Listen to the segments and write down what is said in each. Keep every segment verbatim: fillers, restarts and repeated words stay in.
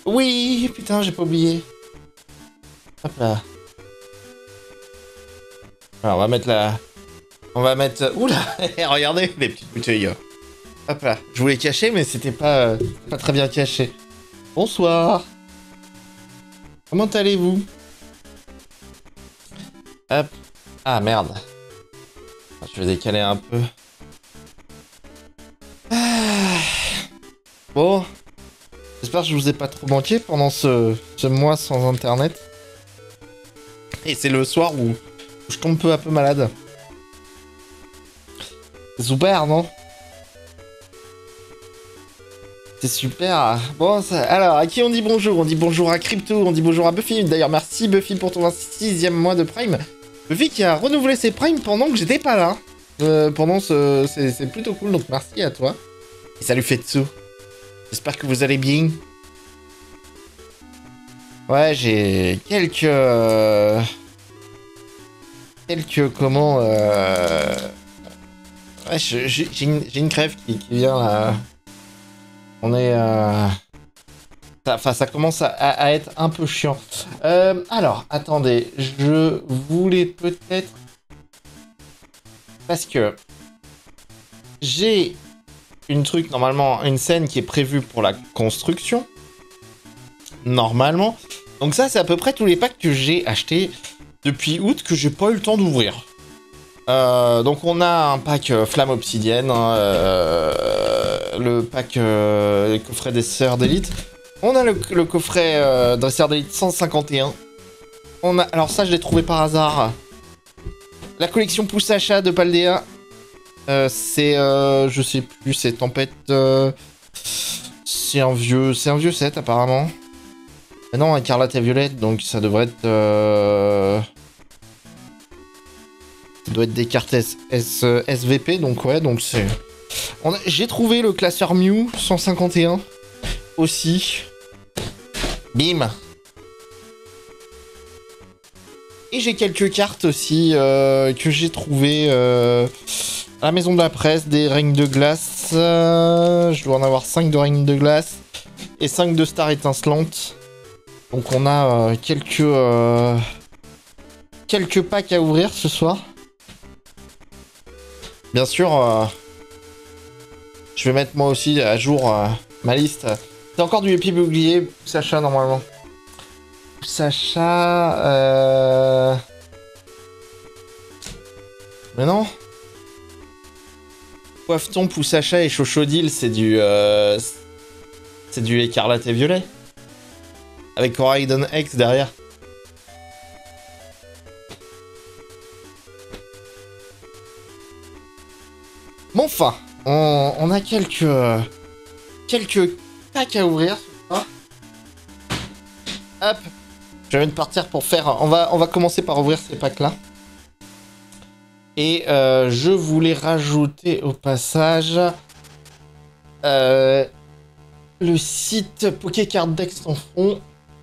Oui, putain, j'ai pas oublié. Hop là. Alors, on va mettre la... On va mettre... Oula, regardez les petites bouteilles. Hop là. Je voulais cacher, mais c'était pas, euh, pas très bien caché. Bonsoir. Comment allez-vous? Hop. Ah, merde. Je vais décaler un peu. Ah. Bon. J'espère que je vous ai pas trop manqué pendant ce, ce mois sans internet. Et c'est le soir où je tombe peu à peu malade. C'est super, non? C'est super. Bon, ça... alors, à qui on dit bonjour? On dit bonjour à Crypto, on dit bonjour à Buffy. D'ailleurs, merci Buffy pour ton vingt-sixième mois de Prime. Buffy qui a renouvelé ses Primes pendant que j'étais pas là. Euh, pendant ce... C'est plutôt cool, donc merci à toi. Et salut Fetsu. J'espère que vous allez bien. Ouais, j'ai quelques... Euh... Quelques... Comment... Euh... Ouais, j'ai une, une crève qui, qui vient là. On est... Euh... Enfin, ça commence à, à être un peu chiant. Euh, alors, attendez. Je voulais peut-être... Parce que... J'ai une truc, normalement, une scène qui est prévue pour la construction. Normalement. Donc ça, c'est à peu près tous les packs que j'ai achetés depuis août que j'ai pas eu le temps d'ouvrir. Euh, donc on a un pack euh, Flamme Obsidienne, hein, euh, le pack euh, le coffret des Sœurs d'Élite. On a le, le coffret euh, des Sœurs d'Élite cent cinquante et un. On a, alors ça je l'ai trouvé par hasard. La collection Pouce Achat de Paldea. Euh, c'est, euh, je sais plus, c'est Tempête. Euh, c'est un vieux, c'est un vieux set apparemment. Mais non, Écarlate et Violette, donc ça devrait être. Euh... Ça doit être des cartes S, S, S V P, donc ouais, donc c'est... J'ai trouvé le classeur Mew cent cinquante et un aussi. Bim. Et j'ai quelques cartes aussi euh, que j'ai trouvées euh, à la maison de la presse, des règnes de glace. Euh, je dois en avoir cinq de règnes de glace et cinq de stars étincelantes. Donc on a euh, quelques, euh, quelques packs à ouvrir ce soir. Bien sûr, euh, je vais mettre moi aussi à jour euh, ma liste. C'est encore du Épibouglier, Sacha normalement. Sacha... Euh... Mais non. Coiffeton, Poussacha et Chochodil, c'est du... Euh... C'est du Écarlate et Violet. Avec Coraidon X derrière. Bon, enfin, on, on a quelques... Quelques packs à ouvrir. Hop. Je viens de partir pour faire... On va, on va commencer par ouvrir ces packs-là. Et euh, je voulais rajouter au passage... Euh, le site Pokécard Dex en fond.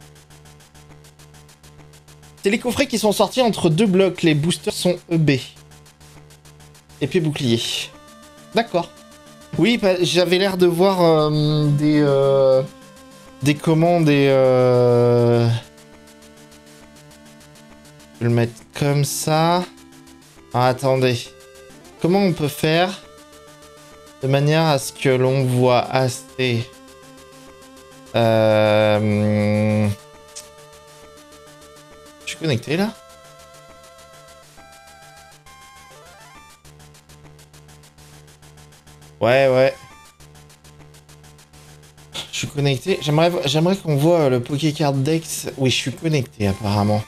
C'est les coffrets qui sont sortis entre deux blocs. Les boosters sont E B. Épée bouclier. D'accord. Oui, bah, j'avais l'air de voir euh, des... Euh, des commandes et... Euh... Je vais le mettre comme ça. Ah, attendez. Comment on peut faire de manière à ce que l'on voit assez... Euh... Je suis connecté là? Ouais, ouais. Je suis connecté. J'aimerais j'aimerais qu'on voit le Pokécard Dex. Oui, je suis connecté apparemment.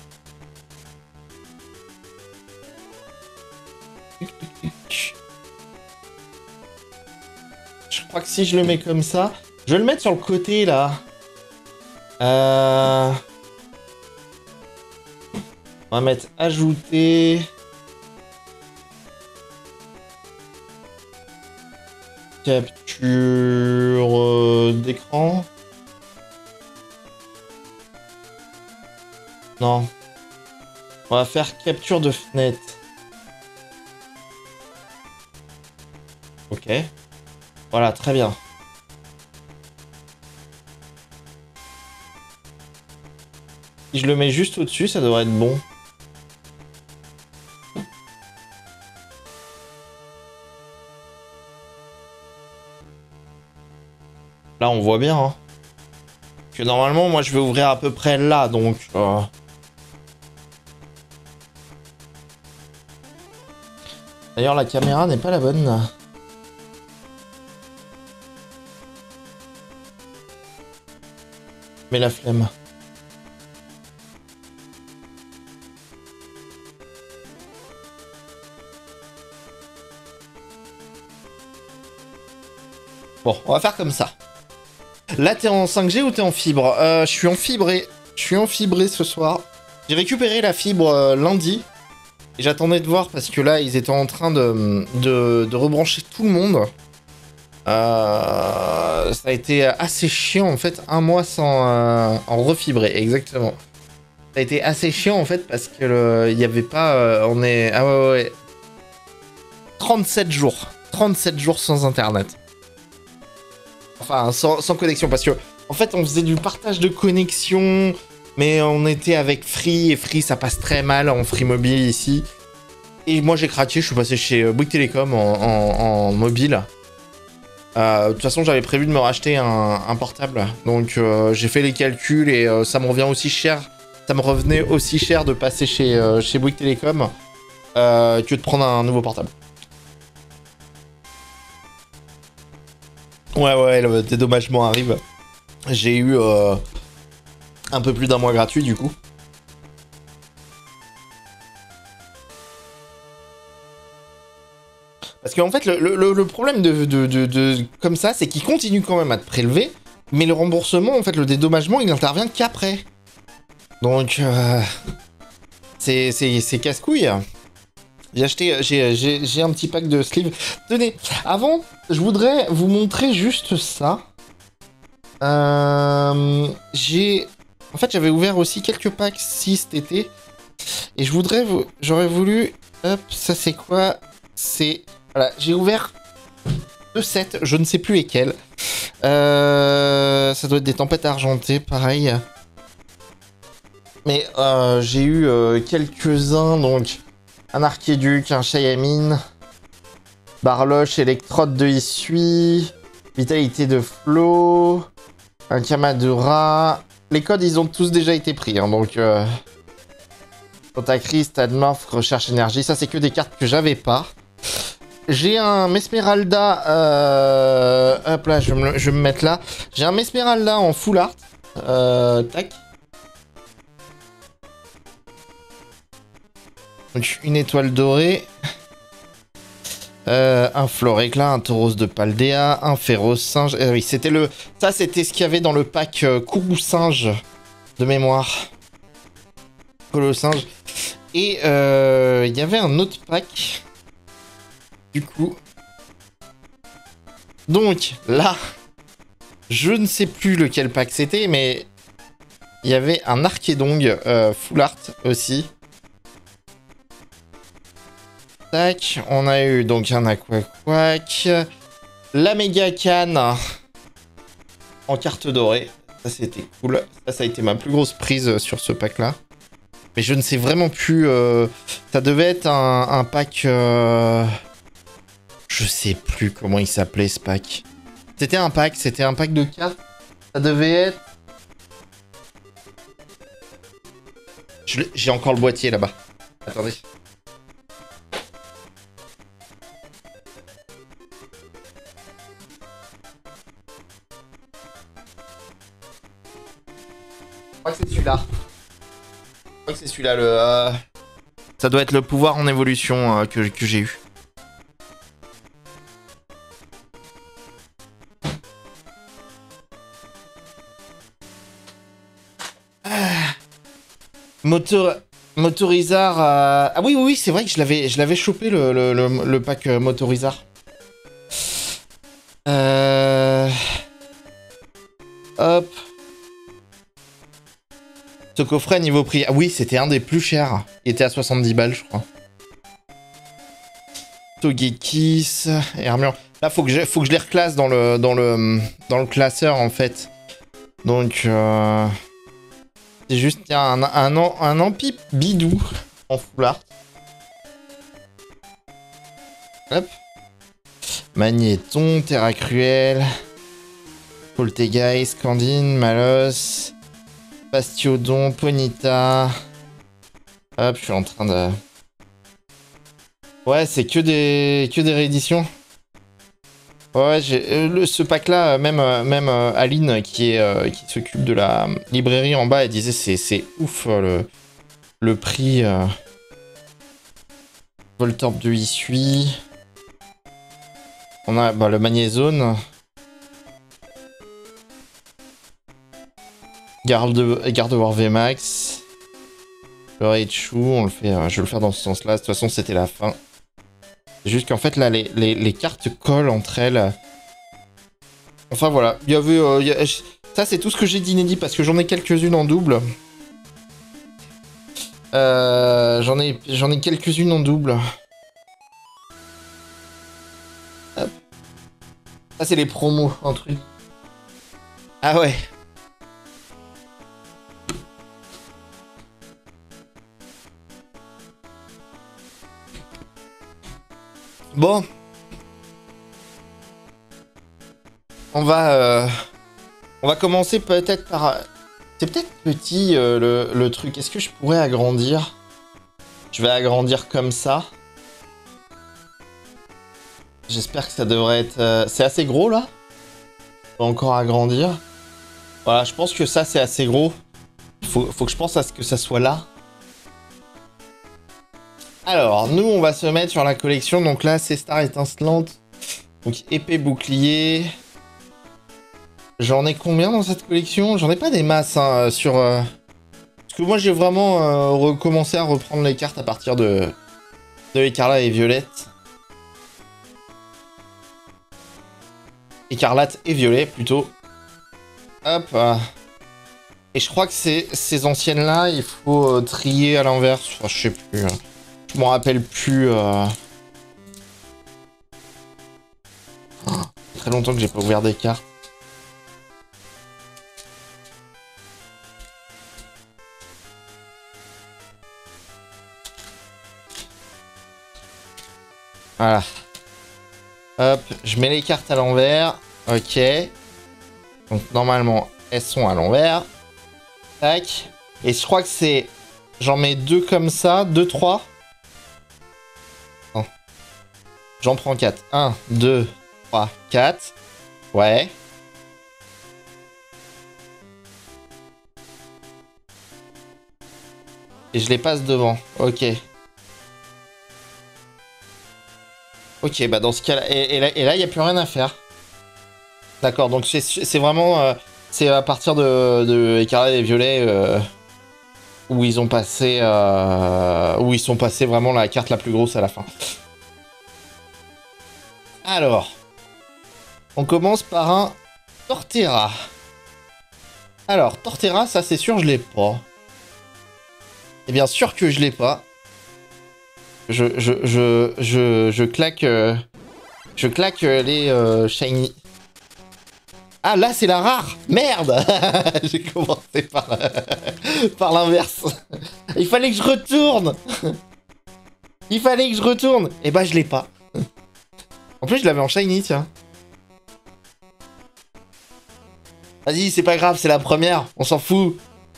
Je crois que si je le mets comme ça... Je vais le mettre sur le côté là. Euh... On va mettre ajouter. Capture euh, d'écran. Non. On va faire capture de fenêtre. Ok. Voilà, très bien. Si je le mets juste au-dessus, ça devrait être bon. Là, on voit bien. Hein. Que normalement, moi, je vais ouvrir à peu près là, donc... Euh... D'ailleurs, la caméra n'est pas la bonne. Mais la flemme. Bon, on va faire comme ça. Là, t'es en cinq G ou t'es en fibre? euh, Je suis en fibré. Je suis en fibré ce soir. J'ai récupéré la fibre euh, lundi. Et j'attendais de voir parce que là, ils étaient en train de, de, de rebrancher tout le monde. Euh, ça a été assez chiant en fait, un mois sans euh, en refibré, exactement. Ça a été assez chiant en fait parce que il y avait pas, euh, on est, ah ouais, ouais, trente-sept jours, trente-sept jours sans internet. Enfin, sans, sans connexion parce que en fait, on faisait du partage de connexion, mais on était avec Free et Free ça passe très mal en Free mobile ici. Et moi j'ai craqué, je suis passé chez Bouygues Télécom en, en, en mobile. Euh, de toute façon, j'avais prévu de me racheter un, un portable, donc euh, j'ai fait les calculs et euh, ça me revient aussi cher. Ça me revenait aussi cher de passer chez, euh, chez Bouygues Télécom euh, que de prendre un nouveau portable. Ouais, ouais, le dédommagement arrive. J'ai eu euh, un peu plus d'un mois gratuit du coup. Parce qu'en fait, le, le, le problème de, de, de, de comme ça, c'est qu'il continue quand même à te prélever, mais le remboursement, en fait, le dédommagement, il n'intervient qu'après. Donc, euh, c'est casse-couille. J'ai acheté, j'ai un petit pack de sleeves. Tenez, avant, je voudrais vous montrer juste ça. Euh, j'ai, en fait, j'avais ouvert aussi quelques packs si cet été, et je voudrais, j'aurais voulu, hop, ça c'est quoi? C'est Voilà, j'ai ouvert deux sets, je ne sais plus lesquels. Euh, ça doit être des tempêtes argentées, pareil. Mais euh, j'ai eu euh, quelques-uns, donc un Archiduc, un Xiaomi, Barloche, électrode de Issui, vitalité de Flow, un Kamadura. Les codes, ils ont tous déjà été pris, hein, donc... Euh... Tentacris, Stadmorph, Recherche Énergie, ça c'est que des cartes que j'avais pas. J'ai un Mesmeralda, euh... hop là, je vais, me, je vais me mettre là. J'ai un Mesmeralda en full art. Euh... Tac. Donc une étoile dorée. Euh, un Floréclat, un Tauros de Paldea, un Férocinge. Euh, oui, c'était le... Ça, c'était ce qu'il y avait dans le pack euh, Kourou-Singe de mémoire. Colo-Singe. Et euh, il y avait un autre pack... Du coup. Donc, là, je ne sais plus lequel pack c'était, mais il y avait un Archédong euh, full art aussi. Tac, on a eu donc un Aquaquack, la méga canne en carte dorée. Ça, c'était cool. Ça, ça a été ma plus grosse prise sur ce pack-là. Mais je ne sais vraiment plus... Euh... Ça devait être un, un pack... Euh... Je sais plus comment il s'appelait ce pack. C'était un pack, c'était un pack de cartes. Ça devait être... J'ai encore le boîtier là-bas. Attendez. Je crois que c'est celui-là. Je crois que c'est celui-là le... Euh... Ça doit être le pouvoir en évolution euh, que, que j'ai eu. Motor... Motorizar... Euh... Ah oui, oui, oui, c'est vrai que je l'avais je l'avais chopé, le, le, le, le pack euh, Motorizar. Euh... Hop. Ce coffret niveau prix... Ah oui, c'était un des plus chers. Il était à soixante-dix balles, je crois. Togekis... Et armure... Là, faut que je, faut que je les reclasse dans le, dans le, dans le classeur, en fait. Donc... Euh... C'est juste un, un, un, un ampli bidou en full art. Hop. Magnéton, Terra Cruel, Poltegeist, Candine, Malos, Bastiodon, Ponita. Hop, je suis en train de... Ouais, c'est que des que des rééditions. Ouais, j'ai euh, ce pack-là, même euh, même euh, Aline qui est euh, qui s'occupe de la librairie en bas, elle disait c'est c'est ouf euh, le le prix. Euh... Voltorb de Issui. On a bah, le Magnézone. Garde Gardevoir V Max. Le Raichu, on le fait. Euh, je vais le faire dans ce sens-là. De toute façon, c'était la fin. C'est juste qu'en fait, là, les, les, les cartes collent entre elles. Enfin, voilà. Il y avait... Euh, y a... Ça, c'est tout ce que j'ai d'inédit, parce que j'en ai quelques-unes en double. Euh, j'en ai, j'en ai quelques-unes en double. Hop. Ça, c'est les promos, un truc. Ah ouais. Bon. On va... Euh... On va commencer peut-être par... C'est peut-être petit, euh, le, le truc. Est-ce que je pourrais agrandir? Je vais agrandir comme ça. J'espère que ça devrait être... Euh... C'est assez gros, là? On va encore agrandir. Voilà, je pense que ça, c'est assez gros. Faut, faut que je pense à ce que ça soit là. Alors, nous, on va se mettre sur la collection. Donc là, c'est Star étincelante. Donc, épée, bouclier. J'en ai combien dans cette collection? J'en ai pas des masses, hein, sur... Euh... Parce que moi, j'ai vraiment euh, recommencé à reprendre les cartes à partir de... De Écarlate et Violette. Écarlate et Violet, plutôt. Hop. Euh... Et je crois que ces, ces anciennes-là, il faut euh, trier à l'inverse. Enfin, je sais plus. Hein. Je m'en rappelle plus. Euh... Oh, très longtemps que j'ai pas ouvert des cartes. Voilà. Hop, je mets les cartes à l'envers. Ok. Donc normalement, elles sont à l'envers. Tac. Et je crois que c'est... J'en mets deux comme ça. Deux, trois. J'en prends quatre. un, deux, trois, quatre. Ouais. Et je les passe devant. Ok. Ok, bah dans ce cas-là... Et, et là, il n'y a plus rien à faire. D'accord, donc c'est vraiment... Euh, c'est à partir de, de Écarlate et Violet euh, où ils ont passé... Euh, où ils sont passés vraiment la carte la plus grosse à la fin. Alors, on commence par un Torterra. Alors, Torterra, ça c'est sûr, je l'ai pas. Et bien sûr que je l'ai pas. Je, je, je, je, je claque... Euh, je claque les euh, shiny. Ah, là, c'est la rare. Merde. J'ai commencé par, euh, par l'inverse. Il fallait que je retourne. Il fallait que je retourne. Et bah, je l'ai pas. En plus, je l'avais en shiny, tiens. Vas-y, c'est pas grave, c'est la première. On s'en fout.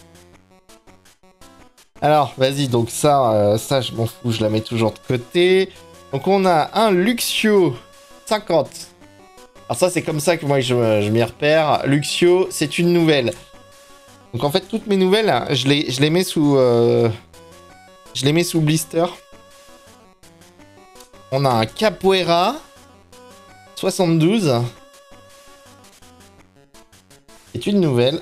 Alors, vas-y, donc ça, euh, ça, je m'en fous. Je la mets toujours de côté. Donc, on a un Luxio cinquante. Alors ça, c'est comme ça que moi, je, je m'y repère. Luxio, c'est une nouvelle. Donc, en fait, toutes mes nouvelles, je les, je les mets sous... Euh, je les mets sous blister. On a un Capoeira... soixante-douze. C'est une nouvelle.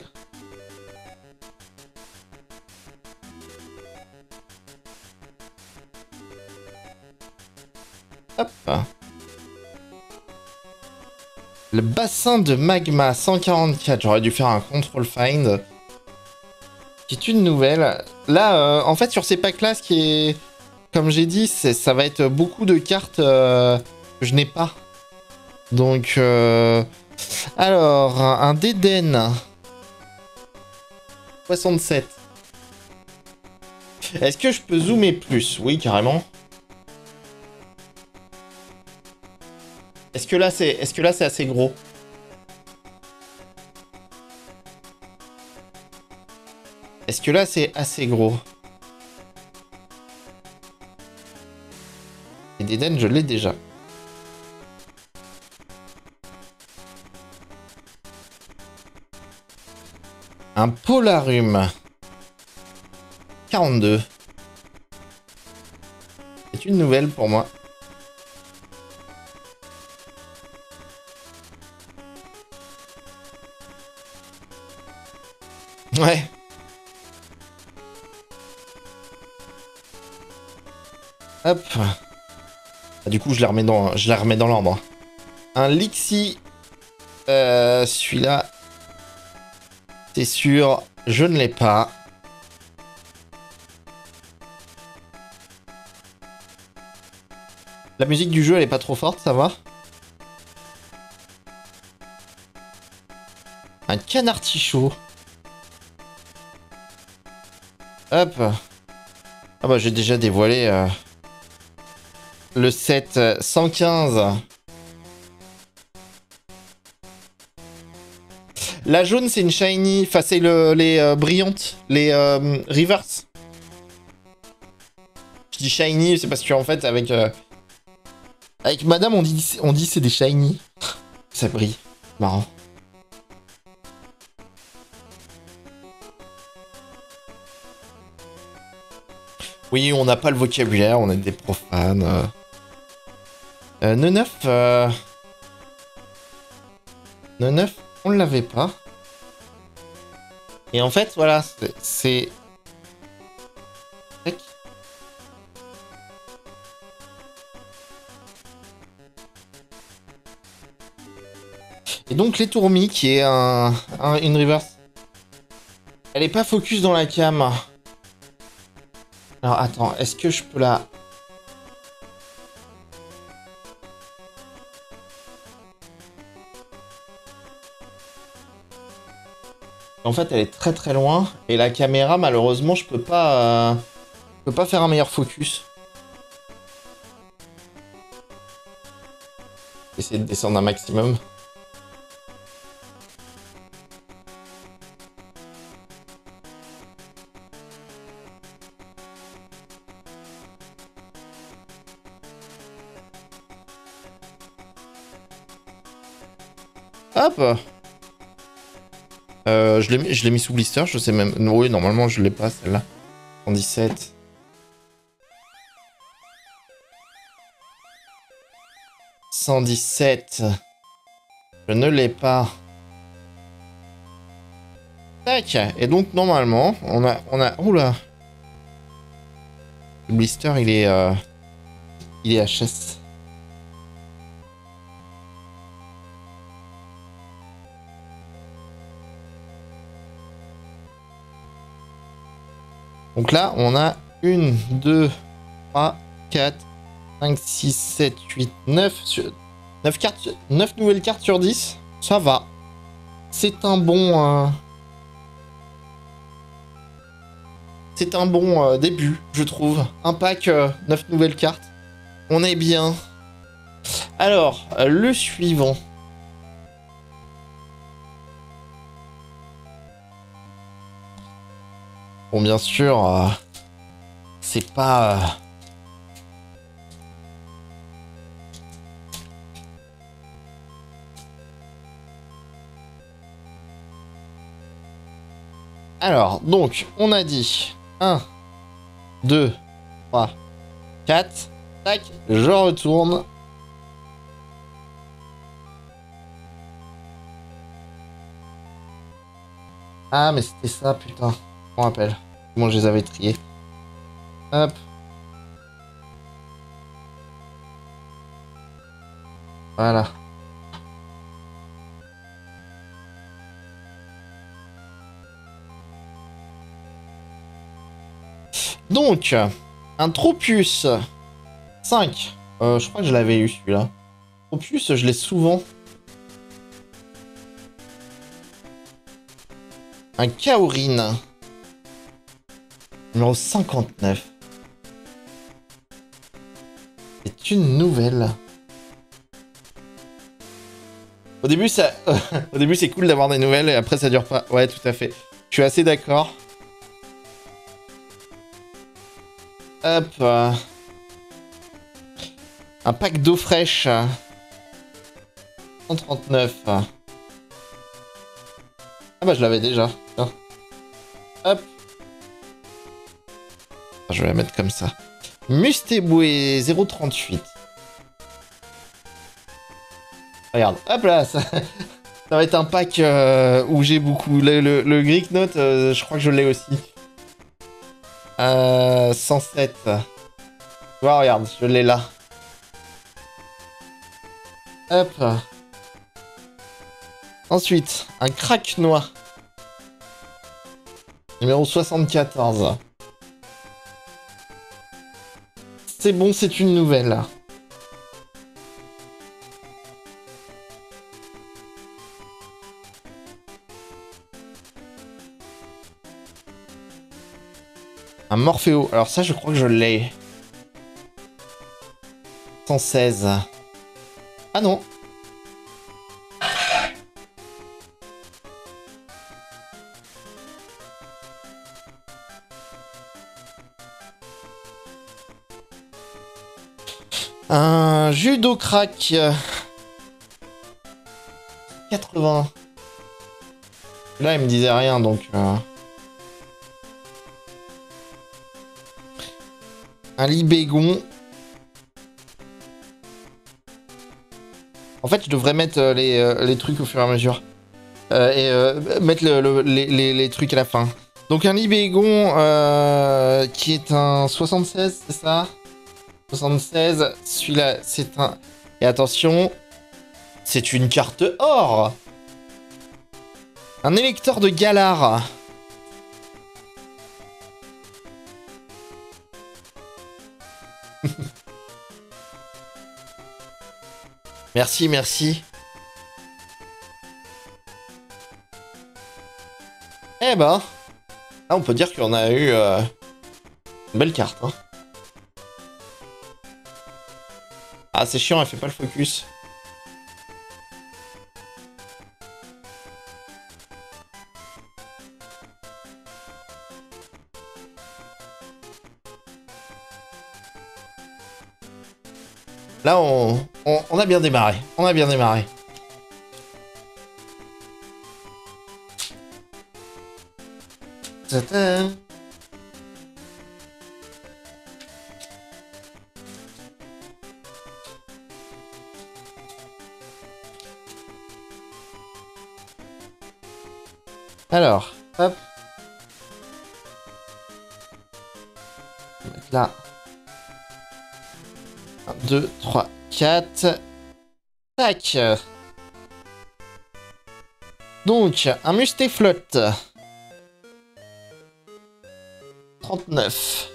Hop. Le bassin de magma cent quarante-quatre. J'aurais dû faire un control find. C'est une nouvelle. Là, euh, en fait, sur ces packs-là, ce qui est... Comme j'ai dit, ça va être beaucoup de cartes euh, que je n'ai pas. Donc, euh... alors, un Dédenne. soixante-sept. Est-ce que je peux zoomer plus? Oui, carrément. Est-ce que là, c'est est-ce que là, c'est assez gros? Est-ce que là, c'est assez gros? Et d'Eden, je l'ai déjà. Un Polarum. quarante-deux. C'est une nouvelle pour moi. Ouais. Hop. Ah, du coup, je la remets dans, je la remets dans l'ordre. Un Lixie. Euh, celui-là. C'est sûr, je ne l'ai pas. La musique du jeu, elle est pas trop forte, ça va? Un canartichaud. Hop. Ah bah j'ai déjà dévoilé euh, le set cent quinze. La jaune c'est une shiny, enfin c'est le, les euh, brillantes, les euh, reverse. Je dis shiny, c'est parce qu'en fait avec euh, avec madame on dit on dit c'est des shiny. Ça brille, marrant. Oui, on n'a pas le vocabulaire, on est des profanes. Euh, euh, neuf euh... neuf on ne l'avait pas. Et en fait, voilà, c'est... Et donc les tourmis, qui est un, un une reverse. Elle est pas focus dans la cam. Alors attends, est-ce que je peux la... En fait, elle est très très loin. Et la caméra, malheureusement, je peux pas... Euh... Je peux pas faire un meilleur focus. Essayer de descendre un maximum. Hop. Euh, je l'ai mis sous blister, je sais même... Oui, normalement, je l'ai pas, celle-là. cent dix-sept. cent dix-sept. Je ne l'ai pas. Tac. Et donc, normalement, on a... On a... Oula. Le blister, il est... Euh... Il est H S. Donc là, on a une, deux, trois, quatre, cinq, six, sept, huit, neuf, neuf cartes, neuf nouvelles cartes sur dix. Ça va. C'est un bon... Euh... C'est un bon euh, début, je trouve. Un pack, euh, neuf nouvelles cartes. On est bien. Alors, euh, le suivant. Bon, bien sûr, euh, c'est pas... Euh... Alors, donc, on a dit un, deux, trois, quatre. Tac, je retourne. Ah, mais c'était ça, putain. Je me rappelle. Moi, je les avais triés. Hop. Voilà. Donc, un Tropius cinq. Euh, je crois que je l'avais eu, celui-là. Tropius, je l'ai souvent. Un Kaorin. Numéro cinquante-neuf. C'est une nouvelle. Au début, ça... Au début, c'est cool d'avoir des nouvelles et après, ça dure pas. Ouais, tout à fait. Je suis assez d'accord. Hop. euh, Un pack d'eau fraîche. cent trente-neuf. Ah bah, je l'avais déjà. Tiens. Hop. Je vais la mettre comme ça. Mustéboué zéro trente-huit. Regarde, hop là, ça, ça va être un pack euh, où j'ai beaucoup. Le, le, le Greek Note, euh, je crois que je l'ai aussi. Euh, cent sept. Tu vois, regarde, je l'ai là. Hop. Ensuite, un crack noix. Numéro soixante-quatorze. C'est bon, c'est une nouvelle. Un Morphéo. Alors ça, je crois que je l'ai. cent seize. Ah non. Un judo crack. quatre-vingts. Là, il me disait rien, donc... Euh... Un libégon. En fait, je devrais mettre euh, les, euh, les trucs au fur et à mesure. Euh, et euh, mettre le, le, les, les, les trucs à la fin. Donc un libégon euh, qui est un soixante-seize, c'est ça? soixante-seize. Celui-là, c'est un... Et attention, c'est une carte or. Un électeur de Galar. Merci, merci. Eh ben, là on peut dire qu'on a eu euh, une belle carte. Hein. Ah c'est chiant, elle fait pas le focus. Là on, on, on a bien démarré, on a bien démarré. Tadam. Alors, hop. On va mettre là. un, deux, trois, quatre. Tac. Donc, un mustéflotte. trente-neuf.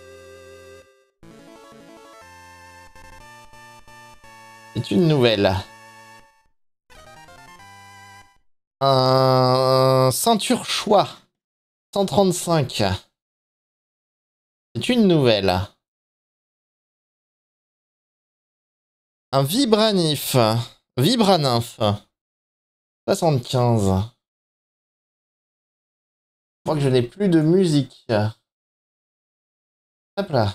C'est une nouvelle. Un ceinture choix. cent trente-cinq. C'est une nouvelle. Un vibranif. Vibraninf. soixante-quinze. Je crois que je n'ai plus de musique. Hop là.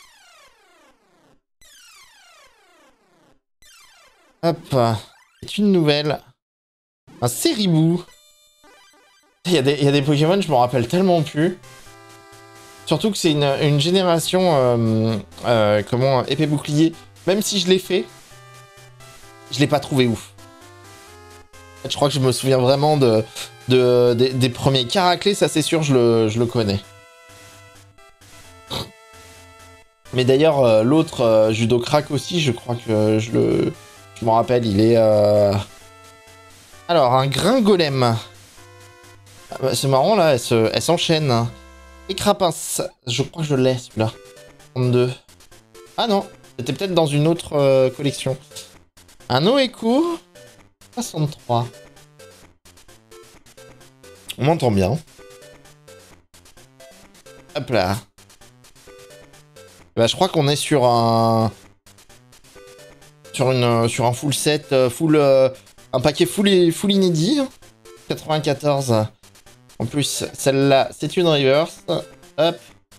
Hop. C'est une nouvelle. Un Séribou. Il y, a des, il y a des Pokémon, je m'en rappelle tellement plus. Surtout que c'est une, une génération... Euh, euh, comment... Épée bouclier. Même si je l'ai fait, je l'ai pas trouvé ouf. En fait, je crois que je me souviens vraiment de, de, des, des premiers Caraclés, ça c'est sûr, je le, je le connais. Mais d'ailleurs, euh, l'autre euh, Judo Crack aussi, je crois que je le... Je m'en rappelle, il est... Euh... Alors, un Gringolem. Ah bah, c'est marrant, là, elle s'enchaîne. Se... Et Crapince. Je crois que je l'ai, celui-là. trente-deux. Ah non, c'était peut-être dans une autre euh, collection. Un Oeku. soixante-trois. On m'entend bien. Hop là. Bah, je crois qu'on est sur un... Sur, une, sur un full set, euh, full... Euh, un paquet full, full inédit. quatre-vingt-quatorze. En plus, celle-là, c'est une reverse. Hop.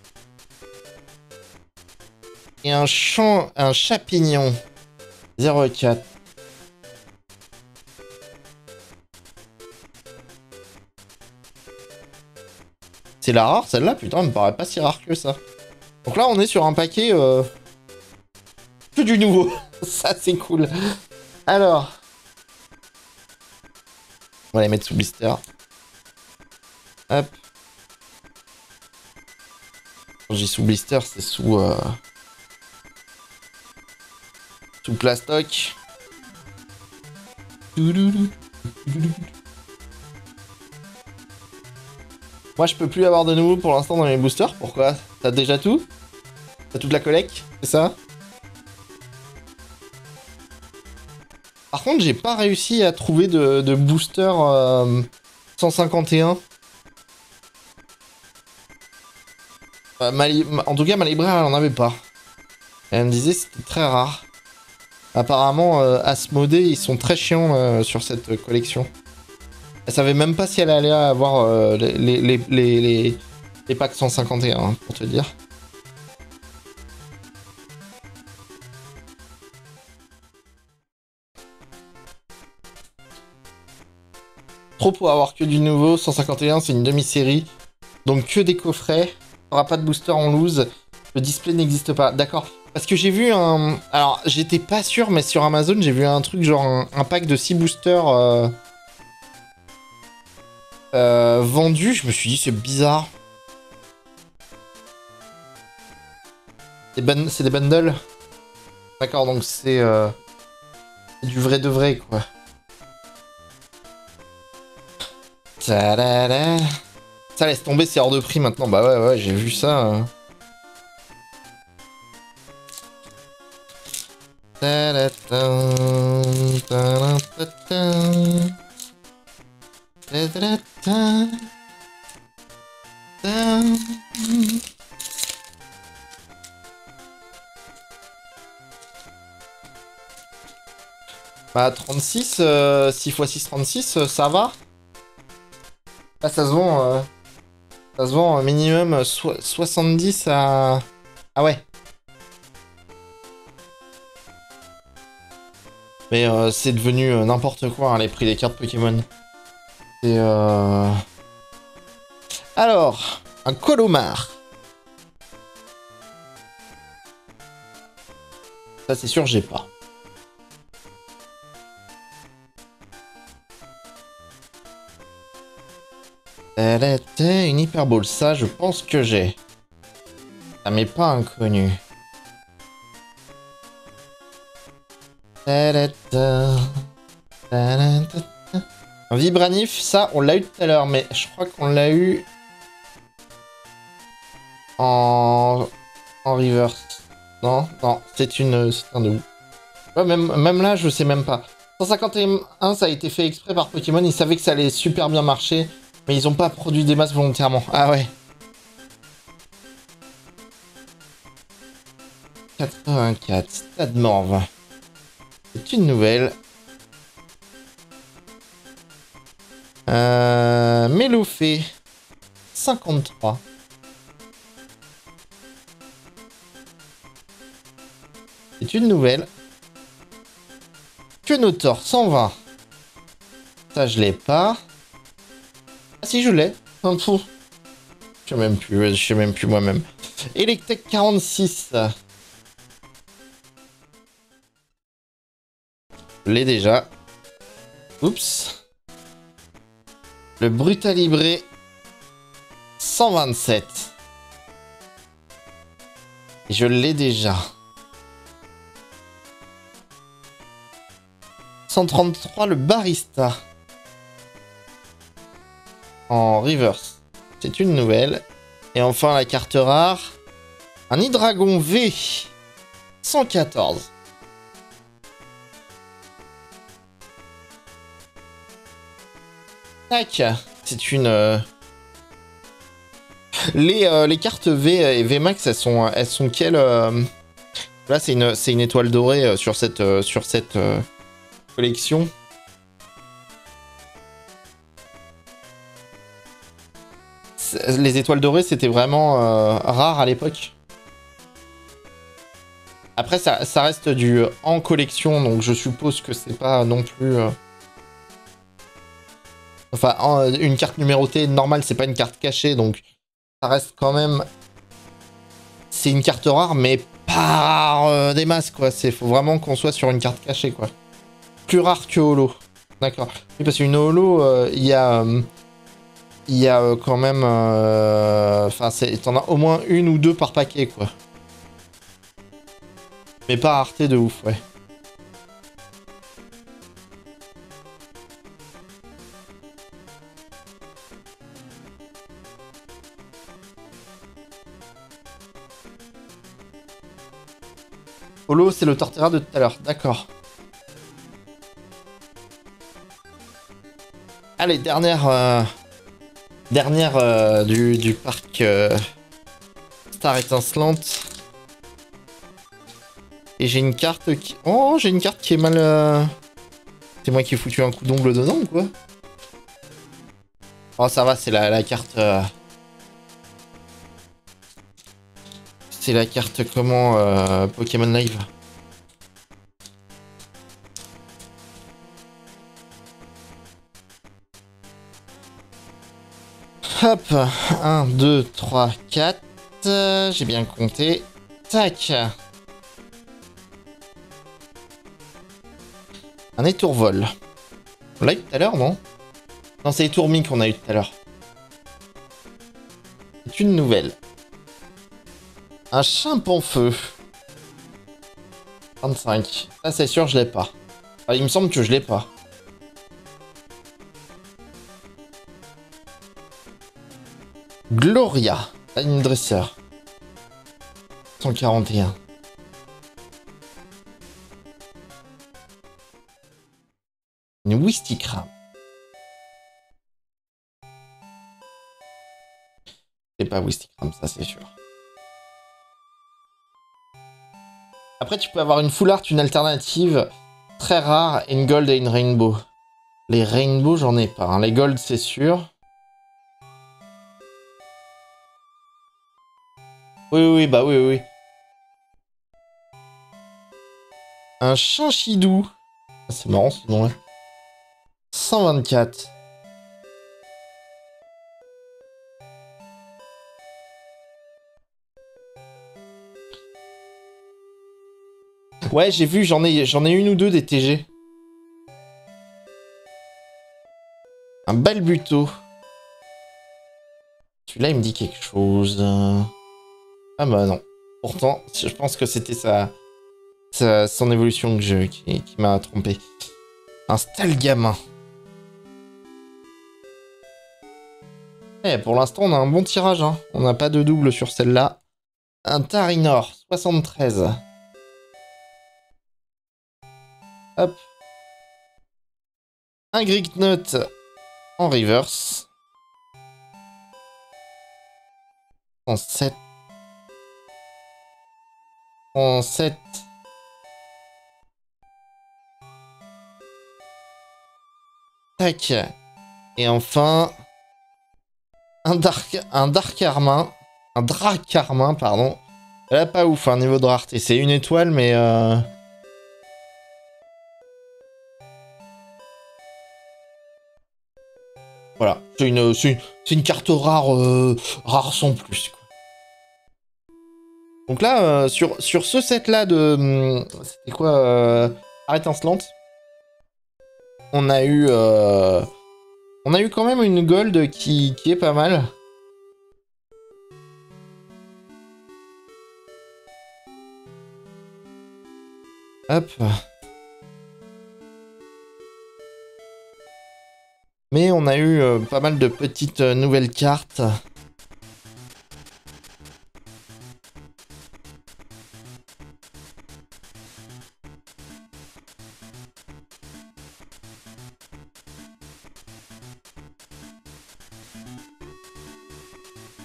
Et un champ... Un chapignon. zéro quatre. C'est la rare, celle-là, putain, elle me paraît pas si rare que ça. Donc là, on est sur un paquet... Euh... Que du nouveau. Ça, c'est cool. Alors... On va les mettre sous blister. Hop. Quand je dis sous blister, c'est sous... Euh... Sous plastoc. Moi, je peux plus avoir de nouveau pour l'instant dans mes boosters. Pourquoi? T'as déjà tout? T'as toute la collecte? C'est ça? Par contre, j'ai pas réussi à trouver de, de booster euh, cent cinquante et un. Euh, ma en tout cas, ma libraire, elle en avait pas. Elle me disait que c'était très rare. Apparemment, euh, Asmodée, ils sont très chiants euh, sur cette euh, collection. Elle savait même pas si elle allait avoir euh, les, les, les, les, les packs cent cinquante et un, hein, pour te dire. Trop pour avoir que du nouveau. cent cinquante et un, c'est une demi-série. Donc que des coffrets. Il n'y aura pas de booster en loose. Le display n'existe pas. D'accord. Parce que j'ai vu un... Alors, j'étais pas sûr, mais sur Amazon, j'ai vu un truc genre un, un pack de six boosters euh... Euh, vendus. Je me suis dit, c'est bizarre. C'est des bundles. D'accord, donc c'est euh... du vrai de vrai, quoi. Ta-da-da. Ça laisse tomber, c'est hors de prix maintenant. Bah ouais, ouais, j'ai vu ça. Hein. Bah trente-six, euh, six fois six, trente-six, euh, ça va. Là ça se vend, euh, ça se vend minimum so soixante-dix à... Ah ouais. Mais euh, c'est devenu euh, n'importe quoi, hein, les prix des cartes Pokémon. C'est euh... Alors, un Colomar. Ça c'est sûr, j'ai pas. Elle était une Hyperball, ça je pense que j'ai. Ça m'est pas inconnu. Un Vibranif, ça on l'a eu tout à l'heure, mais je crois qu'on l'a eu en en reverse. Non, non, c'est une, c'est un double. Ouais, même, même là, je sais même pas. cent cinquante et un, ça a été fait exprès par Pokémon. Ils savaient que ça allait super bien marcher, mais ils ont pas produit des masses volontairement. Ah ouais. quatre-vingt-quatre, Stade Morve. C'est une nouvelle. Euh, Mélofée, cinquante-trois. C'est une nouvelle. Quenotor, cent vingt. Ça, je l'ai pas. Ah si, je l'ai. Je sais même plus, je sais même plus moi-même. Electek quarante-six. Je l'ai déjà. Oups. Le Brutalibré cent vingt-sept. Et je l'ai déjà. cent trente-trois, le Barista. En reverse. C'est une nouvelle. Et enfin, la carte rare. Un Hydragon V. cent quatorze. Tac. C'est une... Euh... Les, euh, les cartes V et V Max, elles sont, elles sont quelles euh... Là, c'est une, c'est une étoile dorée euh, sur cette, euh, sur cette euh, collection. Les étoiles dorées, c'était vraiment euh, rare à l'époque. Après, ça, ça reste du en collection, donc je suppose que c'est pas non plus... Euh... Enfin, en, une carte numérotée normale, c'est pas une carte cachée, donc ça reste quand même... C'est une carte rare, mais pas euh, des masses, quoi. Il faut vraiment qu'on soit sur une carte cachée, quoi. Plus rare que holo. D'accord. Oui, parce qu'une holo, euh, il y a... Euh, il y a euh, quand même... Enfin, euh, t'en as au moins une ou deux par paquet, quoi. Mais pas rareté de ouf, ouais. Holo, c'est le Torterra de tout à l'heure, d'accord. Allez, dernière... Euh... Dernière euh, du, du parc euh, Star étincelante. Et j'ai une carte qui... Oh, j'ai une carte qui est mal... Euh... C'est moi qui ai foutu un coup d'ongle dedans ou quoi? Oh, ça va, c'est la, la carte... Euh... C'est la carte comment euh, Pokémon Live. Hop, un, deux, trois, quatre. Euh, j'ai bien compté. Tac. Un étourvol. On l'a eu tout à l'heure, non? Non, c'est l'étourmi qu'on a eu tout à l'heure. C'est une nouvelle. Un chimpanfeu. vingt-cinq. Ça, c'est sûr, je l'ai pas. Enfin, il me semble que je l'ai pas. Gloria. Une dresseur. cent quarante et un. Une Wistikram. C'est pas Wistikram, ça c'est sûr. Après, tu peux avoir une full art, une alternative très rare, une gold et une rainbow. Les rainbow, j'en ai pas. Hein. Les gold, c'est sûr. Oui, oui, bah oui, oui. Un chinchidou. C'est marrant ce nom-là. cent vingt-quatre. Ouais, j'ai vu, j'en ai, j'en ai une ou deux des T G. Un Balbuto. Celui-là, il me dit quelque chose. Ah bah non. Pourtant, je pense que c'était sa, sa, son évolution que je, qui, qui m'a trompé. Un Stalgamin. Eh, pour l'instant, on a un bon tirage. Hein. On n'a pas de double sur celle-là. Un Tarinor, soixante-treize. Hop. Un Grignot en reverse. En sept. En sept. Tac. Et enfin... Un Dark... Un Dark Armin. Un Drac Armin, pardon. Là, pas ouf, un niveau de rareté. C'est une étoile, mais... Euh... Voilà, c'est une, une, une carte rare, euh, rare sans plus. Quoi. Donc là, euh, sur, sur ce set-là de... C'était quoi euh, Arrête insolente. On a eu... Euh, on a eu quand même une gold qui, qui est pas mal. Hop. Mais on a eu euh, pas mal de petites euh, nouvelles cartes.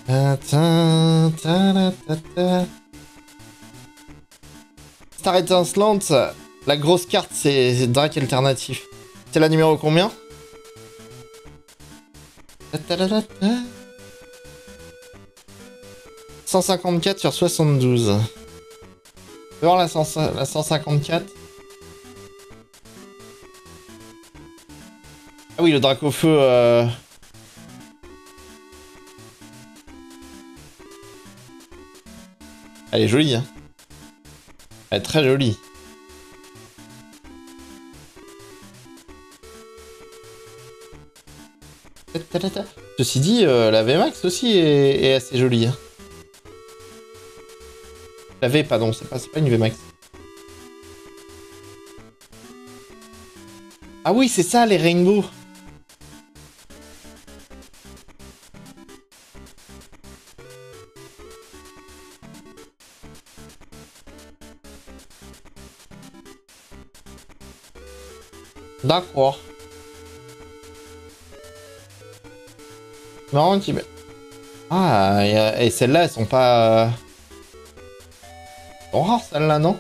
Ta, ta, ta, ta, ta. Star étincelante, la grosse carte, c'est Drac alternatif. C'est la numéro combien? Ta, ta, ta, ta, ta. cent cinquante-quatre sur soixante-douze. On peut voir la, cent, la cent cinquante-quatre. Ah oui, le Drac au feu... Euh... Elle est jolie, hein. Elle est très jolie. Ceci dit, euh, la V MAX aussi est, est assez jolie. Hein. La V, pardon, c'est pas, pas une V MAX. Ah oui, c'est ça, les Rainbow. D'accord. Marrant qui... Ah, et celles-là, elles sont pas... Elles sont rares, celles-là, non?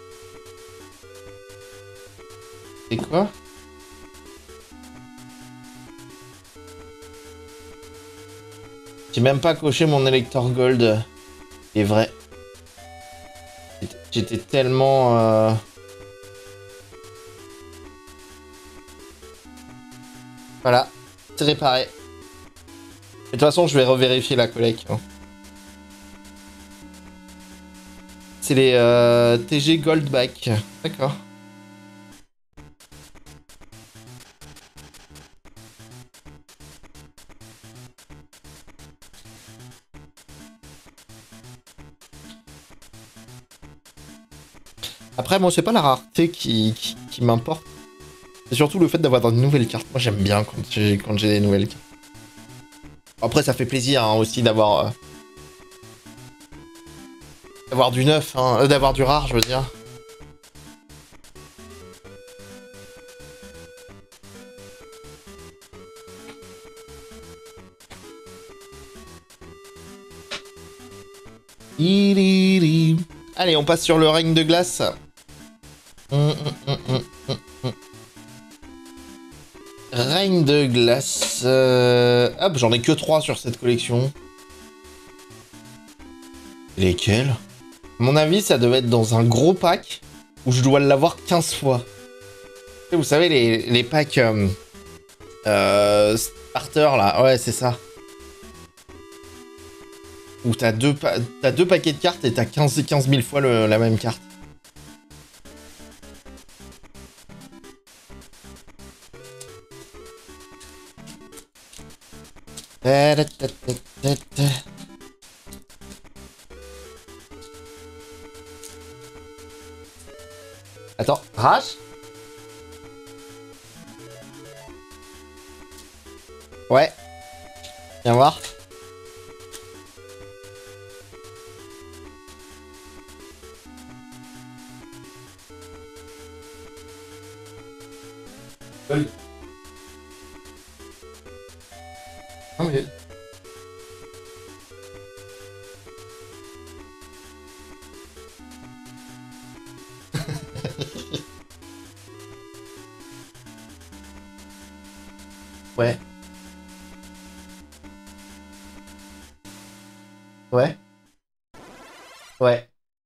C'est quoi? J'ai même pas coché mon Elector Gold. C'est vrai. J'étais tellement... Euh... Voilà, c'est réparé. De toute façon, je vais revérifier la collecte. Hein. C'est les euh, T G Goldback. D'accord. Après, moi, c'est pas la rareté qui, qui, qui m'importe. C'est surtout le fait d'avoir de nouvelles cartes. Moi, j'aime bien quand j'ai quand j'ai des nouvelles cartes. Après, ça fait plaisir hein, aussi d'avoir... Euh, d'avoir du neuf, hein, euh, d'avoir du rare, je veux dire. Allez, on passe sur le règne de glace. Hum, hum, hum, hum, hum, hum. Règne de glace. Euh... Hop, j'en ai que trois sur cette collection. Lesquels? À mon avis, ça devait être dans un gros pack où je dois l'avoir quinze fois. Vous savez, les, les packs euh, euh, starter là, ouais, c'est ça. Où t'as deux, pa t'as deux paquets de cartes et t'as quinze mille fois le, la même carte. Attends, Rash? Ouais. Viens voir. Oui. Non mais... Ouais. Ouais. Ouais.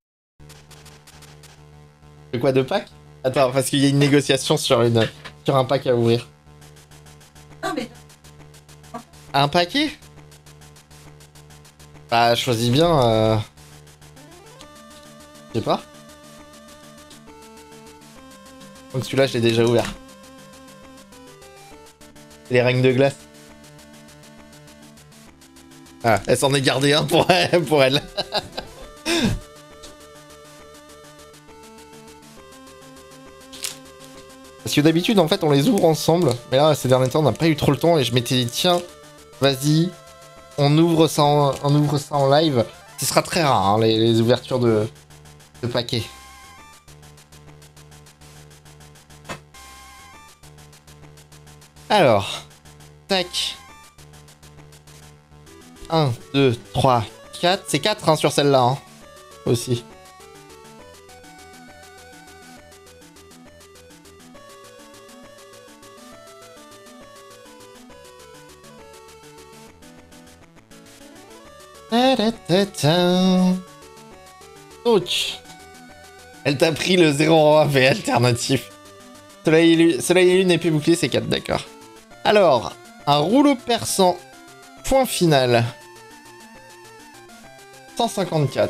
De quoi, deux packs? Attends, parce qu'il y a une négociation sur, une, sur un pack à ouvrir. Non mais... Un paquet? Bah, choisis bien... Euh... Je sais pas. Donc celui-là, je l'ai déjà ouvert. Les règnes de glace. Ah, elle s'en est gardée un pour elle. Pour elle. Parce que d'habitude, en fait, on les ouvre ensemble. Mais là, ces derniers temps, on n'a pas eu trop le temps. Et je m'étais dit, tiens, vas-y, on ouvre ça en, on ouvre ça en live. Ce sera très rare, hein, les, les ouvertures de, de paquets. Alors, tac. un, deux, trois, quatre. C'est quatre hein, sur celle-là. Hein, aussi. Donc, elle t'a pris le zéro en A V alternatif. Soleil et lune, soleil et lune épée bouclier, c'est quatre, d'accord. Alors, un rouleau perçant, point final. cent cinquante-quatre.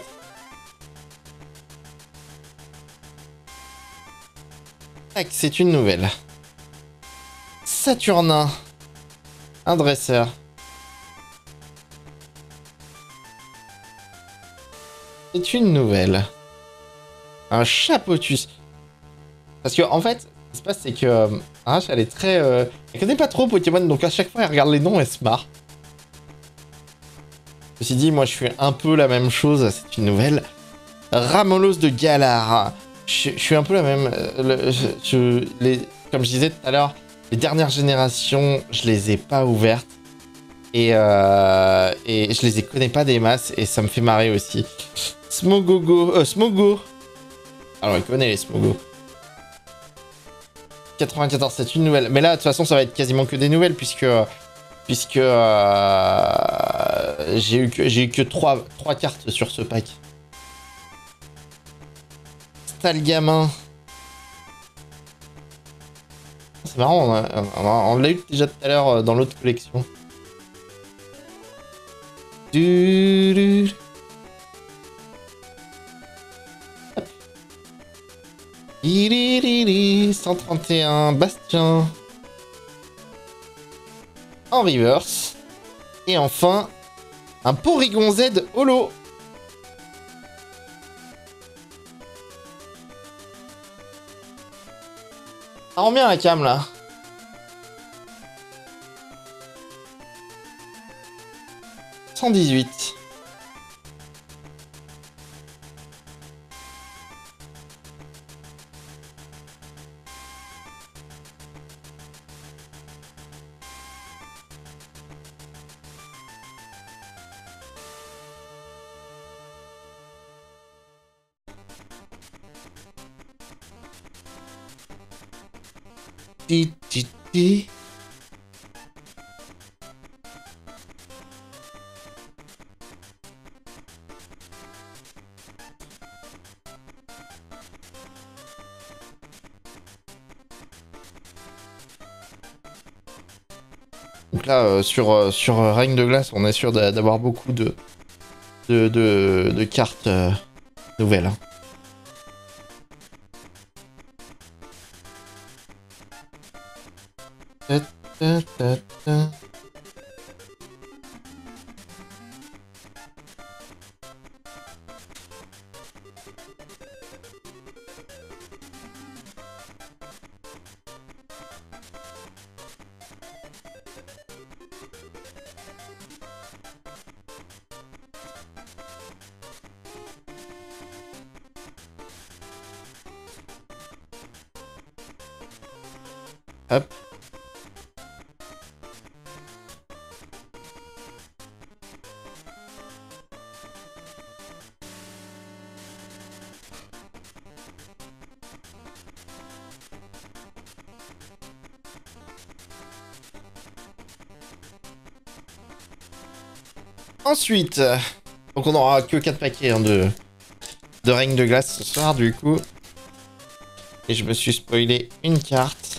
Tac, c'est une nouvelle. Saturnin, un dresseur. C'est une nouvelle. Un chapeautus. Parce que, en fait, ce qui se passe, c'est que euh, Arash, elle est très... Euh, elle connaît pas trop Pokémon, donc à chaque fois, elle regarde les noms, elle se marre. Ceci dit, moi, je fais un peu la même chose, c'est une nouvelle. Ramolos de Galar. Je, je suis un peu la même... Euh, le, je, je, les, comme je disais tout à l'heure, les dernières générations, je les ai pas ouvertes. Et, euh, et je les ai connais pas des masses, et ça me fait marrer aussi. Smogogo, euh, Smogo. Alors, il connaît les Smogo. quatre-vingt-quatorze, c'est une nouvelle. Mais là, de toute façon, ça va être quasiment que des nouvelles, puisque... Puisque... Euh, j'ai eu que, j'ai eu que trois cartes sur ce pack. Stalgamin. C'est marrant, on, a, on, a, on l'a eu déjà tout à l'heure dans l'autre collection. Du, du. cent trente et un, Bastien. En reverse. Et enfin, un Porygon Z holo. Ça rend bien la cam là. cent dix-huit. Ti, ti, ti. Donc là, euh, sur, euh, sur euh, Règne de Glace, on est sûr d'avoir beaucoup de, de, de, de cartes euh, nouvelles. Hein. Ta, ta, ta, ta. Hop. Ensuite, donc on n'aura que quatre paquets hein, de, de Règne de Glace ce soir du coup. Et je me suis spoilé une carte.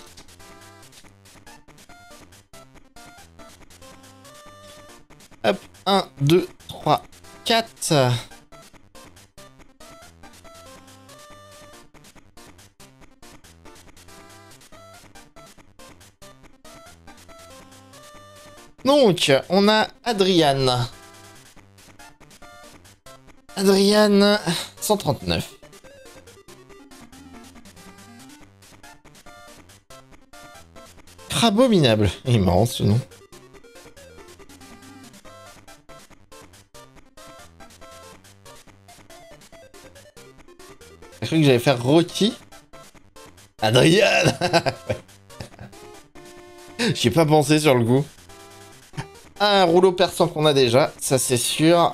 Hop, un, deux, trois, quatre. Donc, on a Adriane. Adriane, cent trente-neuf. Abominable. Il est marrant ce nom. J'ai cru que j'allais faire Rocky. Adriane. J'y ai pas pensé sur le coup. un rouleau perçant qu'on a déjà, ça c'est sûr.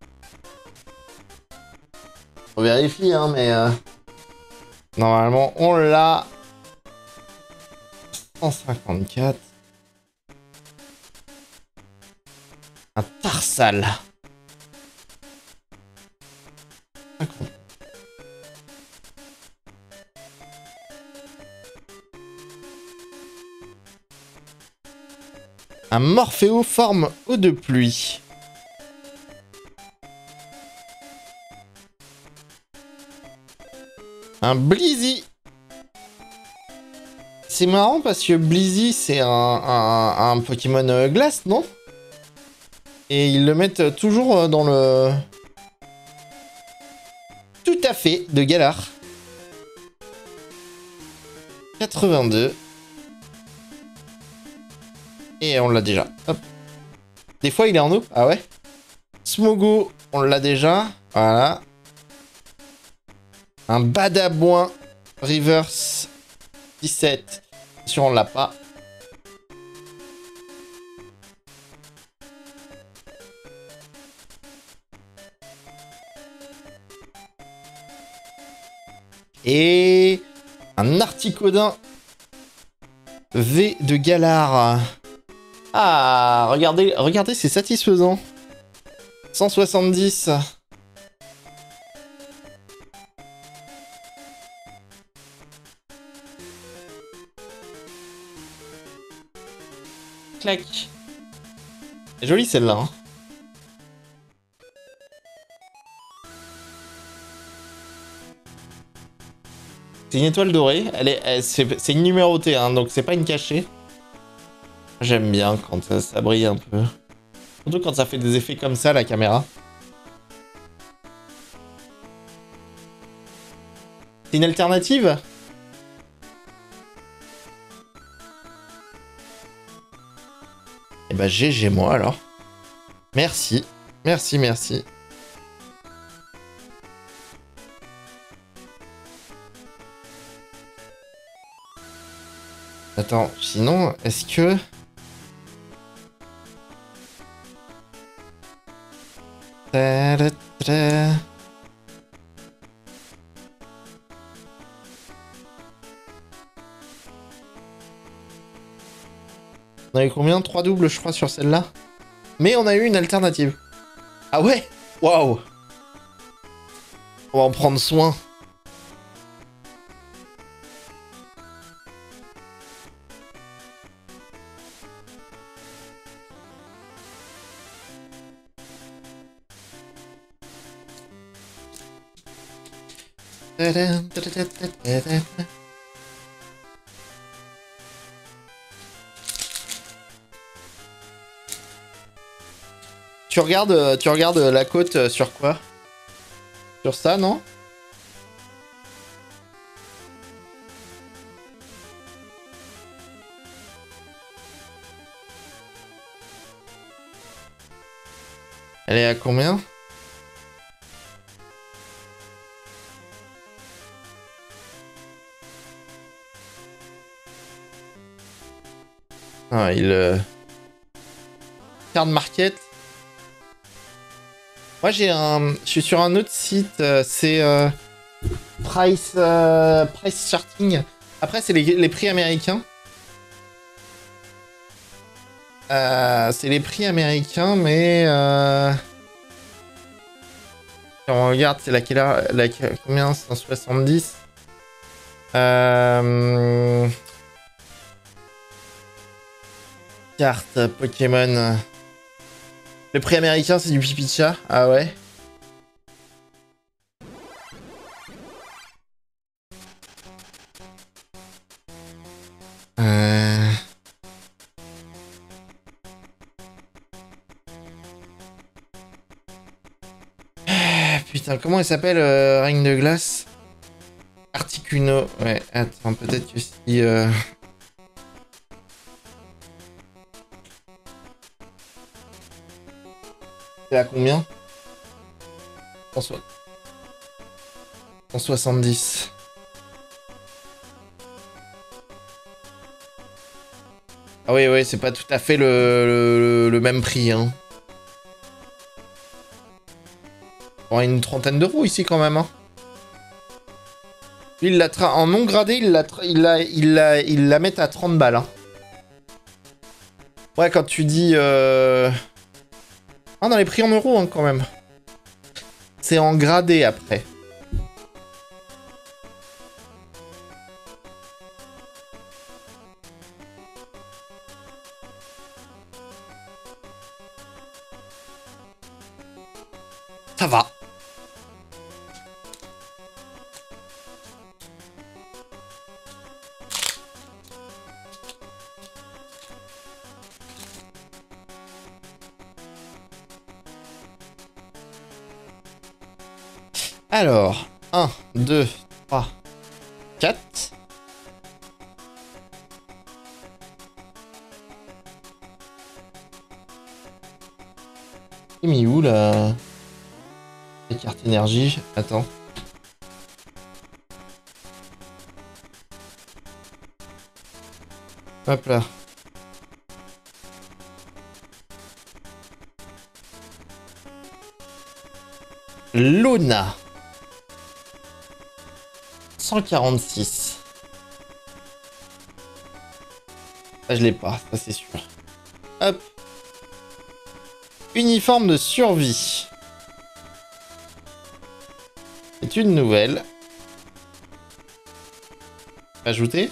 On vérifie, hein, mais... Euh... Normalement, on l'a. cent cinquante-quatre. Un tarsal. Un morphéoforme eau de pluie. Un Blizzy. C'est marrant parce que Blizzy, c'est un, un, un Pokémon euh, glace, non? Et ils le mettent toujours dans le... Tout à fait, de Galar. quatre-vingt-deux. Et on l'a déjà. Hop. Des fois, il est en eau. Ah ouais. Smogo, on l'a déjà. Voilà. Un Badabouin Reverse dix-sept. Si on l'a pas. Et un Articodin V de Galar. Ah, regardez, regardez, c'est satisfaisant. cent soixante-dix. Clac. C'est jolie celle-là. Hein. C'est une étoile dorée. Elle est, elle, c'est une numérotée, hein, donc c'est pas une cachée. J'aime bien quand ça, ça brille un peu. Surtout quand ça fait des effets comme ça, la caméra. C'est une alternative? Eh bah G G moi alors. Merci. Merci, merci. Attends, sinon, est-ce que... On a eu combien? trois doubles, je crois, sur celle-là. Mais on a eu une alternative. Ah ouais? Waouh! On va en prendre soin. Tu regardes, tu regardes la côte sur quoi? Sur ça, non? Elle est à combien? Ah, il... Euh... Card market. Moi, j'ai un... Je suis sur un autre site, euh, c'est... Euh... Price... Euh... Price Charting. Après, c'est les, les prix américains. Euh, c'est les prix américains, mais... Euh... Si on regarde, c'est laquelle heure, la, combien? cent soixante-dix. Euh... Carte Pokémon. Le prix américain, c'est du pipi de chat. Ah ouais. Euh... Ah, putain, comment elle s'appelle, euh, Règne de glace? Articuno. Ouais, attends, peut-être que si... Euh... C'est à combien? cent soixante-dix. Ah oui, oui, c'est pas tout à fait le, le, le même prix, hein. On a une trentaine d'euros ici quand même, hein. Lui, il la tra... En non gradé, il la, tra... il la, il la, il la met à trente balles, hein. Ouais, quand tu dis... Euh... Ah, dans les prix en euros, hein, quand même. C'est en gradé, après. Ça va. Alors, un, deux, trois, quatre. J'ai mis où, là? Les cartes énergie. Attends. Hop là. Luna. cent quarante-six. Ça, je l'ai pas, ça c'est sûr. Hop. Uniforme de survie. C'est une nouvelle. Ajouter.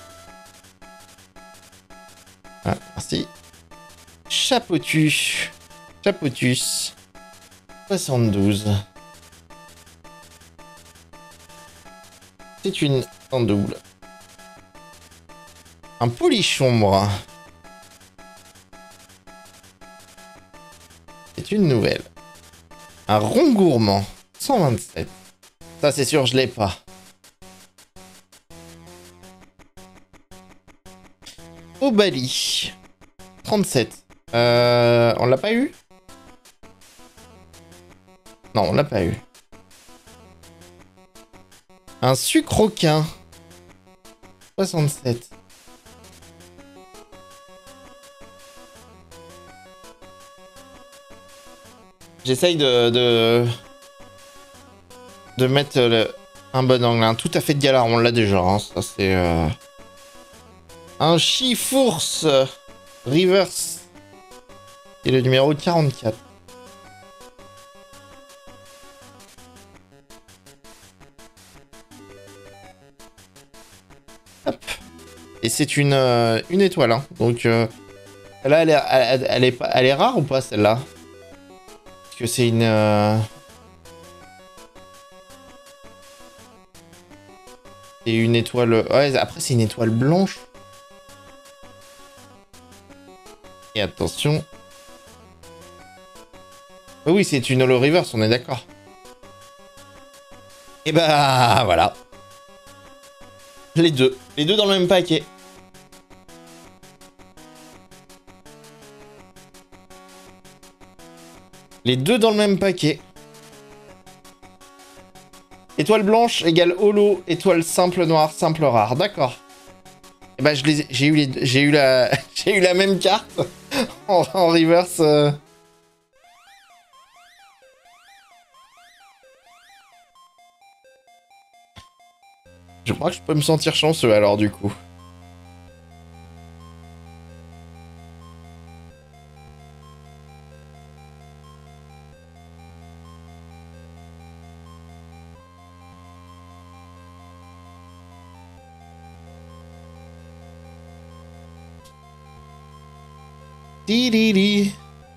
Ah, merci. Chapeautu. Chapeautus. soixante-douze. C'est une en double. Un polichombre. C'est une nouvelle. Un rond gourmand. cent vingt-sept. Ça, c'est sûr, je l'ai pas. Obali. trente-sept. Euh, on l'a pas eu? Non, on l'a pas eu. Un sucroquin. soixante-sept. J'essaye de, de... de mettre le... un bon angle. Un tout à fait de galère, on l'a déjà. Hein. Ça, c'est... Euh... Un Chifours Reverse. Et le numéro quarante-quatre. Hop. Et c'est une, euh, une étoile. Hein. Donc euh, là, elle est, elle, elle, est, elle est rare ou pas, celle-là? Parce que c'est une... Euh... C'est une étoile... Ouais, après, c'est une étoile blanche. Et attention... Oh oui, c'est une Holo Reverse, on est d'accord. Et bah, voilà. Les deux. Les deux dans le même paquet. Les deux dans le même paquet. Étoile blanche égale holo, étoile simple noire, simple rare. D'accord. Et bah, j'ai eu, les, j'ai eu, la, j'ai eu la même carte en, en reverse. Euh... Je crois que je peux me sentir chanceux alors du coup. Di di di.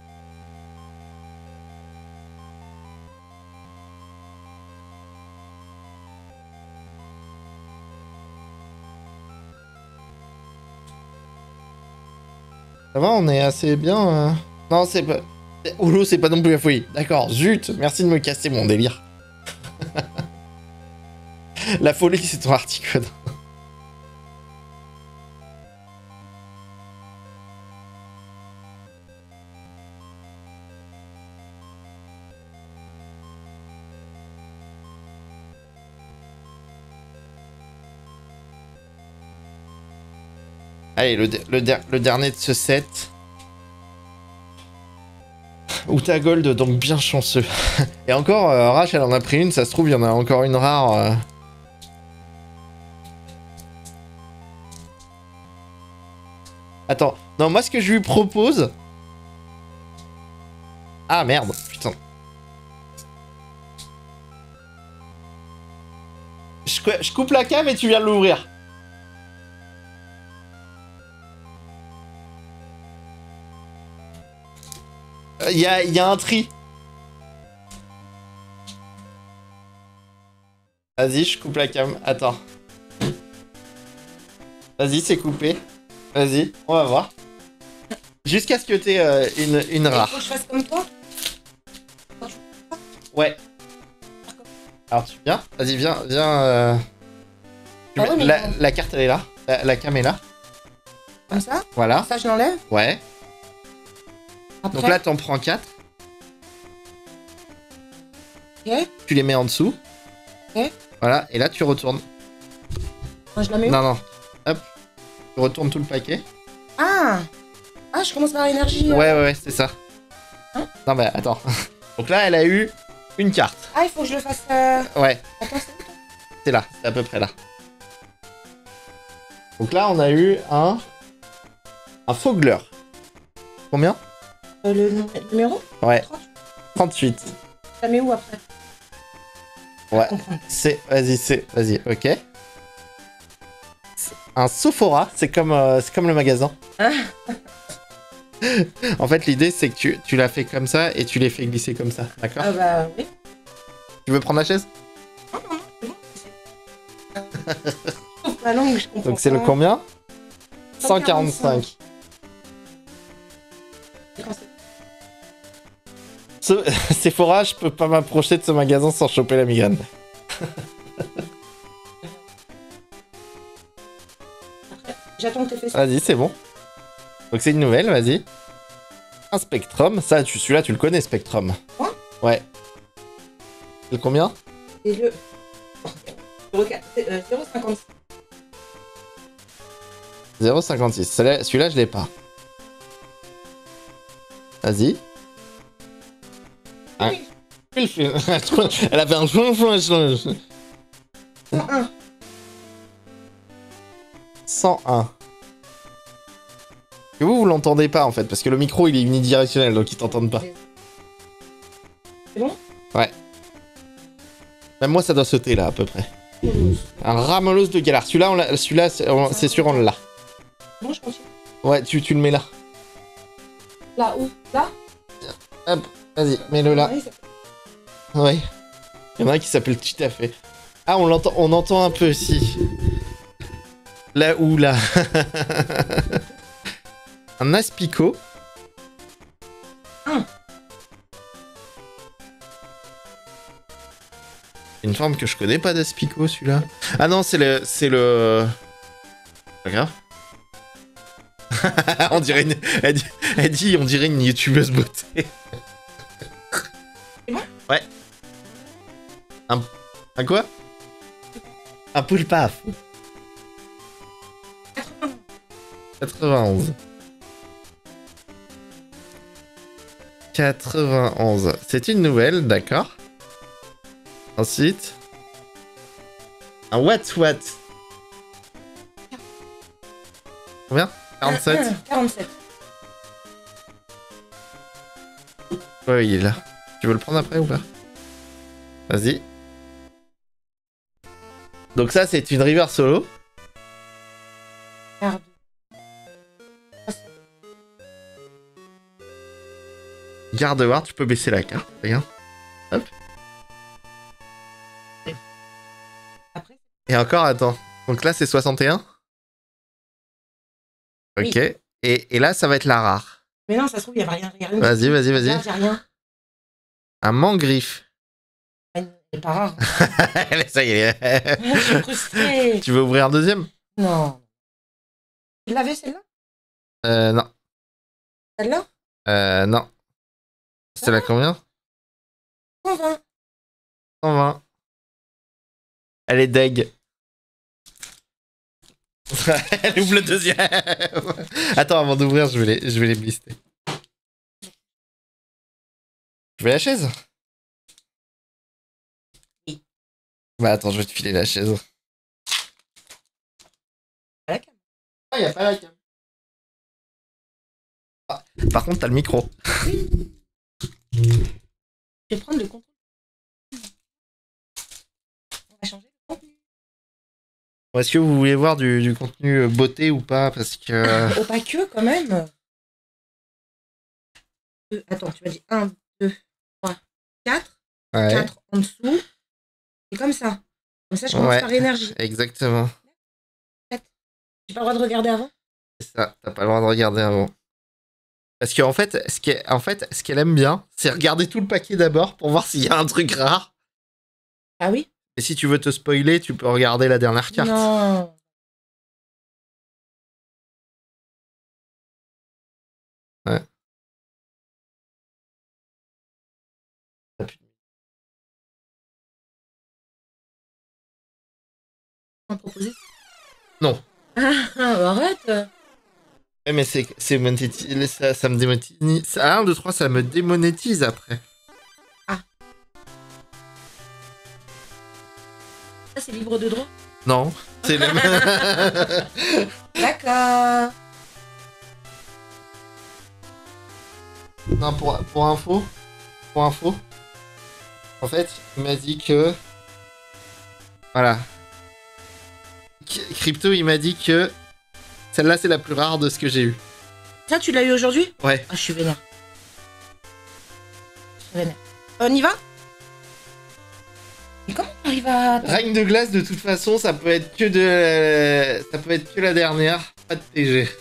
Ça va, on est assez bien. Euh... Non, c'est pas... Holo, c'est pas non plus la folie. D'accord, zut, merci de me casser mon délire. La folie, c'est ton Articode. Allez, le, le, le dernier de ce set. Outa Gold, donc bien chanceux. Et encore, euh, Rach, elle en a pris une, ça se trouve, il y en a encore une rare. Euh... Attends, non, moi ce que je lui propose... Ah merde, putain. Je, je coupe la cam et tu viens de l'ouvrir. Il y a, y a un tri. Vas-y, je coupe la cam. Attends. Vas-y, c'est coupé. Vas-y, on va voir. Jusqu'à ce que t'aies euh, une, une rare. Faut que je fasse comme toi? Ouais. Alors tu viens. Vas-y, viens, viens. Euh... Ah ouais, la, non. la carte elle est là. La, la cam est là. Comme ça? Voilà. Ça, je l'enlève? Ouais. Après? Donc là, t'en prends quatre. Ok. Tu les mets en dessous. Ok. Voilà. Et là, tu retournes. Non, je la mets où? Non, non. Hop. Tu retournes tout le paquet. Ah! Ah, je commence par énergie. Ouais, euh. ouais, ouais, c'est ça. Hein? Non, mais attends. Donc là, elle a eu une carte. Ah, il faut que je le fasse. Euh... Ouais. Attends, c'est où, toi? C'est là. C'est à peu près là. Donc là, on a eu un... Un Fogler. Combien? Euh, le nu- numéro? Ouais. trente. trente-huit. Ça met où après? Ouais. Comprendre. C'est... Vas-y, c'est... Vas-y, ok. C'est un Sophora, c'est comme, euh, c'est comme le magasin. Ah. En fait, l'idée, c'est que tu, tu l'as fait comme ça et tu les fais glisser comme ça, d'accord? Ah bah oui. Tu veux prendre la chaise? Non, non, c'est bon. Je trouve ma langue, je comprends Donc c'est le pas. combien? cent cent quarante-cinq. C'est quand c'est- Ce... Sephora, je peux pas m'approcher de ce magasin sans choper la migraine. Après, j'attends que tu aies fait ça. Vas-y, c'est bon. Donc c'est une nouvelle, vas-y. Un Spectrum. Ça, tu, celui-là, tu le connais, Spectrum. Quoi? Ouais. C'est le combien? Et le. zéro virgule cinquante-six. zéro virgule cinquante-six. Celui-là, celui-là, je l'ai pas. Vas-y. Ah. Oui. Elle avait un joint, joint, joint. cent un. cent un. Et vous, vous l'entendez pas en fait, parce que le micro il est unidirectionnel, donc ils t'entendent pas. C'est bon? Ouais. Même moi ça doit sauter là à peu près. Un Ramelos de galère. Celui-là, on l'a- celui-là, c'est on- c'est sûr on l'a. Bon, je continue. Ouais, tu, tu le mets là. Là où? Là? Hop, vas-y, mets-le là. Oui, ça- Ouais. Il y en a un qui s'appelle tout à fait. Ah, on l'entend, on entend un peu aussi. Là où là. Un Aspico. Ah. Une forme que je connais pas d'Aspico celui-là. Ah non, c'est le. C'est le. Pas grave. On dirait une. Elle dit, elle dit, on dirait une youtubeuse beauté. C'est bon? Ouais. Un. Un quoi? Un poule paf. quatre-vingt-onze. quatre-vingt-onze. C'est une nouvelle, d'accord. Ensuite. Un what what. Combien? quarante-sept. quarante-sept. Ouais, il est là. Tu veux le prendre après ou pas? Vas-y. Donc ça, c'est une river solo. Merde. Garde voir, tu peux baisser la carte. Regarde. Hop. Après? Et encore, attends. Donc là, c'est soixante et un. Ok. Oui. Et, et là, ça va être la rare. Mais non, ça se trouve, il n'y a rien. Y a rien. Vas-y, vas-y, vas-y. Regarde, y a rien. Un mangriffe. C'est pas rare. Ça y est. Je suis frustrée. Tu veux ouvrir un deuxième? Non. Tu l'avais celle-là? Euh, non. Celle-là? Euh, non. C'était la combien? cent vingt. cent vingt. Elle est deg. Elle ouvre le deuxième. Attends, avant d'ouvrir, je vais les, je vais les blister. Je veux la chaise? Oui. Bah attends, je vais te filer la chaise. La cam. Ah, y a pas la cam. Ah, par contre, t'as le micro. Je vais prendre le contenu. On va changer le contenu. Est-ce que vous voulez voir du, du contenu beauté ou pas? Parce que... Oh, pas que, quand même. Deux. Attends, tu m'as dit un, deux, trois, quatre. Ouais, quatre en dessous. Et comme ça. Comme ça, je commence Ouais. par énergie. exactement. J'ai pas le droit de regarder avant? C'est ça, t'as pas le droit de regarder avant. Parce qu'en fait, ce qu'elle en fait, ce qu'elle aime bien, c'est regarder tout le paquet d'abord pour voir s'il y a un truc rare. Ah oui? Et si tu veux te spoiler, tu peux regarder la dernière carte. Non. Ouais. On proposé? Non. Ah, arrête. Ouais, mais c'est c'est monéti- ça, ça me démonétise. un, deux, trois, ça me démonétise après. Ça, c'est libre de droit? Non, c'est le même. D'accord. Non, pour, pour info, pour info, en fait, il m'a dit que... Voilà. K- Crypto, il m'a dit que celle-là, c'est la plus rare de ce que j'ai eu. Ça, tu l'as eu aujourd'hui? Ouais. Ah, je suis vénère. Je suis vénère. On y va? Mais comment on arrive à... Règne de glace, de toute façon, ça peut être que de... Ça peut être que la dernière, pas de T G.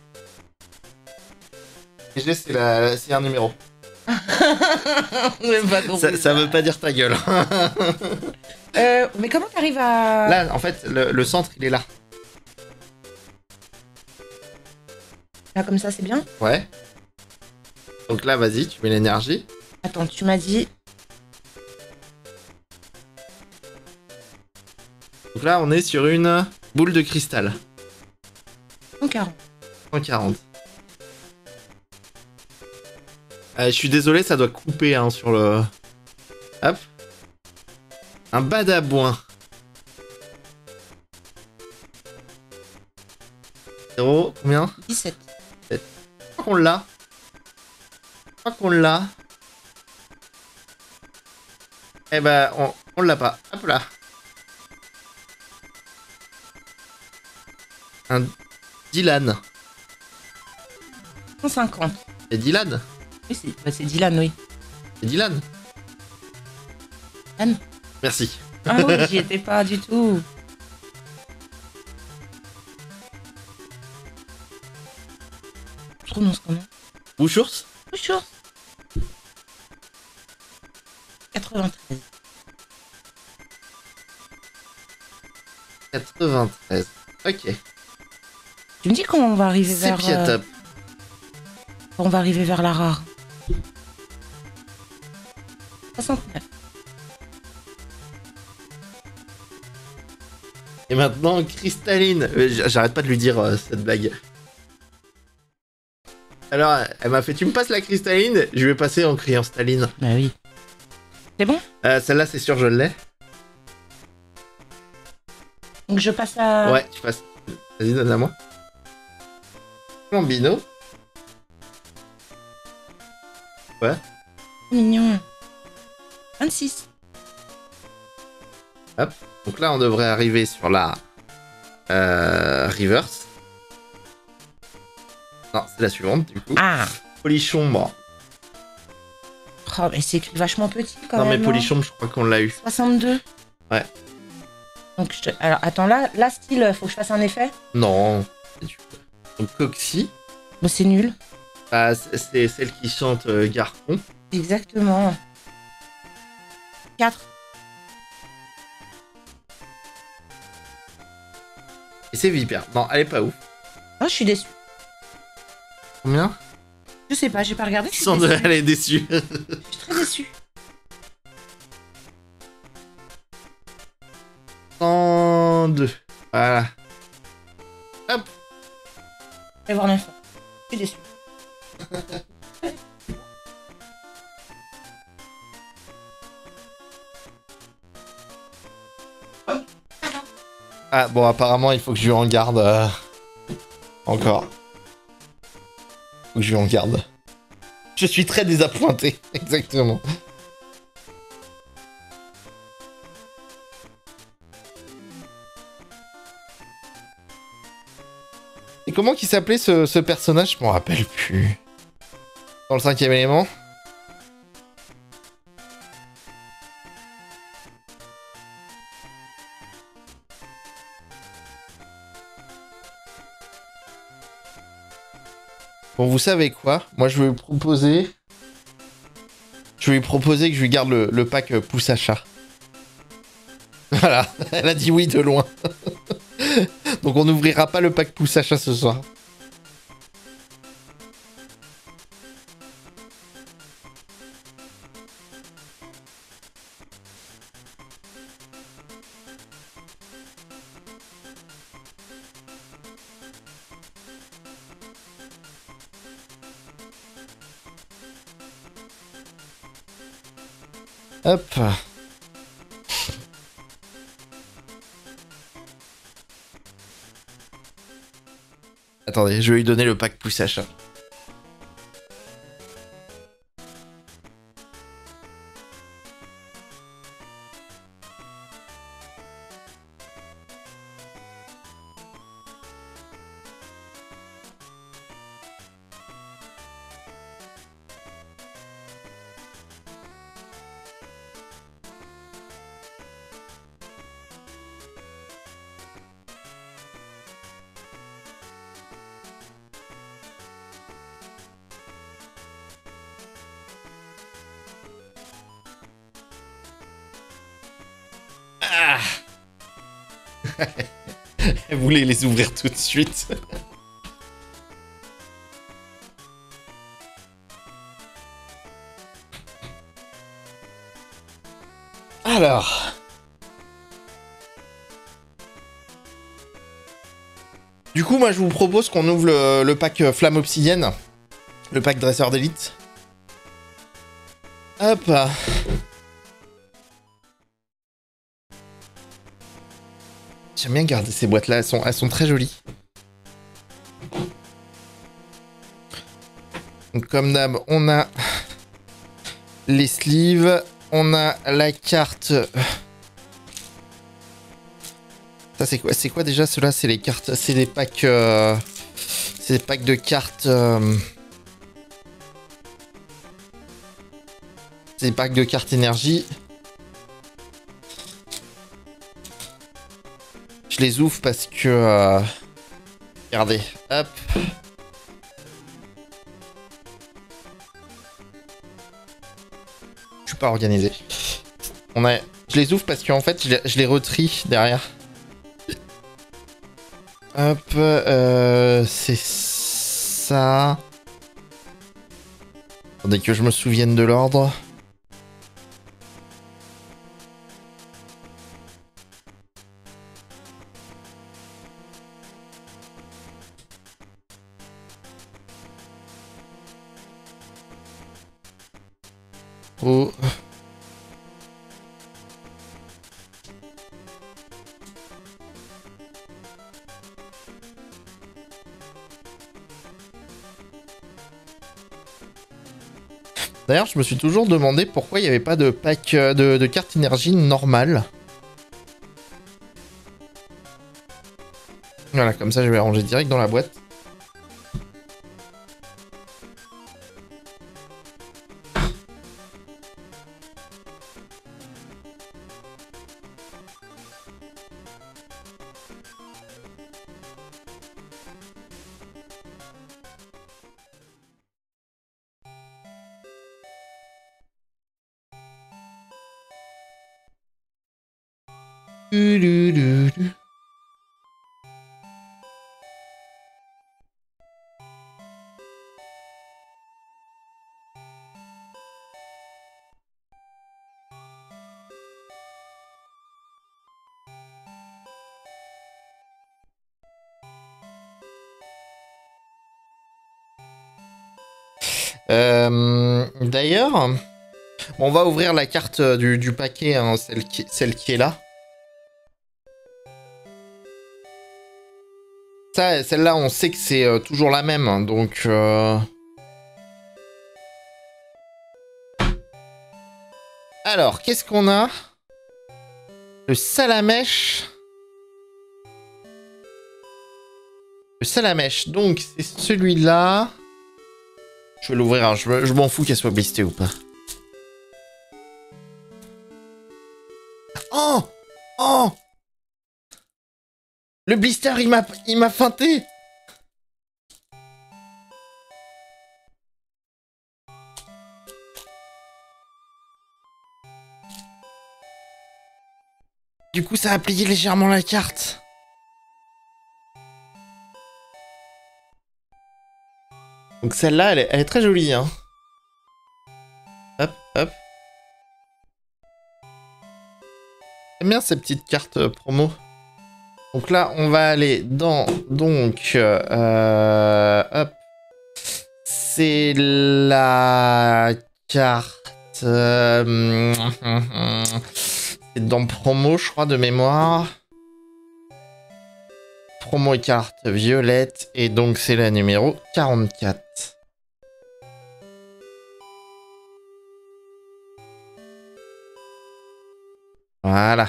T G, c'est la... c'est un numéro. Ouais, pas compris Ça, ça veut pas dire ta gueule. Euh, mais comment t'arrives à... Là, en fait, le, le centre, il est là. Là, comme ça, c'est bien? Ouais. Donc là, vas-y, tu mets l'énergie. Attends, tu m'as dit... Donc là, on est sur une boule de cristal. cent quarante. cent quarante. Euh, je suis désolé, ça doit couper hein, sur le... Hop. Un badabouin. Zéro, combien? dix-sept. Je crois qu'on l'a. Je crois qu'on l'a. Eh ben, on, on l'a pas. Hop là. Un Dylan. cent cinquante. C'est Dylan? Oui, c'est bah, c'est Dylan, oui. C'est Dylan? Dylan. Merci. Ah oui, j'y étais pas du tout. Je prononce comment? Bouchours? Bonjour. quatre-vingt-treize. quatre-vingt-treize. Ok. Tu me dis quand on va arriver C'est vers... pied euh, top. quand on va arriver vers la rare. soixante-neuf. Et maintenant, cristalline. Euh, j- J'arrête pas de lui dire euh, cette blague. Alors, elle m'a fait, tu me passes la cristalline? Je vais passer en criant Staline. Bah oui. C'est bon? Euh, Celle-là, c'est sûr, je l'ai. Donc je passe à... Ouais, tu passes. Vas-y, donne à moi. Bambino. Ouais. Mignon. vingt-six. Donc là, on devrait arriver sur la euh, reverse. Non, c'est la suivante, du coup. Ah. Polichombre. Oh, mais c'est écrit vachement petit quand Non, mais même. hein. Polichombre, je crois qu'on l'a eu. soixante-deux. Ouais. Donc je te... Alors attends, là, là style, faut que je fasse un effet? Non. Donc Coxy, Bon, c'est nul. bah, c'est c'est celle qui chante euh, Garcon. Exactement. quatre. Et c'est Vipère. Non, elle est pas ouf. Oh, je suis déçue. Combien? Je sais pas, j'ai pas regardé. Je suis cent deux, déçue. elle est déçue. Je suis très déçue. cent deux. Voilà. vais voir l'info. Je suis déçu. Ah bon, apparemment, il faut que je lui en garde euh, encore. Faut que je lui en garde. Je suis très désappointé, exactement. Et comment qu'il s'appelait ce, ce personnage? Je m'en rappelle plus. Dans le cinquième élément. Bon, vous savez quoi? Moi, je vais lui proposer... Je vais lui proposer que je lui garde le, le pack euh, pouce à chat. Voilà, elle a dit oui de loin. Donc on n'ouvrira pas le pack pouce à chat ce soir. Hop. Attendez, je vais lui donner le pack pouce à chat. Ah. Elle voulait les ouvrir tout de suite. Alors. Du coup, moi, je vous propose qu'on ouvre le, le pack euh, Flamme Obsidienne. Le pack Dresseur d'élite. Hop. J'aime bien garder ces boîtes-là, elles sont, elles sont très jolies. Donc, comme d'hab, on a les sleeves, on a la carte. Ça, c'est quoi, c'est quoi déjà ceux-là? C'est les cartes, c'est des packs, euh... c'est des packs de cartes. Euh... C'est des packs de cartes énergie. Je les ouvre parce que... Euh... Regardez, hop. Je suis pas organisé. On a... Je les ouvre parce qu'en fait, je les, je les retrie derrière. Hop, euh... c'est ça. Attendez que je me souvienne de l'ordre. Oh. D'ailleurs, je me suis toujours demandé pourquoi il n'y avait pas de pack de, de carte énergie normale. Voilà, comme ça je vais ranger direct dans la boîte. Du, du, du, du. Euh, D'ailleurs, bon, on va ouvrir la carte du, du paquet, hein, celle, qui, celle qui est là. Ça, celle-là, on sait que c'est euh, toujours la même, hein, donc... Euh... Alors, qu'est-ce qu'on a? Le salamèche. Le salamèche, donc c'est celui-là. Je vais l'ouvrir, hein. je, je m'en fous qu'elle soit blistée ou pas. Oh! Oh! Le blister, il m'a il m'a feinté! Du coup, ça a plié légèrement la carte. Donc celle-là, elle, elle est très jolie, hein. Hop, hop. J'aime bien ces petites cartes euh, promo. Donc là, on va aller dans... Donc... Euh, hop. C'est la carte... Euh, c'est dans promo, je crois, de mémoire. Promo et carte violette. Et donc, c'est la numéro quarante-quatre. Voilà.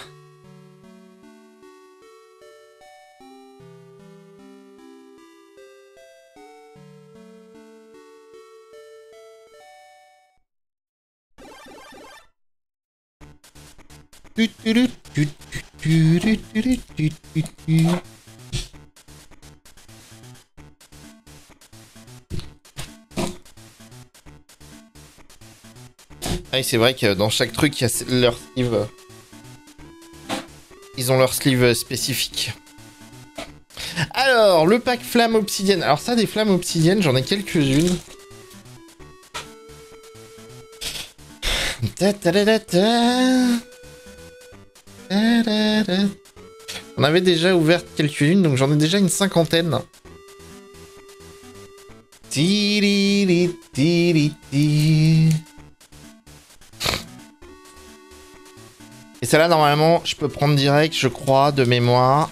Ah oui, c'est vrai que dans chaque truc, il y a leur sleeve. Ils ont leur sleeve spécifique. Alors, le pack flamme obsidienne. Alors ça, des flammes obsidiennes, j'en ai quelques-unes. On avait déjà ouvert quelques-unes, donc j'en ai déjà une cinquantaine. Et celle-là, normalement, je peux prendre direct, je crois, de mémoire.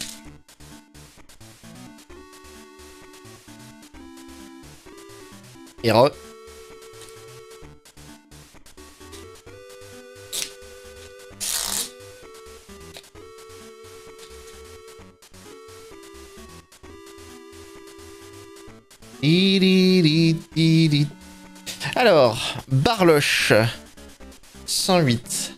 Et re... Alors, Barloche, cent huit.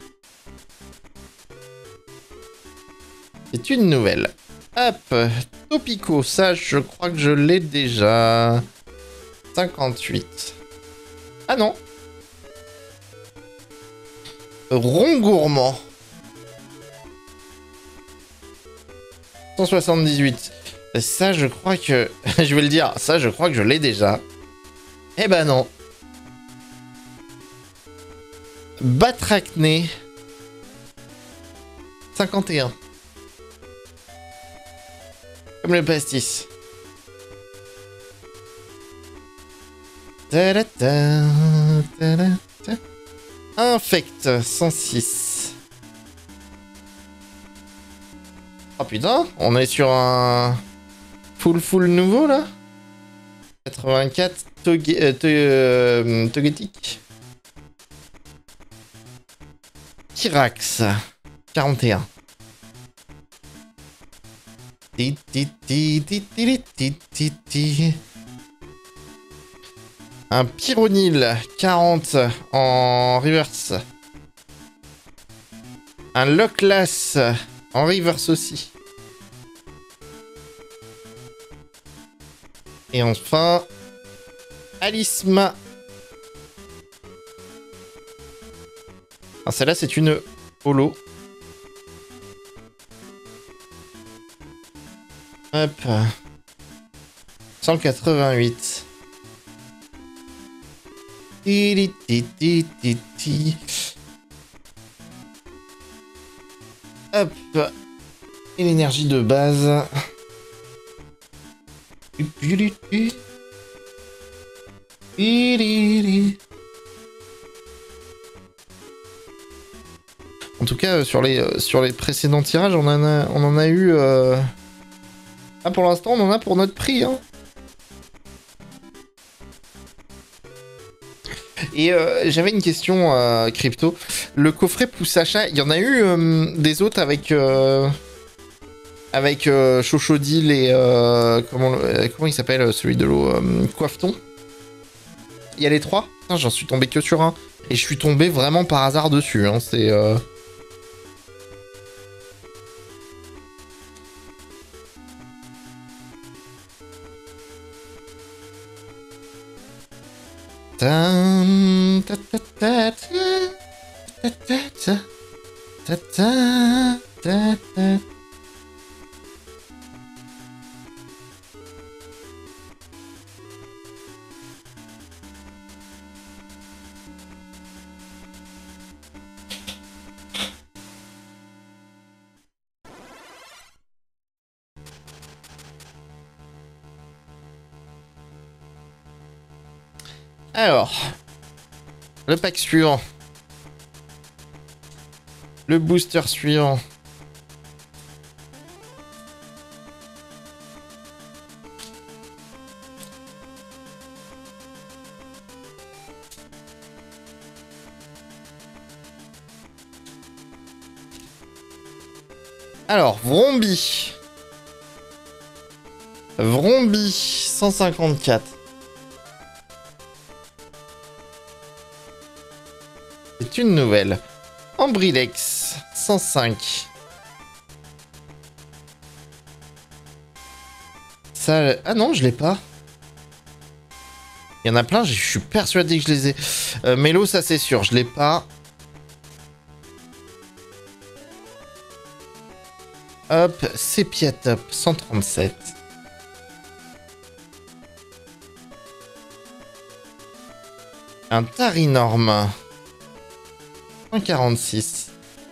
C'est une nouvelle. Hop, Topico, ça je crois que je l'ai déjà. cinquante-huit. Ah non. Rond gourmand. cent soixante-dix-huit. Ça, je crois que... je vais le dire, ça, je crois que je l'ai déjà. Eh ben non. Batracné. cinquante et un. Comme le pastis. Ta-da-ta, ta-da-ta. Infect, cent six. Oh putain, on est sur un... Full full nouveau là. quatre-vingt-quatre Toge euh, to euh, Togetic. Kirax quarante et un. Ti, ti, ti, ti, ti, ti, ti, ti. Un Pyronil quarante en reverse. Un Locklass en reverse aussi. Et enfin, Alisma. Ah, celle-là, c'est une holo. Hop. cent quatre-vingt-huit. Ti, ti, ti, ti, ti. Hop. Et l'énergie de base. En tout cas, sur les, euh, sur les précédents tirages, on en a, on en a eu... Euh... Ah, pour l'instant, on en a pour notre prix. Hein. Et euh, j'avais une question, euh, Crypto. Le coffret pouce achat, il y en a eu euh, des autres avec... Euh... Avec euh, Chochodil et... Euh... Comment, euh, comment il s'appelle, celui de l'eau euh, Coiffeton. Il y a les trois. J'en suis tombé que sur un. Et je suis tombé vraiment par hasard dessus. Hein. C'est... Euh... Ta ta ta ta ta ta ta ta ta ta. Alors, le pack suivant. Le booster suivant. Alors, Vromby. Vromby, cent cinquante-quatre. C'est une nouvelle. Ambrilex, cent cinq. Ça... Ah non, je l'ai pas. Il y en a plein, je suis persuadé que je les ai. Euh, Mélo, ça c'est sûr, je l'ai pas. Hop, Sepia Top, cent trente-sept. Un Tarinorm. cent quarante-six.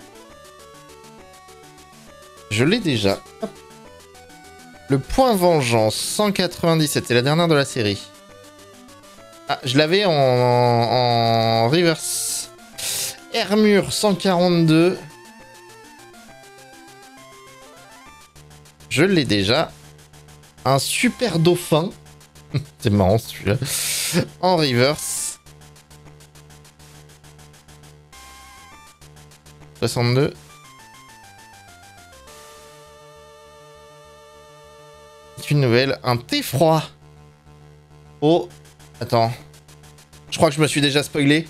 Je l'ai déjà. Hop. Le Point Vengeance, cent quatre-vingt-dix-sept. C'est la dernière de la série. Ah, je l'avais en, en, en reverse. Hermure, cent quarante-deux. Je l'ai déjà. Un Super Dauphin. C'est marrant celui-là. En reverse. soixante-deux. C'est une nouvelle. Un thé froid. Oh. Attends. Je crois que je me suis déjà spoilé.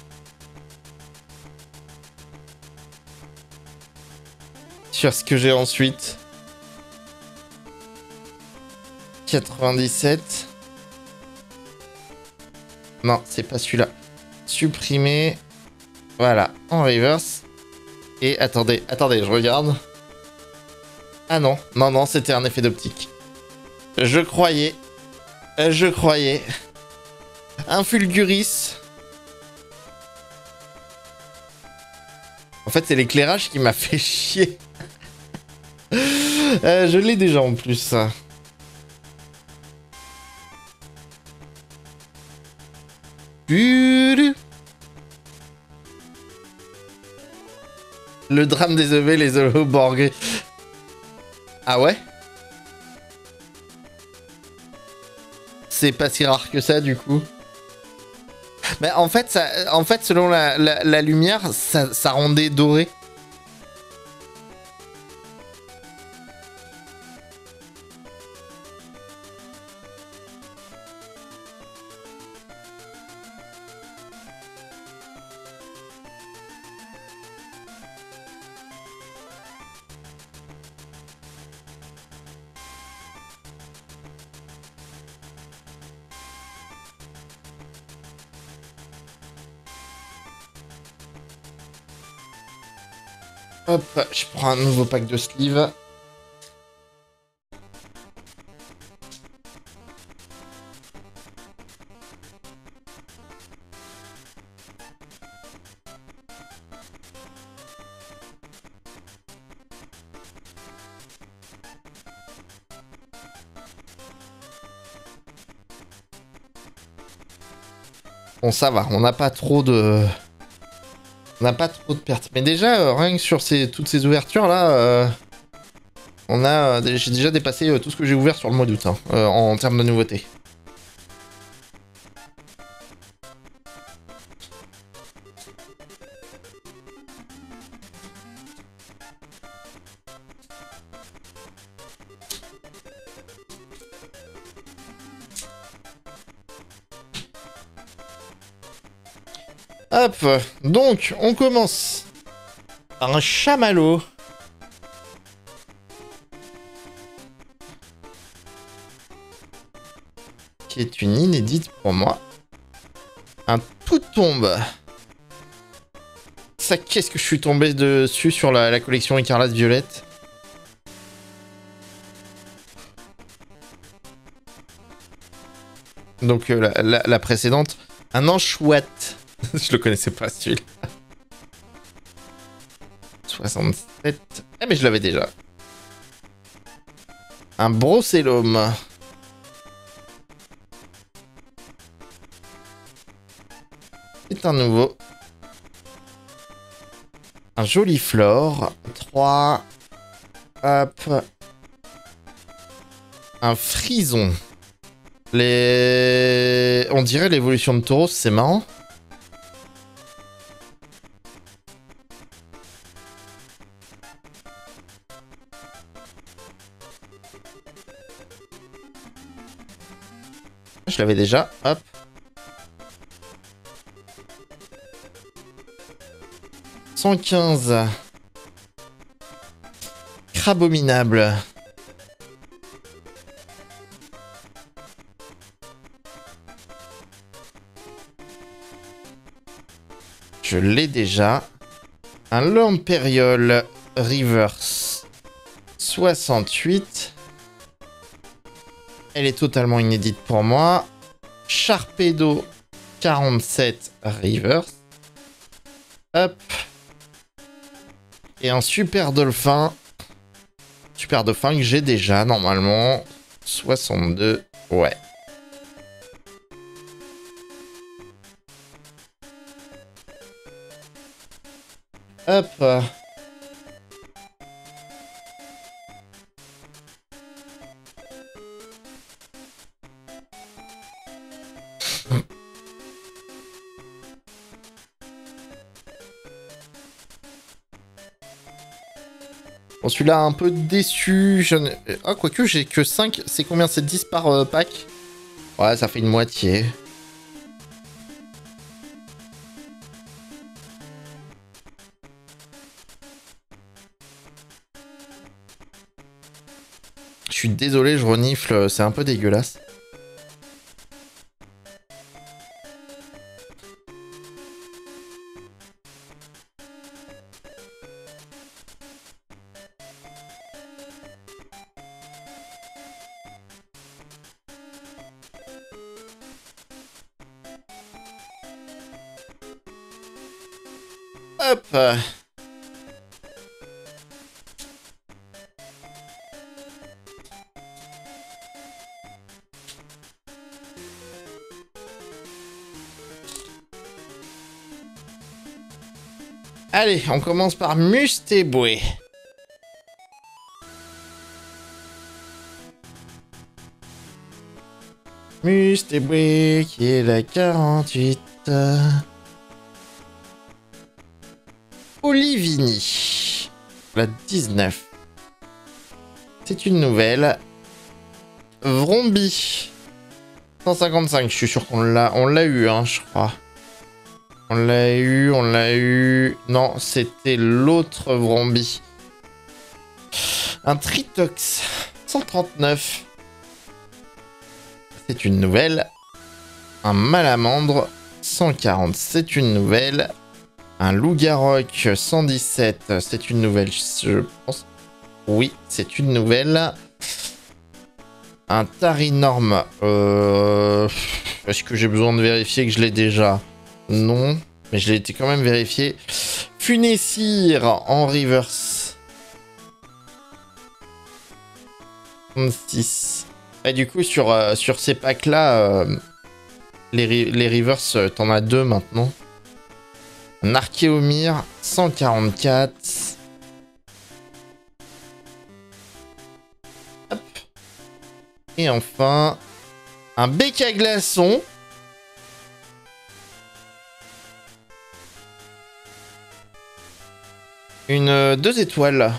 Sur ce que j'ai ensuite. quatre-vingt-dix-sept. Non, c'est pas celui-là. Supprimer. Voilà. En reverse. Et attendez, attendez, je regarde. Ah non, non, non, c'était un effet d'optique. Je croyais. Je croyais. Un Fulguris. En fait, c'est l'éclairage qui m'a fait chier. euh, je l'ai déjà en plus, ça. Le drame des E V, les holoborgues. Ah ouais? C'est pas si rare que ça, du coup. Mais en fait, ça, en fait selon la, la, la lumière, ça, ça rendait doré. Hop, je prends un nouveau pack de sleeve. Bon, ça va, on n'a pas trop de... On n'a pas trop de pertes. Mais déjà, euh, rien que sur ces, toutes ces ouvertures-là, euh, on a... euh, j'ai déjà dépassé euh, tout ce que j'ai ouvert sur le mois d'août, hein, euh, en termes de nouveautés. Hop, donc on commence par un chamallow. Qui est une inédite pour moi. Un tout tombe. Ça, qu'est-ce que je suis tombé dessus sur la, la collection Écarlate Violette. Donc euh, la, la, la précédente. Un anchouette. Je le connaissais pas celui-là. soixante-sept. Ah mais je l'avais déjà. Un brocellum. C'est un nouveau. Un joli flore. trois. Hop. Un frison. Les... On dirait l'évolution de Tauros, c'est marrant. Je l'avais déjà, hop. cent quinze. Crabominable. Je l'ai déjà. Un Lampériole Reverse soixante-huit. Elle est totalement inédite pour moi. Sharpedo quarante-sept Reverse. Hop. Et un super dolphin. Super dauphin que j'ai déjà normalement. soixante-deux. Ouais. Hop. Bon, celui-là un peu déçu. Je ne... Ah, quoique, j'ai que cinq. C'est combien? C'est dix par euh, pack? Ouais, ça fait une moitié. Je suis désolé, je renifle. C'est un peu dégueulasse. Hop. Allez, on commence par Mustéboué. Mustéboué qui est la quarante-huit. Olivini, la dix-neuf. C'est une nouvelle. Vrombi, cent cinquante-cinq. Je suis sûr qu'on l'a, on l'a eu, hein, je crois. On l'a eu, on l'a eu. Non, c'était l'autre Vrombi. Un Tritox, cent trente-neuf. C'est une nouvelle. Un Malamandre, cent quarante. C'est une nouvelle. Un Loup-Garroc cent dix-sept, c'est une nouvelle, je pense. Oui, c'est une nouvelle. Un Tarinorm. Euh... Est-ce que j'ai besoin de vérifier que je l'ai déjà? Non, mais je l'ai été quand même vérifié. Funessir en reverse. trente-six. Et du coup, sur, euh, sur ces packs-là... Euh... Les, les reverse, euh, t'en as deux maintenant. Un Archéomir, cent quarante-quatre. Hop. Et enfin, un bec à glaçons. Une euh, deux étoiles.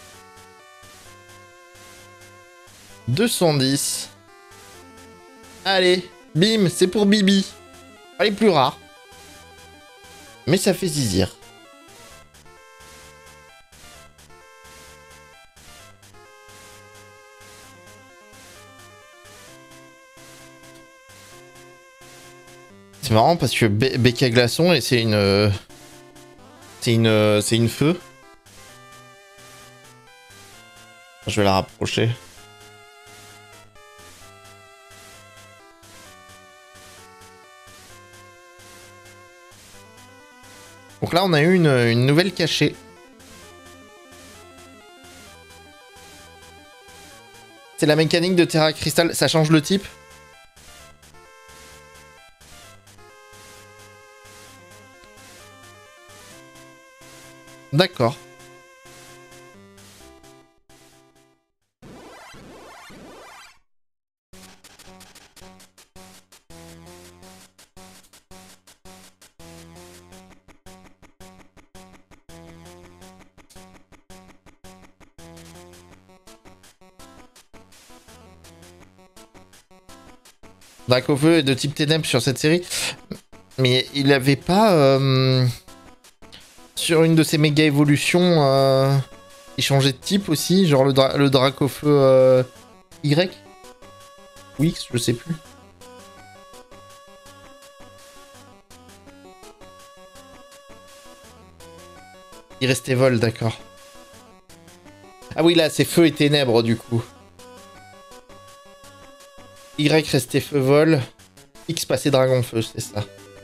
deux cent dix. Allez, bim, c'est pour Bibi. Pas les plus rares. Mais ça fait zizir. C'est marrant parce que Be Becca Glaçon et c'est une... Euh, c'est une... Euh, c'est une feu. Je vais la rapprocher. Donc là, on a eu une, une nouvelle cachée. C'est la mécanique de Terra Crystal. Ça change le type. D'accord. Dracofeu est de type ténèbres sur cette série. Mais il avait pas... Euh, sur une de ses méga évolutions... Euh, il changeait de type aussi. Genre le, dra le Dracofeu euh, Y ou X, je sais plus. Il restait vol, d'accord. Ah oui, là, c'est feu et ténèbres, du coup. Y restait feu vol. X passait dragon feu, c'est ça.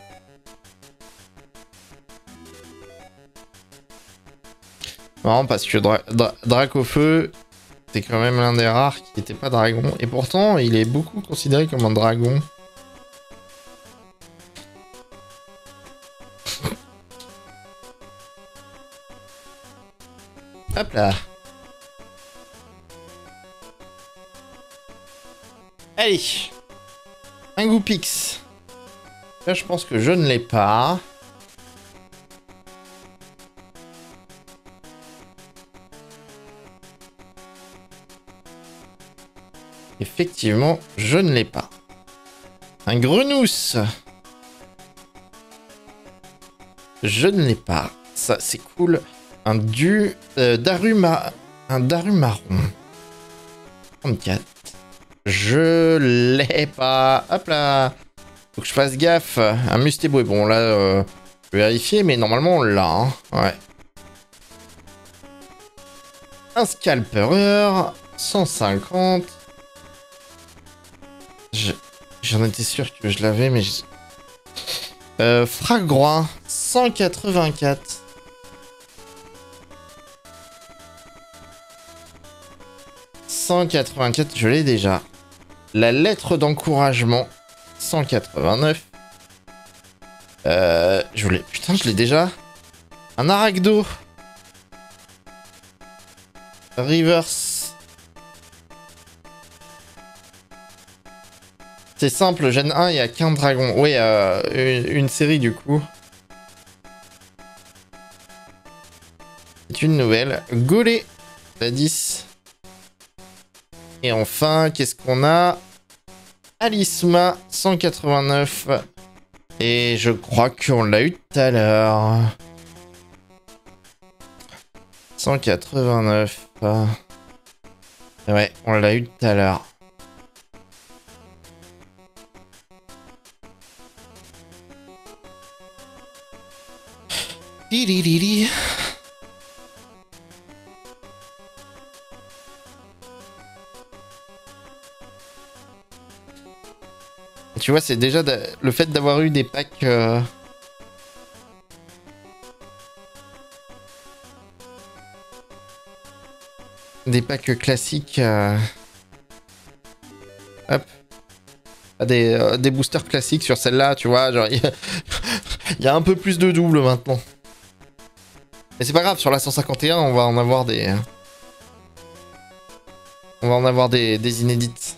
Marrant parce que Dra Dra Dracofeu, c'est quand même l'un des rares qui n'était pas dragon. Et pourtant, il est beaucoup considéré comme un dragon. Hop là. Allez. Un Goupix. Là, je pense que je ne l'ai pas. Effectivement, je ne l'ai pas. Un Grenousse. Je ne l'ai pas. Ça, c'est cool. Un du... Euh, Daruma... Un Darumaron. trente-quatre. Je l'ai pas. Hop là. Faut que je fasse gaffe. Un Mustéboué. Bon, là, euh, je vais vérifier, mais normalement, on l'a. Hein. Ouais. Un Scalperer. cent cinquante. J'en étais sûr que je l'avais, mais... Je... Euh, Fragroin. cent quatre-vingt-quatre. cent quatre-vingt-quatre, je l'ai déjà. La lettre d'encouragement, cent quatre-vingt-neuf. Euh, je l'ai... Putain, je l'ai déjà. Un Arachdo. Reverse. C'est simple, Gen un, il n'y a qu'un dragon. Oui, euh, une, une série du coup. C'est une nouvelle. Golé, la dix. Et enfin, qu'est-ce qu'on a? Alisma, cent quatre-vingt-neuf. Et je crois qu'on l'a eu tout à l'heure. cent quatre-vingt-neuf. Ouais, on l'a eu tout à l'heure. Di-di-di-di. Tu vois, c'est déjà le fait d'avoir eu des packs... Euh... Des packs classiques. Euh... Hop. à des, euh, des boosters classiques sur celle-là, tu vois. Genre, il y, y a un peu plus de double maintenant. Mais c'est pas grave, sur la cent cinquante et un, on va en avoir des... On va en avoir des, des inédites.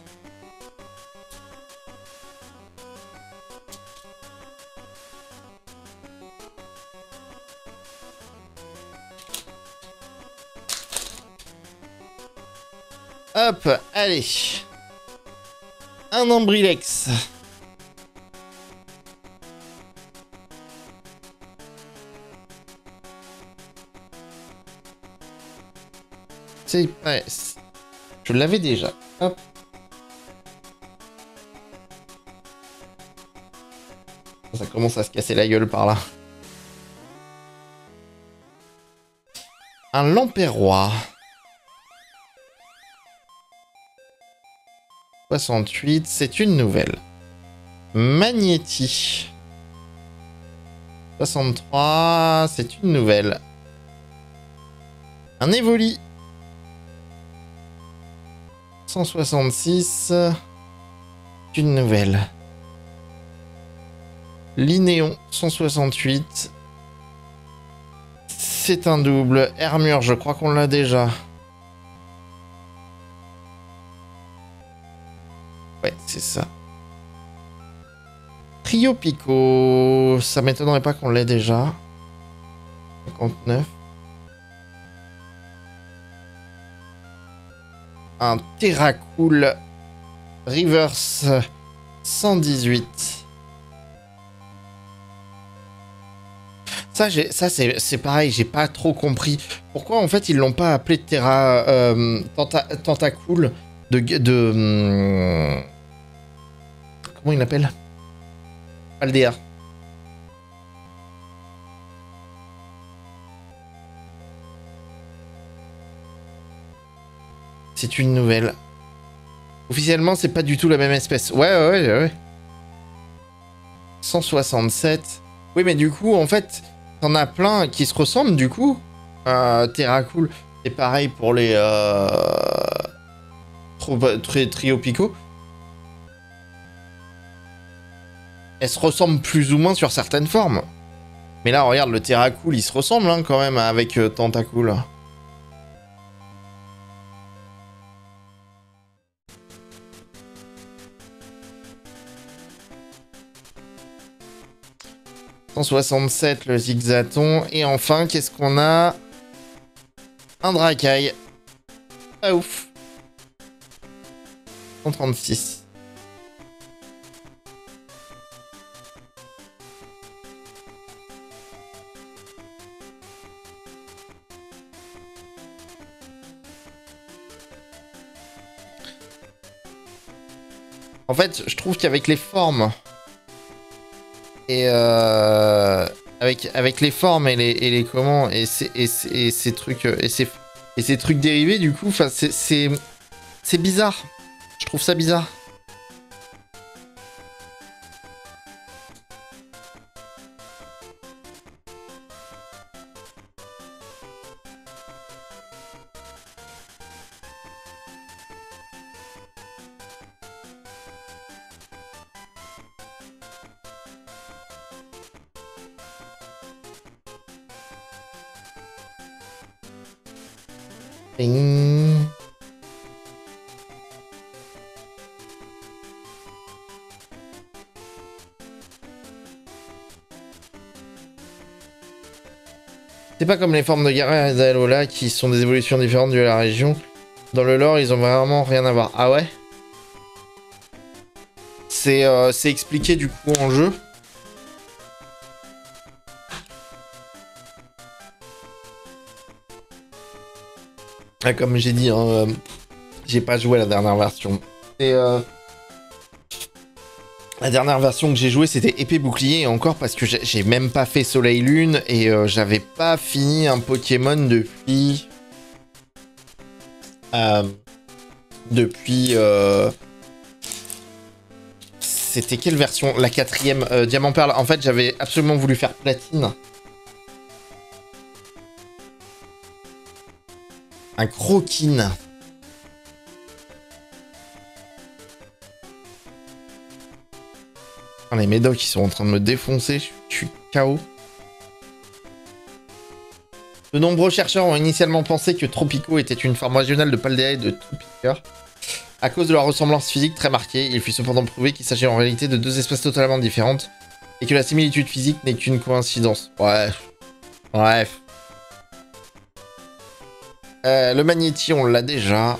Hop, allez. Un Ambrilex. C'est pas... Je l'avais déjà. Hop. Ça commence à se casser la gueule par là. Un Lampérois. soixante-huit, c'est une nouvelle. Magnéti. soixante-trois, c'est une nouvelle. Un Évoli. cent soixante-six, une nouvelle. Linéon, cent soixante-huit. C'est un double. Hermure, je crois qu'on l'a déjà. Ouais, c'est ça. Trio Pico, ça m'étonnerait pas qu'on l'ait déjà. cinquante-neuf. Un Terracool Reverse cent dix-huit. Ça, ça c'est pareil, j'ai pas trop compris. Pourquoi en fait ils l'ont pas appelé Terra euh, Tenta, Tentacool de... de hum, comment il l'appelle? Aldea. C'est une nouvelle. Officiellement, c'est pas du tout la même espèce. Ouais, ouais, ouais, ouais. cent soixante-sept. Oui, mais du coup, en fait, t'en as plein qui se ressemblent, du coup. Euh, Terracool. C'est pareil pour les... Euh... Trio Pico. Elles se ressemblent plus ou moins sur certaines formes. Mais là, regarde, le Terracool, il se ressemble hein, quand même avec euh, Tentacool. cent soixante-sept, le Zigzaton. Et enfin, qu'est-ce qu'on a? Un Dracaille. Pas ouf. cent trente-six. En fait, je trouve qu'avec les formes... Et euh, avec, avec les formes et les, et les comment et ces, et ces, et ces trucs et ces, et ces trucs dérivés du coup, enfin c'est c'est bizarre. Je trouve ça bizarre. Ding. C'est pas comme les formes de Gara et d'Alola qui sont des évolutions différentes de la région. Dans le lore, ils ont vraiment rien à voir. Ah ouais? C'est euh, c'est expliqué du coup en jeu. Ah, comme j'ai dit, hein, euh, j'ai pas joué à la dernière version. Et euh, la dernière version que j'ai joué, c'était épée bouclier, et encore parce que j'ai même pas fait Soleil Lune et euh, j'avais pas fini un Pokémon depuis euh, depuis euh, c'était quelle version? La quatrième euh, Diamant Perle. En fait, j'avais absolument voulu faire Platine. Un Croquine. Ah, les médocs, ils sont en train de me défoncer. Je je suis K O. De nombreux chercheurs ont initialement pensé que Tropico était une forme régionale de Paldea et de Tropica. À cause de leur ressemblance physique très marquée, il fut cependant prouvé qu'il s'agit en réalité de deux espèces totalement différentes et que la similitude physique n'est qu'une coïncidence. Bref. Bref. Euh, le magnéti, on l'a déjà.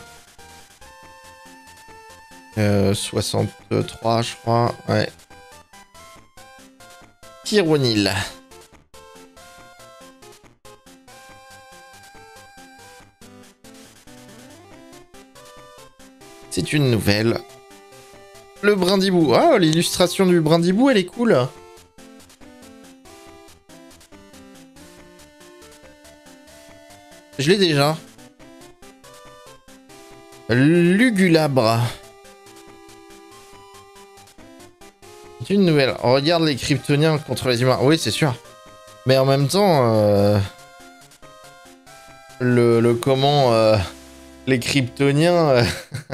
Euh, soixante-trois, je crois. Ouais. Pyronil. C'est une nouvelle. Le brindibou. Ah, l'illustration du brindibou, elle est cool. Je l'ai déjà. Lugulabre. C'est une nouvelle. On regarde les kryptoniens contre les humains. Oui, c'est sûr. Mais en même temps, euh... le, le comment... Euh... Les kryptoniens... Euh...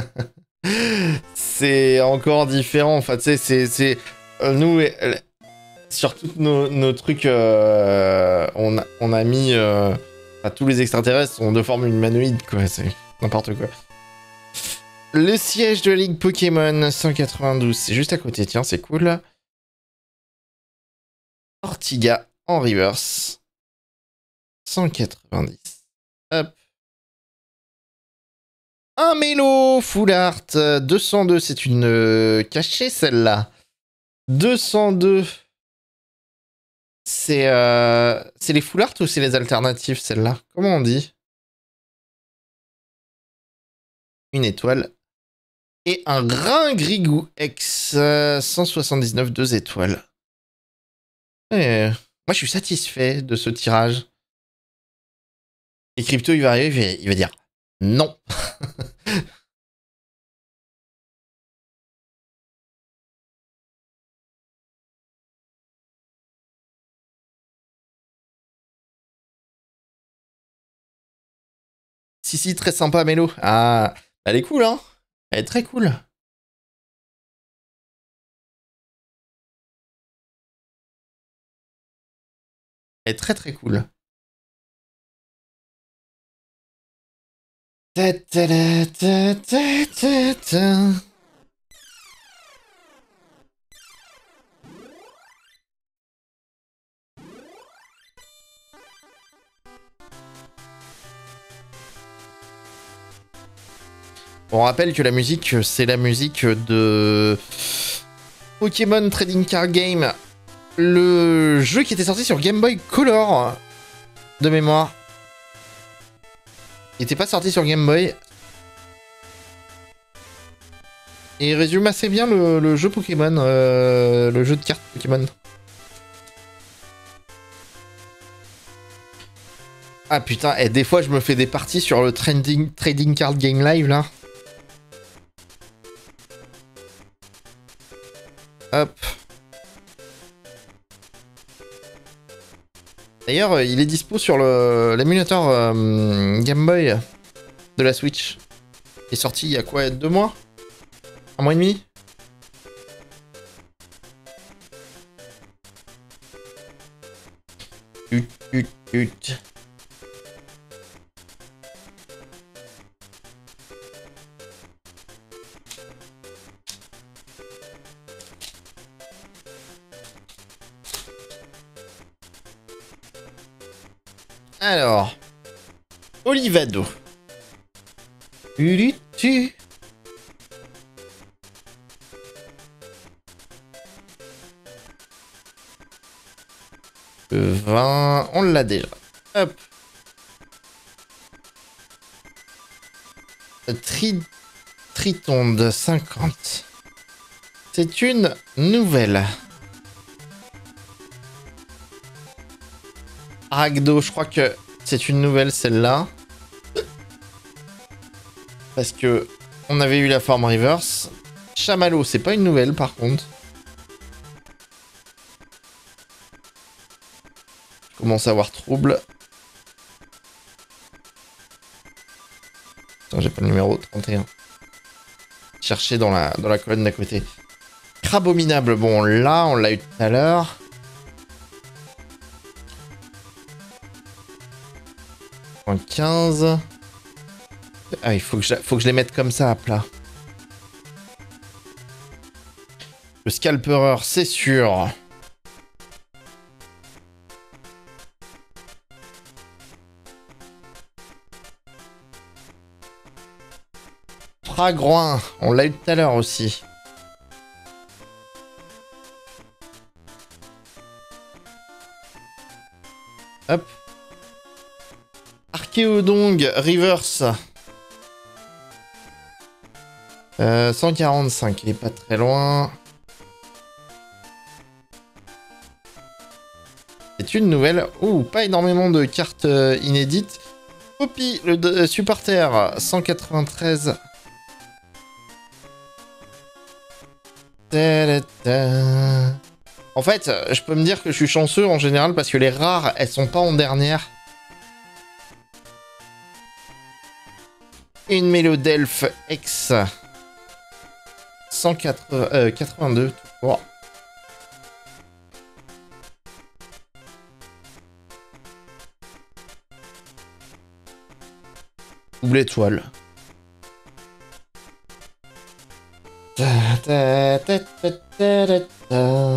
c'est encore différent. Enfin, tu sais, c'est... c'est... Euh, nous, euh, sur tous nos, nos trucs, euh, on, a, on a mis... Euh... Enfin, tous les extraterrestres sont de forme humanoïde, quoi. C'est n'importe quoi. Le siège de la Ligue Pokémon cent quatre-vingt-douze, c'est juste à côté, tiens, c'est cool. Ortiga en reverse. cent quatre-vingt-dix. Hop. Un mélo full art. deux cent deux, c'est une euh, cachée celle-là. deux cent deux. C'est euh, c'est les full art ou c'est les alternatives celle-là? Comment on dit? Une étoile. Et un Ringrigou X euh, cent soixante-dix-neuf, deux étoiles. Et, euh, moi, je suis satisfait de ce tirage. Et Crypto, il va arriver, il va, il va dire non. Si, si, très sympa, Mélo. Ah, elle est cool, hein? Elle est très cool. Elle est très très cool. Ta ta ta ta ta ta ta. On rappelle que la musique, c'est la musique de Pokémon Trading Card Game, le jeu qui était sorti sur Game Boy Color, de mémoire. Il n'était pas sorti sur Game Boy. Et il résume assez bien le, le jeu Pokémon, euh, le jeu de cartes Pokémon. Ah putain, et des fois je me fais des parties sur le trending, Trading Card Game Live là. Hop. D'ailleurs, il est dispo sur l'émulateur euh, Game Boy de la Switch. Il est sorti il y a quoi, deux mois? Un mois et demi? Tut, tut, tut. Alors, Olivado. Tu. Le vingt, on l'a déjà. Hop. Tri... Tritonde cinquante. C'est une nouvelle. Aragdo, je crois que c'est une nouvelle celle-là. Parce que on avait eu la forme reverse. Chamallow, c'est pas une nouvelle par contre. Je commence à avoir trouble. Attends, j'ai pas le numéro trente et un. Chercher dans la, dans la colonne d'à côté. Crabominable, bon, là, on l'a eu tout à l'heure. quinze. Ah, il faut que, je, faut que je les mette comme ça à plat. Le Scalperer, c'est sûr. Fragroin, on l'a eu tout à l'heure aussi. Hop. Archéodong Reverse. Euh, cent quarante-cinq, il est pas très loin. C'est une nouvelle. Ouh, pas énormément de cartes euh, inédites. Poppy, le euh, supporter, cent quatre-vingt-treize. Ta -ta -ta. En fait, je peux me dire que je suis chanceux en général parce que les rares, elles sont pas en dernière. Une Mélodelphe X. cent quatre-vingt-deux, tout court. Double étoile. Ta ta ta ta ta ta ta.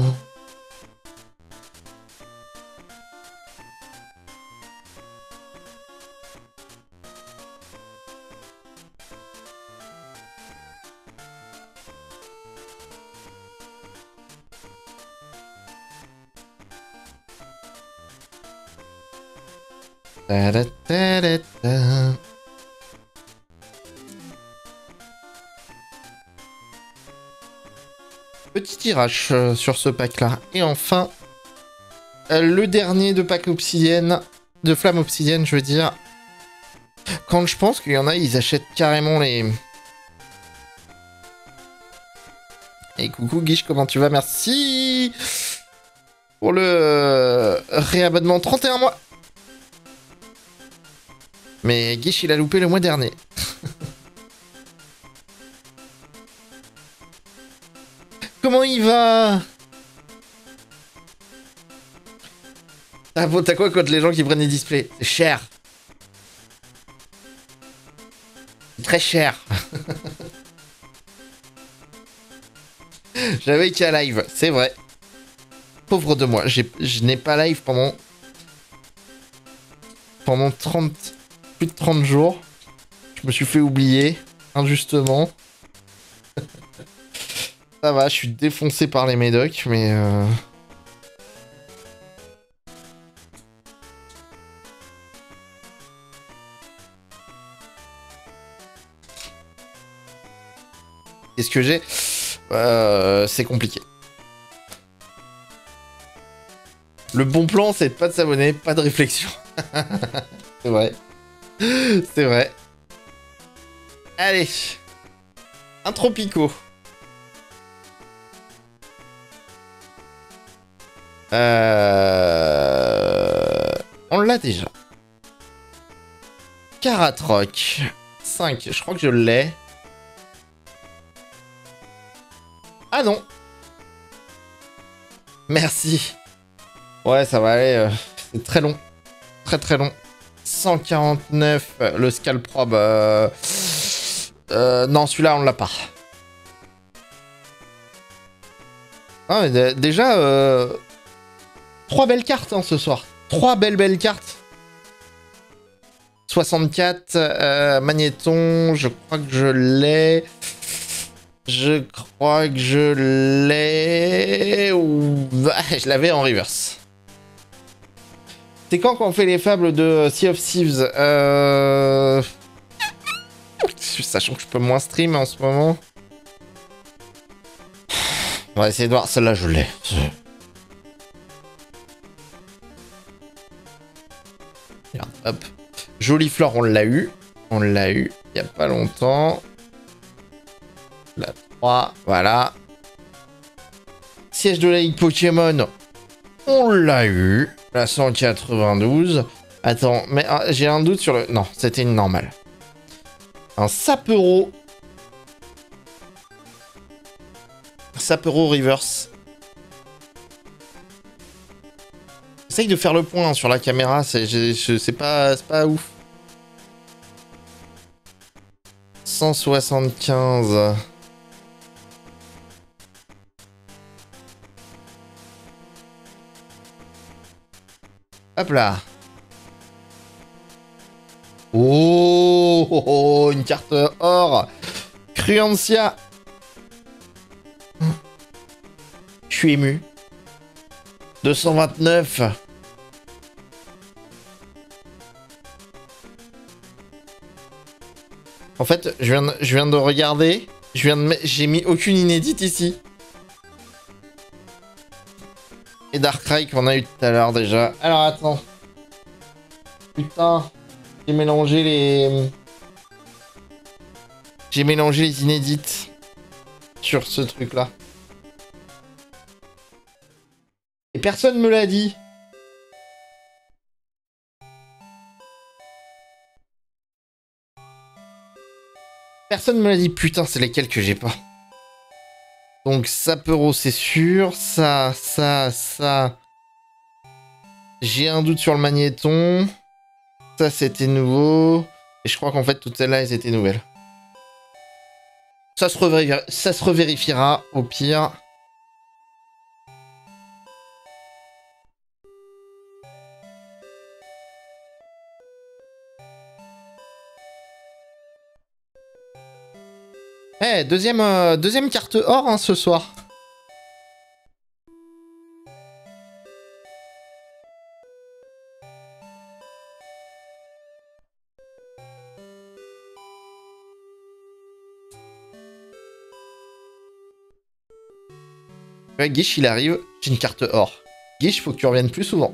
Ta ta ta ta ta. Petit tirage euh, sur ce pack-là. Et enfin, euh, le dernier de pack obsidienne, de flamme obsidienne, je veux dire. Quand je pense qu'il y en a, ils achètent carrément les... Et coucou Guiche, comment tu vas? Merci pour le euh, réabonnement trente et un mois. Mais Guiche, il a loupé le mois dernier. Comment il va? Ah bon, t'as quoi contre les gens qui prennent des displays? C'est cher. C'est très cher. J'avais qu'à live, c'est vrai. Pauvre de moi, je n'ai pas live pendant... Pendant trente... Plus de trente jours. Je me suis fait oublier, injustement. Ça va, je suis défoncé par les médocs, mais... Euh... Qu'est-ce que j'ai? euh, C'est compliqué. Le bon plan, c'est de pas de s'abonner, pas de réflexion. C'est vrai. C'est vrai. Allez. Un Tropico. Euh... On l'a déjà. Caratroc. cinq, je crois que je l'ai. Ah non. Merci. Ouais, ça va aller. Euh, c'est très long. Très très long. cent quarante-neuf, le Scalprobe. Euh... Euh, non, celui-là, on l'a pas. Ah, mais déjà... Euh... Trois belles cartes hein, ce soir. Trois belles belles cartes. soixante-quatre, euh, Magnéton, je crois que je l'ai. Je crois que je l'ai. Ou... Je l'avais en reverse. C'est quand qu'on fait les fables de Sea of Thieves euh... Sachant que je peux moins stream en ce moment. On va essayer de voir. Celle-là, je l'ai. Hop. Jolie fleur, on l'a eu. On l'a eu il n'y a pas longtemps. La trois, voilà. Siège de la Ligue Pokémon, on l'a eu. La cent quatre-vingt-douze. Attends, mais ah, j'ai un doute sur le... Non, c'était une normale. Un Sapero. Sapero Reverse. J'essaye de faire le point sur la caméra, c'est pas, pas ouf. cent soixante-quinze. Hop là. Oh, oh, oh, une carte or. Cruancia. Je suis ému. deux cent vingt-neuf. En fait, je viens de, je viens de regarder. Je viens de j'ai mis aucune inédite ici. Et Darkrai qu'on a eu tout à l'heure déjà. Alors attends. Putain. J'ai mélangé les... J'ai mélangé les inédites. Sur ce truc là. Et personne me l'a dit. Personne me l'a dit. Putain, c'est lesquels que j'ai pas. Donc, Sapero, c'est sûr. Ça, ça, ça. J'ai un doute sur le magnéton. Ça, c'était nouveau. Et je crois qu'en fait, toutes celles-là, elles étaient nouvelles. Ça se, revérifiera, ça se revérifiera, au pire. Eh, hey, deuxième, euh, deuxième carte or hein, ce soir. Ouais, Guiche, il arrive. J'ai une carte or. Guiche, faut que tu reviennes plus souvent.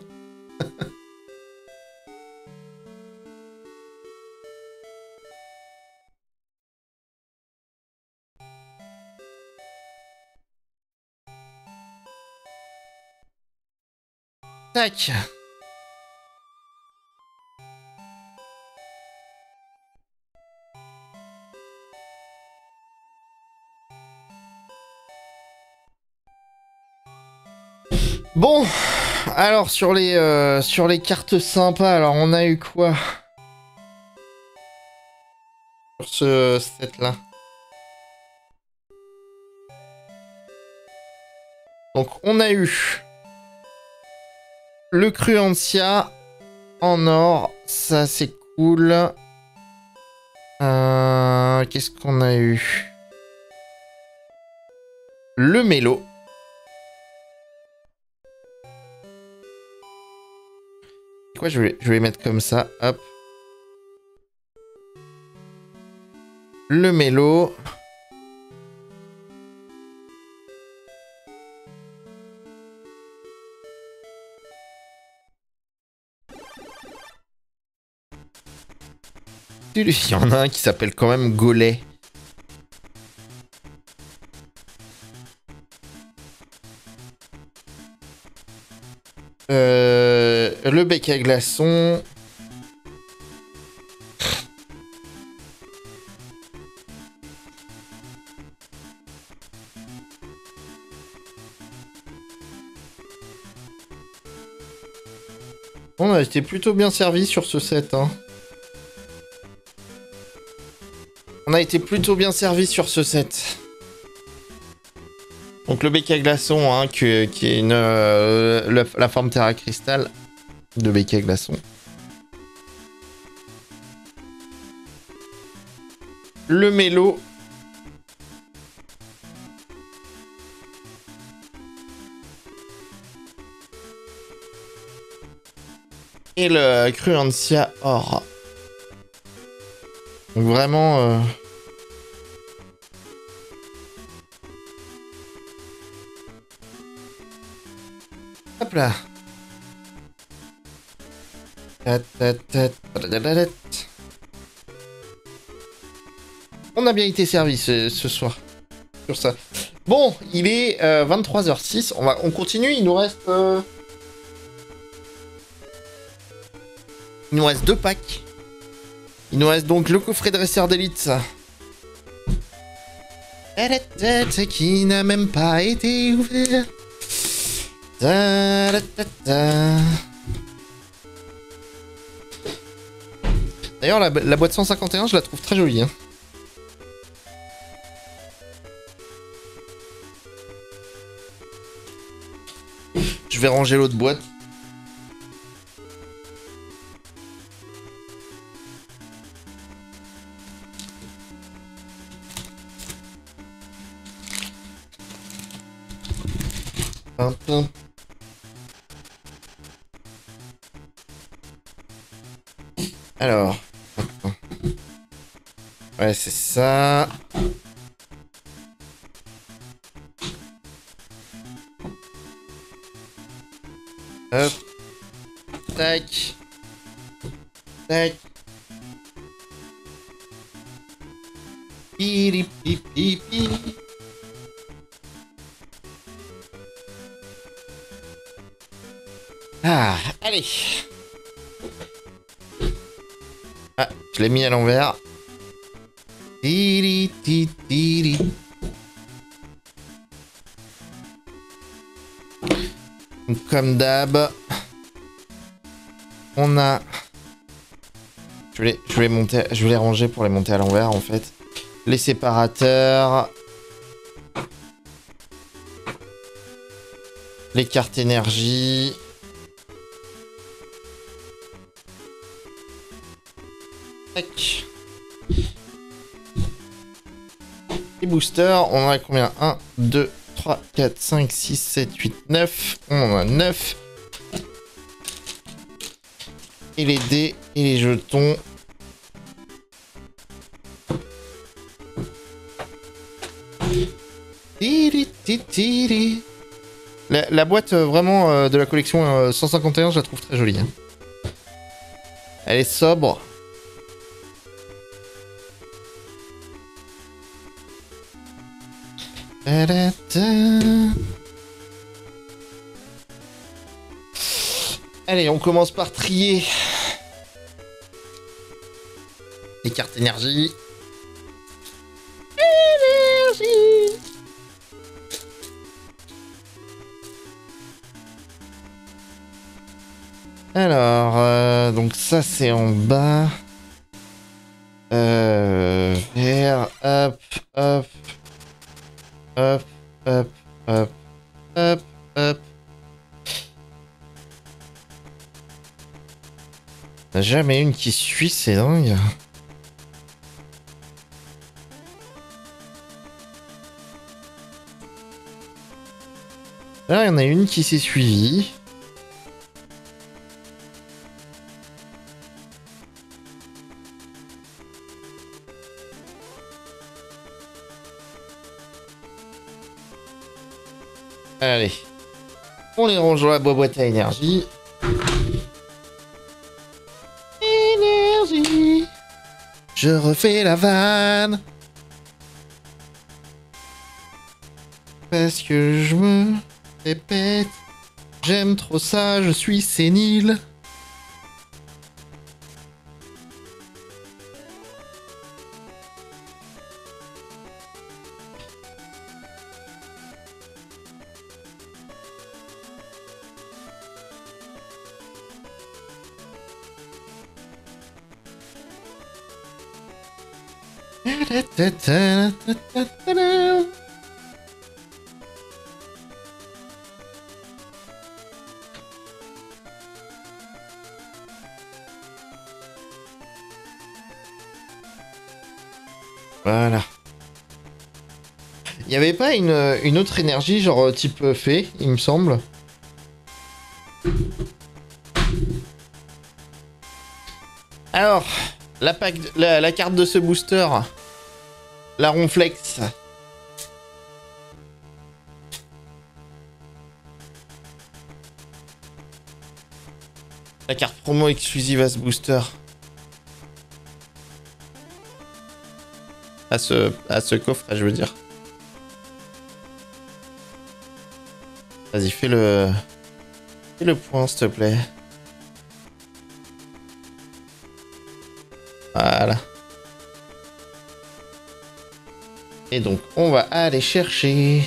Tac. Bon, alors sur les euh, sur les cartes sympas, alors on a eu quoi sur ce set là? Donc on a eu le Cruancia en or, ça c'est cool. Euh, Qu'est-ce qu'on a eu? Le Mélo. Quoi, je vais, je vais mettre comme ça, hop. Le Mélo. Il y en a un qui s'appelle quand même Golay. Euh, le bec à glaçons. On a été plutôt bien servi sur ce set. Hein. On a été plutôt bien servi sur ce set. Donc le bec à glaçons, hein, qui, qui est une, euh, la, la forme Terra Cristal de bec à glaçons. Le Mélo. Et le Cruancia or. Donc vraiment... Euh... Hop là. On a bien été servi ce, ce soir. Sur ça. Bon, il est euh, vingt-trois heures six. On, va, on continue, il nous reste... Euh... Il nous reste deux packs. Il nous reste donc le coffret dresseur d'élite. La tête qui n'a même pas été ouverte. Ta, ta, ta. D'ailleurs, la, la boîte cent cinquante et un, je la trouve très jolie. Hein. Je vais ranger l'autre boîte. Pum, pum. Alors. Ouais, c'est ça. Hop. Tac. Tac. Piri, pi, pi, pi. Ah, allez. Ah, je l'ai mis à l'envers. Tiri, ti, tiri. Donc, comme d'hab, on a. Je voulais, je voulais monter, je voulais ranger pour les monter à l'envers en fait. Les séparateurs, les cartes énergie. Tac. Les boosters, on en a combien? un, deux, trois, quatre, cinq, six, sept, huit, neuf. On en a neuf. Et les dés et les jetons. Tiri, tiri, tiri. La, la boîte euh, vraiment euh, de la collection euh, cent cinquante et un, je la trouve très jolie. Hein. Elle est sobre. Allez, on commence par trier les cartes énergie. Énergie. Alors, euh, donc ça c'est en bas. Euh, vert, hop, hop. Hop, hop, hop, hop, hop. Il n'y a jamais une qui suit, c'est dingue. Là, il y en a une qui s'est suivie. Allez. On les range dans la boîte à énergie. Énergie. Je refais la vanne. Parce que je me répète. J'aime trop ça, je suis sénile. Voilà. Il n'y avait pas une, une autre énergie, genre type fée, il me semble. Alors, la, pack, la, la carte de ce booster, la Ronflex. La carte promo exclusive à ce booster. À ce, à ce coffre, je veux dire. Vas-y, fais le... Fais le point, s'il te plaît. Voilà. Et donc, on va aller chercher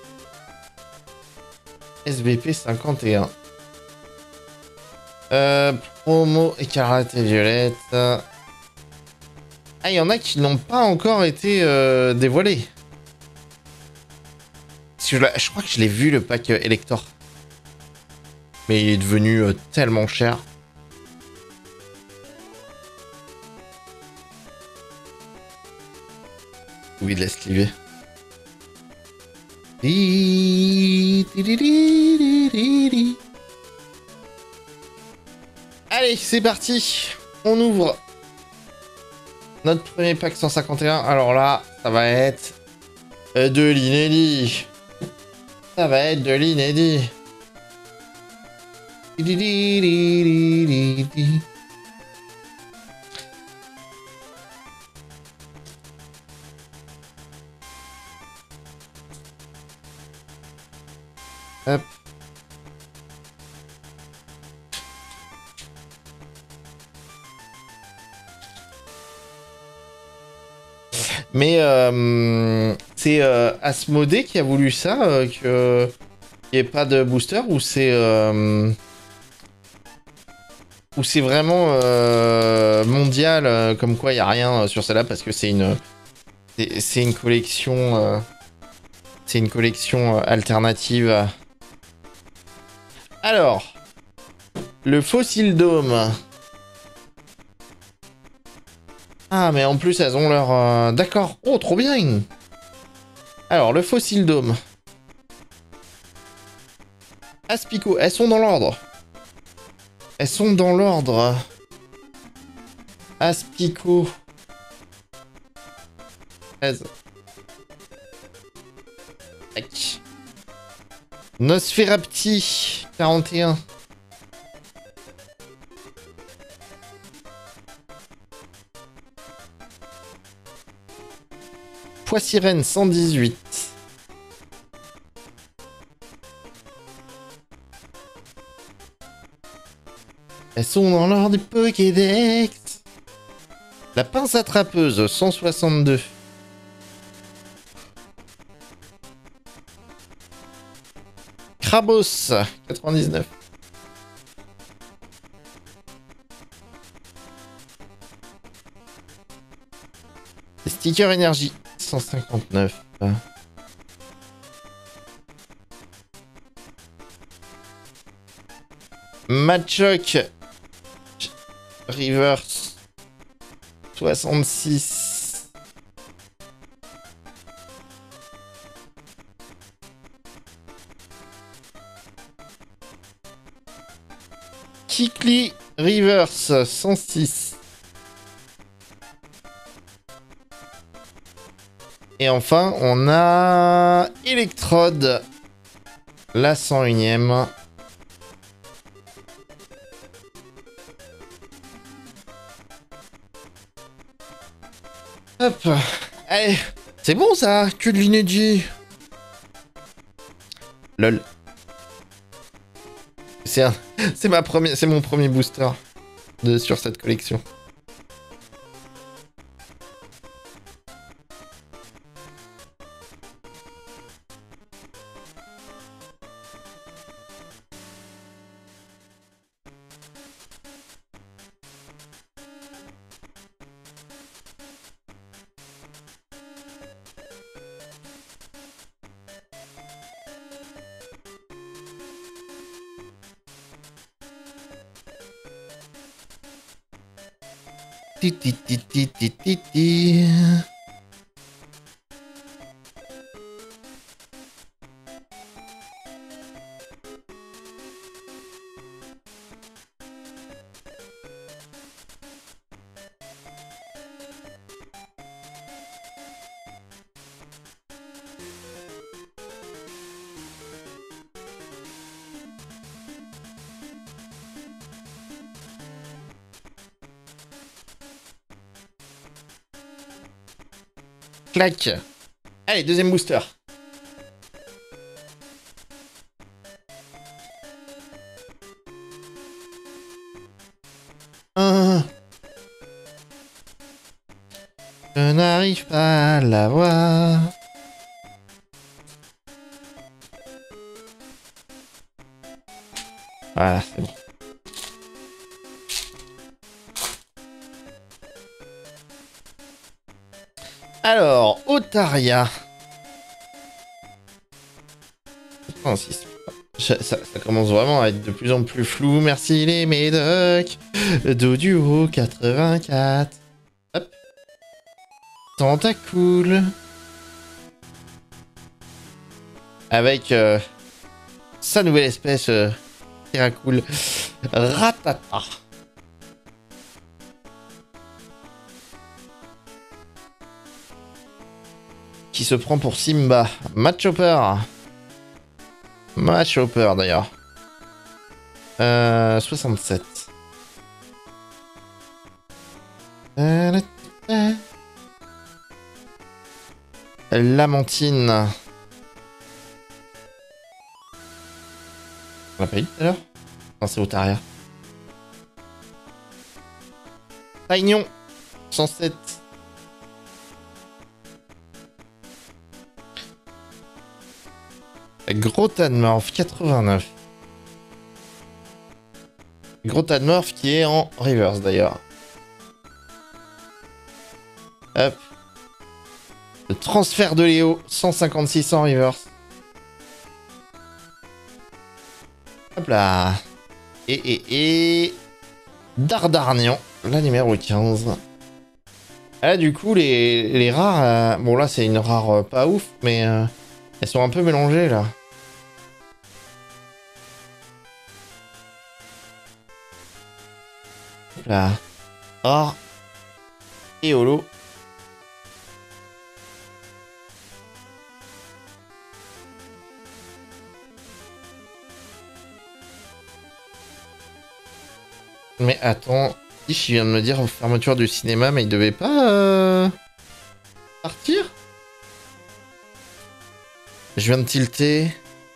S B P cinquante et un. Euh, promo écarlate et violette. Ah, il y en a qui n'ont pas encore été euh, dévoilés. Parce que je, je crois que je l'ai vu, le pack euh, Elector. Mais il est devenu euh, tellement cher. Oui, de l'esquiver. Allez, c'est parti. On ouvre notre premier pack cent cinquante et un. Alors là, ça va être de l'inédit. Ça va être de l'inédit. Hop. Mais euh, c'est euh, Asmodée qui a voulu ça, euh, qu'il n'y ait pas de booster, ou c'est euh, ou c'est vraiment euh, mondial, euh, comme quoi il n'y a rien sur celle-là parce que c'est une c'est une collection euh, c'est une collection alternative. Alors, le Fossil Dome. Ah, mais en plus, elles ont leur... Euh... D'accord. Oh, trop bien. Alors, le Fossil Dome. Aspico. Elles sont dans l'ordre. Elles sont dans l'ordre. Aspico. treize. Tac. Nosferapti. quarante et un. Pois sirène cent dix-huit. Elles sont dans l'ordre du Pokédex. La pince attrapeuse cent soixante-deux. Krabos quatre-vingt-dix-neuf. Sticker énergie cent cinquante-neuf. Machoc Reverse soixante-six. Kikli Reverse cent six. Et enfin, on a Electrode, la cent unième. Hop. Allez, c'est bon ça, que de l'inédit. Lol. C'est un... c'est ma première, c'est mon premier booster de sur cette collection. Ti ti ti ti ti ti ti. Clac. Allez, deuxième booster. Je n'arrive pas à la voir. Voilà, c'est bon. Alors, Otaria. quatre-vingt-six. Ça, ça, ça commence vraiment à être de plus en plus flou. Merci les médocs. Doduo quatre-vingt-quatre. Hop. Tentacool. Avec euh, sa nouvelle espèce euh, Terracool. Ratata. Qui se prend pour Simba. Matchhopper. Matchhopper d'ailleurs. Euh, soixante-sept. Lamantine. On l'a pas eu tout à l'heure? Non, c'est Otaria. Taignon. cent sept. Grotanmorph quatre-vingt-neuf. Grotanmorph qui est en reverse d'ailleurs. Hop. Le transfert de Léo, cent cinquante-six en reverse. Hop là. Et, et, et... Dardarnian, la numéro quinze. Là, du coup, les, les rares... Euh... Bon, là, c'est une rare euh, pas ouf, mais... Euh... Elles sont un peu mélangées, là. Hop là. Rare. Et holo. Mais attends, Tish, il vient de me dire fermeture du cinéma, mais il devait pas euh... partir? Je viens de tilter.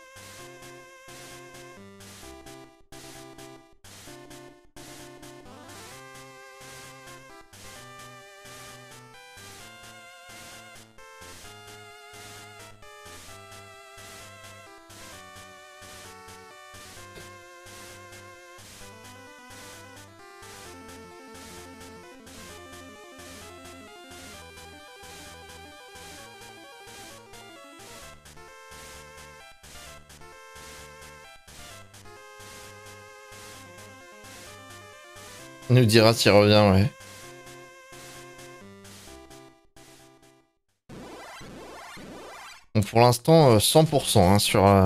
Il nous dira s'il revient, ouais. Bon, pour l'instant, cent pour cent hein, sur... Euh...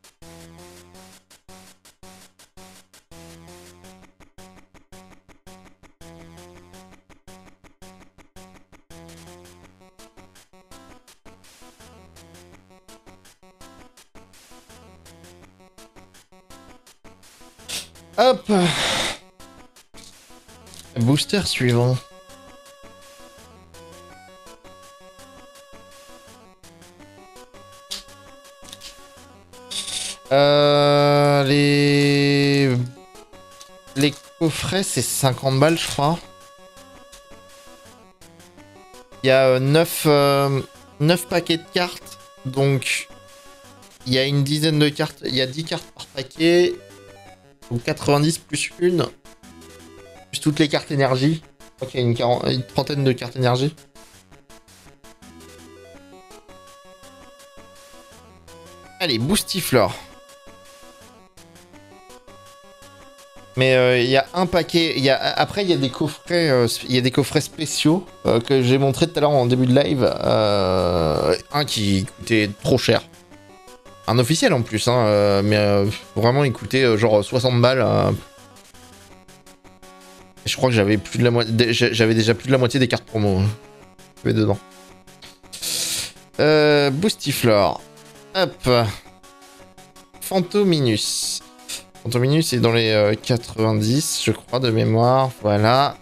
Hop. Booster suivant. Euh, les... Les coffrets, c'est cinquante balles, je crois. Il y a euh, neuf, euh, neuf paquets de cartes. Donc, il y a une dizaine de cartes. Il y a dix cartes par paquet. Donc quatre-vingt-dix plus une. Plus toutes les cartes énergie. Je crois qu'il y a une, quarante... une trentaine de cartes énergie. Allez, Boostiflore. Mais il euh, y a un paquet. Y a... Après, il y a des coffrets. Il euh, y a des coffrets spéciaux euh, que j'ai montré tout à l'heure en début de live. Euh... Un qui coûtait trop cher. Un officiel en plus, hein, euh, mais euh, vraiment il coûtait euh, genre soixante balles. Euh... Je crois que j'avais plus de la moitié, j'avais déjà plus de la moitié des cartes promo hein, dedans. Euh, Boostiflore. Hop. Phantominus. Phantominus est dans les euh, quatre-vingt-dix, je crois, de mémoire. Voilà.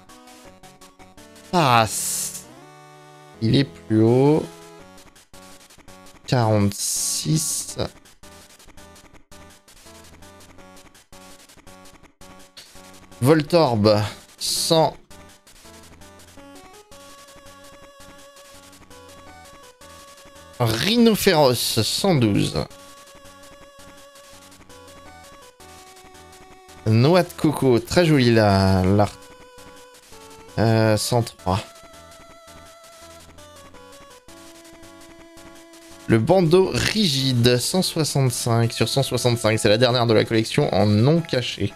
Paras. Il est plus haut. quarante-six. Voltorb. cent. Rhinophéros, cent douze. Noix de coco, très jolie la... la... Euh, cent trois. Le bandeau rigide, cent soixante-cinq sur cent soixante-cinq. C'est la dernière de la collection en non caché.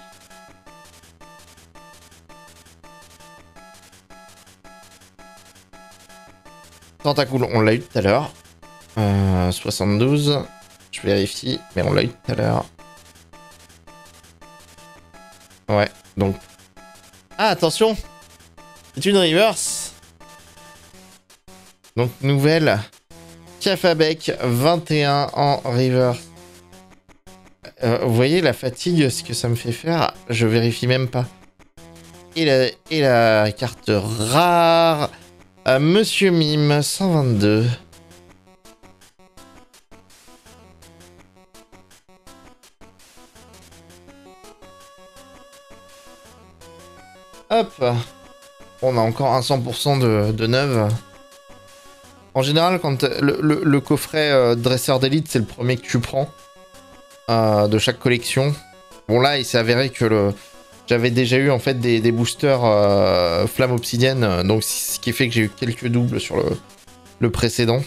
Tentacool, on l'a eu tout à l'heure. Euh, soixante-douze. Je vérifie, mais on l'a eu tout à l'heure. Ouais, donc... Ah, attention! C'est une reverse. Donc, nouvelle. Cafabec, vingt et un en reverse. Euh, vous voyez la fatigue, ce que ça me fait faire? Je vérifie même pas. Et la, et la carte rare. À Monsieur Mime, cent vingt-deux. Hop. On a encore un cent pour cent de, de neuve. En général, quand le, le, le coffret euh, dresseur d'élite, c'est le premier que tu prends euh, de chaque collection. Bon là, il s'est avéré que le... j'avais déjà eu en fait des, des boosters euh, flamme obsidienne, donc ce qui fait que j'ai eu quelques doubles sur le, le précédent.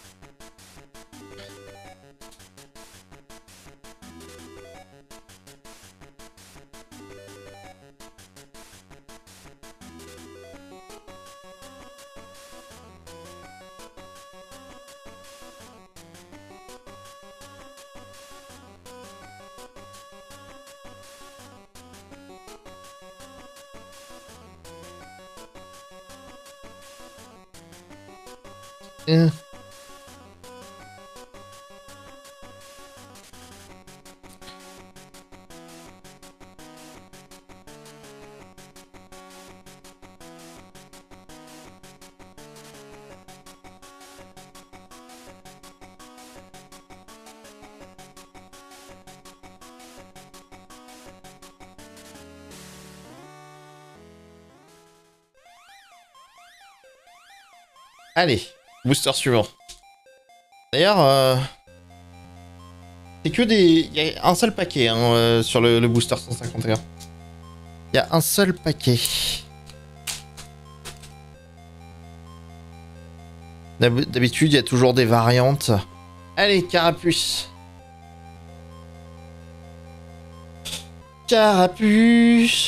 Euh. Allez, booster suivant. D'ailleurs, euh... c'est que des... Il y a un seul paquet hein, euh, sur le, le booster cent cinquante et un. Il y a un seul paquet. D'habitude, il y a toujours des variantes. Allez, Carapuce. Carapuce.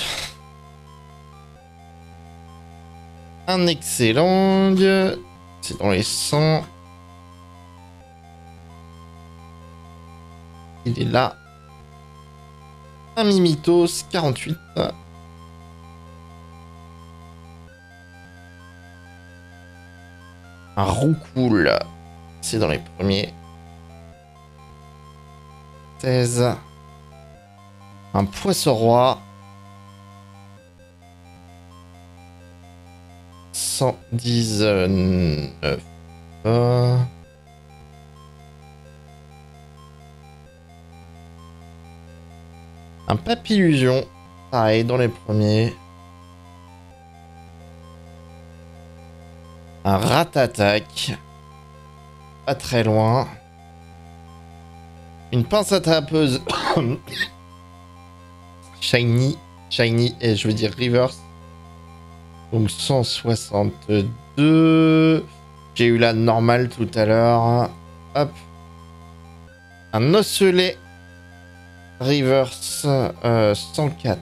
Un excellent. C'est dans les cent. Il est là. Un Mimitos, quarante-huit. Un Roucoule. C'est dans les premiers. seize. Un Poisson-Roi. cent dix-neuf. Euh... Un Papillusion. Pareil, dans les premiers. Un Ratatak. Pas très loin. Une pince attrapeuse. Shiny. Shiny, et je veux dire reverse. Donc cent soixante-deux. J'ai eu la normale tout à l'heure. Hop. Un osselet. Reverse. Euh, cent quatre.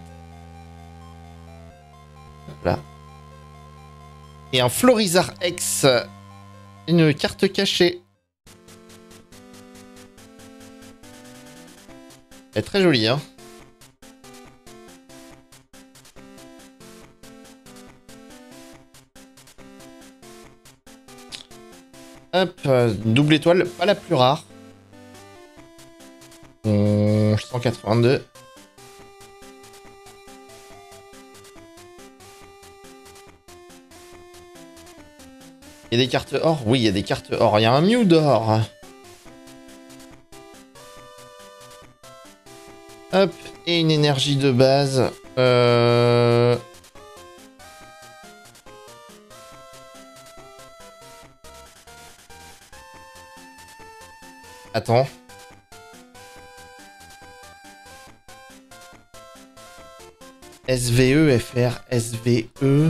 Hop là. Et un Florizard X. Une carte cachée. Elle est très jolie, hein. Hop, euh, double étoile, pas la plus rare. Hum, cent quatre-vingt-deux. Il y a des cartes or? Oui, il y a des cartes or. Il y a un Mew d'or. Hop, et une énergie de base. Euh... Attends. S V E, F R, S V E.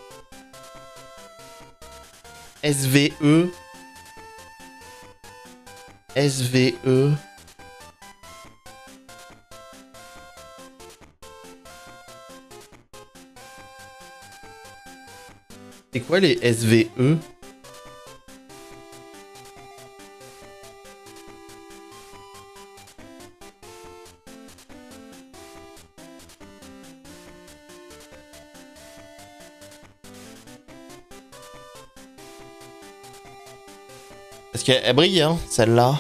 S V E. S V E. C'est quoi les S V E? Parce qu'elle brille, hein, celle-là.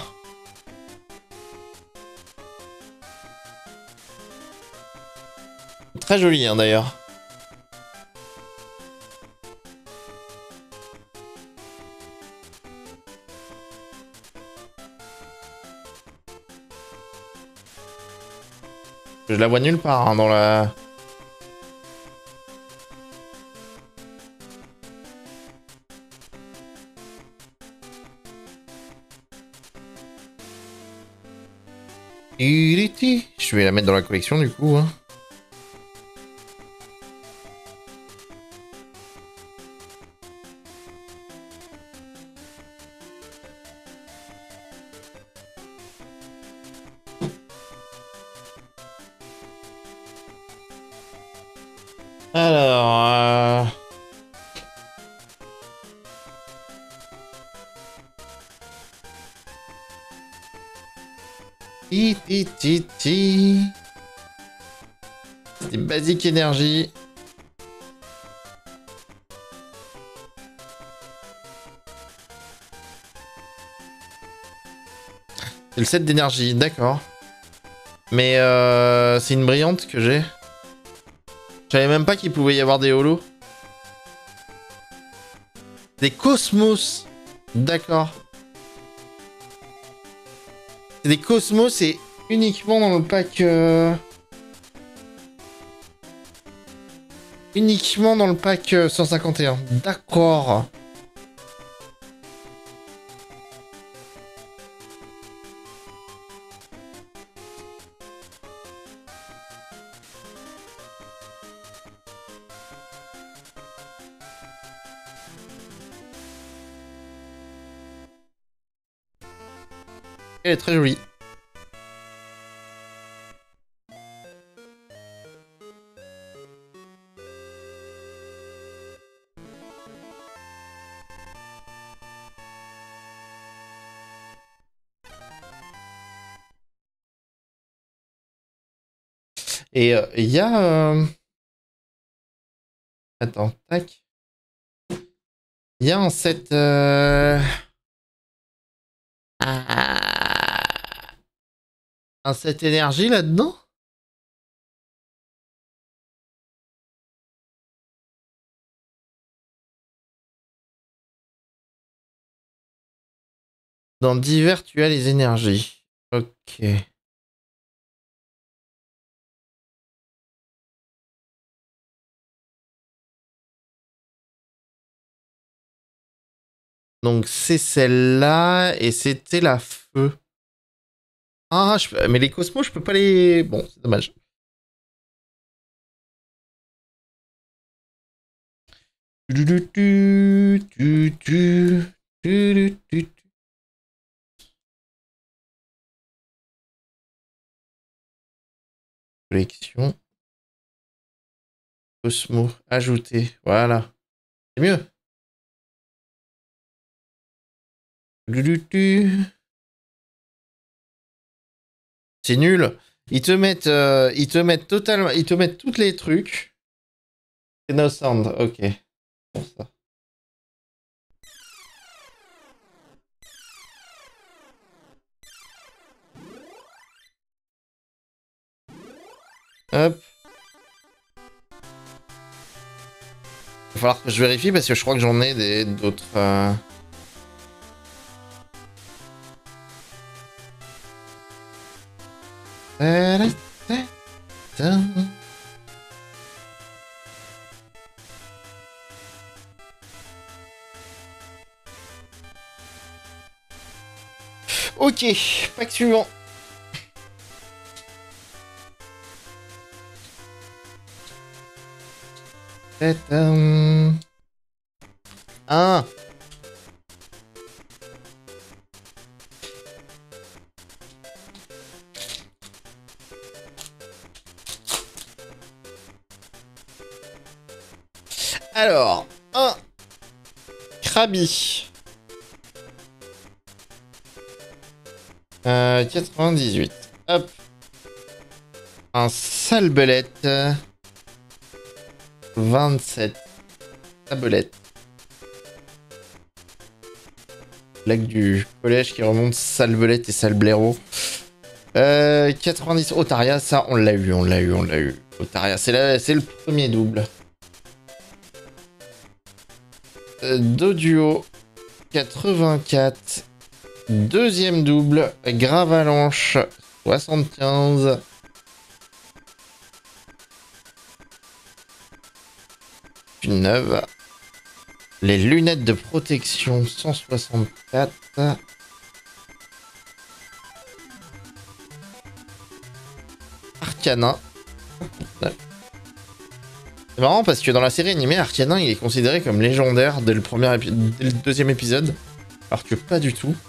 Très jolie, hein, d'ailleurs. Je la vois nulle part hein, dans la... Je vais la mettre dans la collection du coup. Hein. Alors... Euh... Ti, ti, ti, ti. C'est Basic Energy. C'est le set d'énergie, d'accord. Mais euh, c'est une brillante que j'ai. Je savais même pas qu'il pouvait y avoir des holos. Des cosmos. D'accord. C'est des cosmos et uniquement dans le pack... Euh... Uniquement dans le pack euh, cent cinquante et un. D'accord. Elle est très jolie. Et il euh, y a... Euh... Attends, tac. Il y a un set... Euh... Ah... Un set énergie là-dedans? Dans divers, tu as les énergies. Ok. Donc c'est celle-là et c'était la feu. Ah, je... mais les cosmos, je peux pas les... Bon, c'est dommage. Collection. Cosmo. Ajouter. Voilà. C'est mieux. C'est nul. Ils te mettent, euh, ils te mettent totalement, ils te mettent tous les trucs. C'est no sound, ok. Pour ça. Hop. Il va falloir que je vérifie parce que je crois que j'en ai des d'autres. Euh... Ok, pack suivant. Un. Alors, un Krabi. Euh, quatre-vingt-dix-huit. Hop. Un Salbelette. vingt-sept. Salbelette. Blague du collège qui remonte Salbelette et Salblaireau. Euh, quatre-vingt-dix. Otaria, ça, on l'a eu, on l'a eu, on l'a eu. Otaria, c'est le premier double. Euh, Doduo. quatre-vingt-quatre. Deuxième double. Gravalanche. soixante-quinze. Une neuve. Les lunettes de protection. cent soixante-quatre. Arcana. C'est marrant parce que dans la série animée, Arcana il est considéré comme légendaire dès le, premier épi... dès le deuxième épisode. Alors que pas du tout.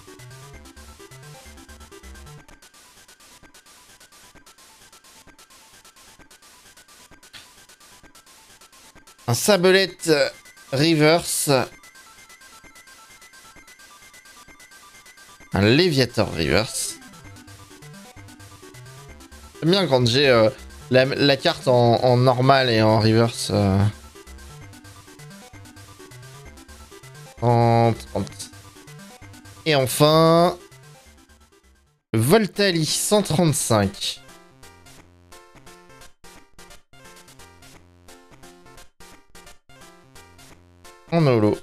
Un Sablette Reverse. Un Léviator Reverse. J'aime bien quand j'ai euh, la, la carte en, en normal et en reverse. Euh, en trente. Et enfin... Voltali cent trente-cinq. En holo.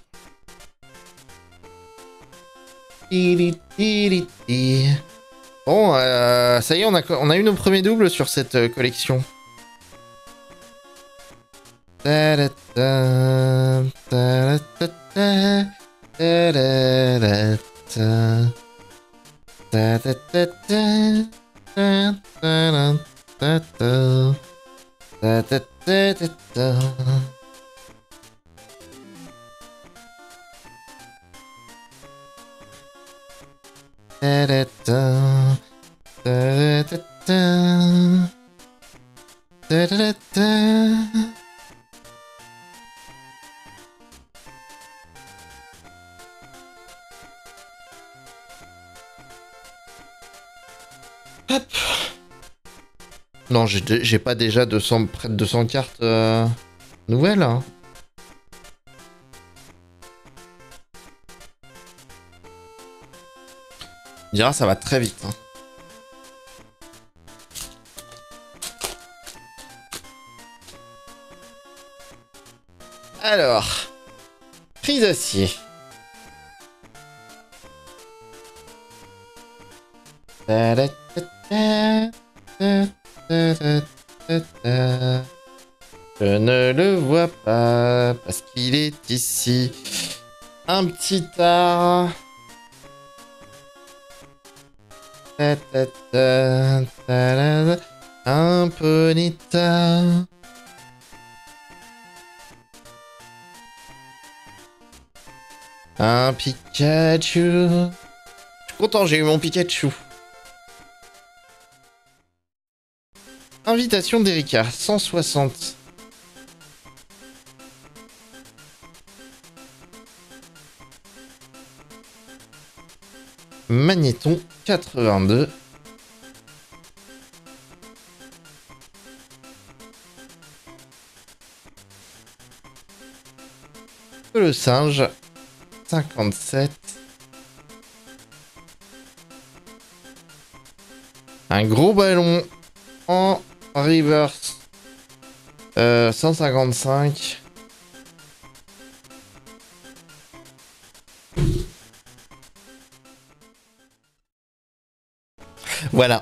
Bon, euh, ça y est, on a, on a eu nos premiers doubles sur cette euh, collection. Hop. Non, j'ai pas déjà deux cents, près de deux cents cartes euh, nouvelles. Hein. On dira, ça va très vite. Hein. Alors, prise d'acier. Je ne le vois pas parce qu'il est ici. Un petit art. Un Ponyta. Un Pikachu. Je suis content, j'ai eu mon Pikachu. Invitation d'Erika, cent soixante. Magnéton, quatre-vingt-deux. Le singe, cinquante-sept. Un gros ballon en reverse, euh, cent cinquante-cinq. Voilà.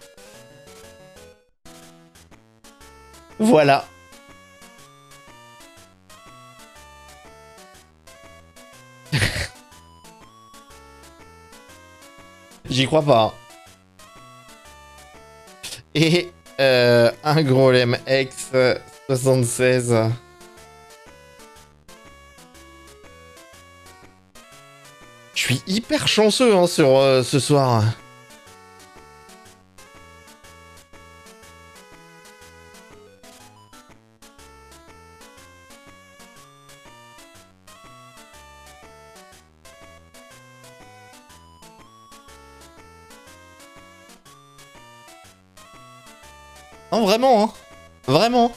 Voilà. J'y crois pas. Et euh, un Golem X soixante-seize. Je suis hyper chanceux hein, sur euh, ce soir. Non, vraiment, hein. Vraiment.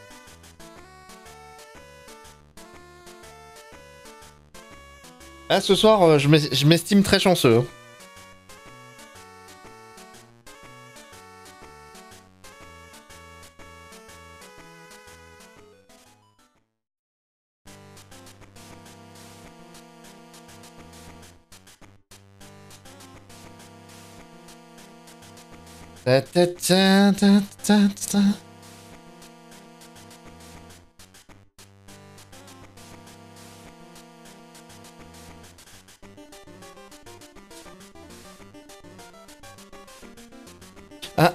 Là, ce soir, euh, je m'es- je m'estime très chanceux. Ta ta ta ta ta ta. Ah.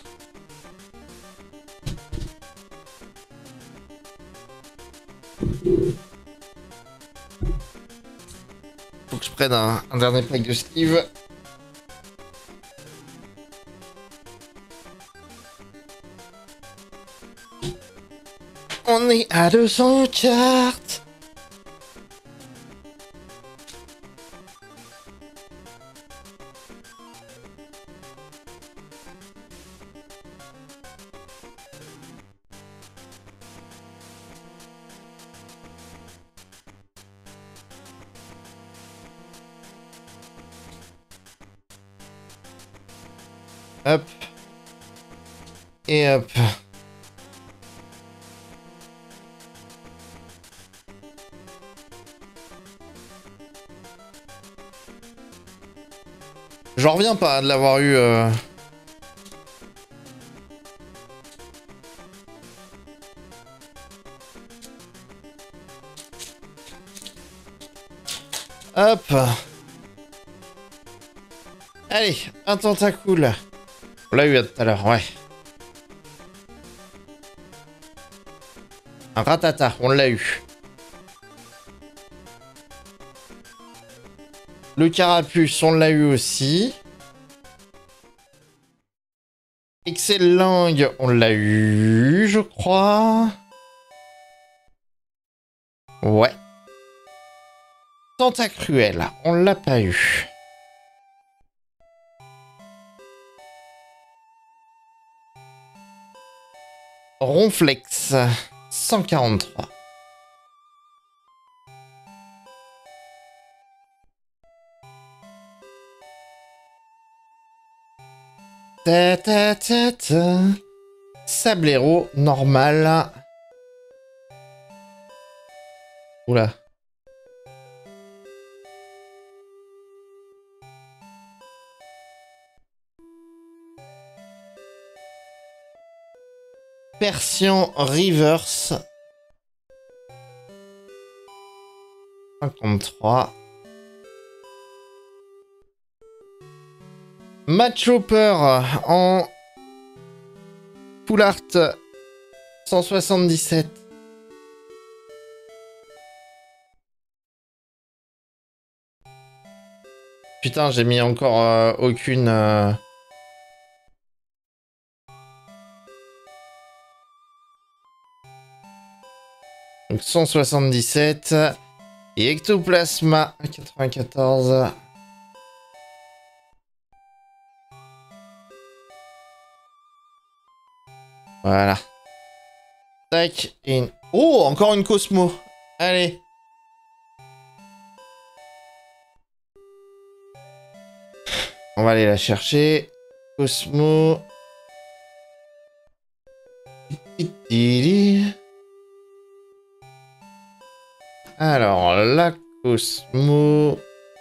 Faut que je prenne un, un dernier pack de Steve. On est à deux cents cartes. Hop. Et hop. J'en reviens pas de l'avoir eu. Euh... Hop. Allez, un tentacule. On l'a eu tout à l'heure, ouais. Un ratata, on l'a eu. Le carapuce, on l'a eu aussi. Excellent, on l'a eu, je crois. Ouais. Tentacruel, on l'a pas eu. Ronflex, cent quarante-trois. Ta ta ta ta. Sablero, normal. Oula. Persian Reverse. cinquante-trois. Match Hopper en full art cent soixante-dix-sept. Putain, j'ai mis encore euh, aucune... Euh... Donc cent soixante-dix-sept. Et Ectoplasma quatre-vingt-quatorze. Voilà. Tac. Et une... Oh, encore une Cosmo. Allez. On va aller la chercher. Cosmo. Alors, la Cosmo.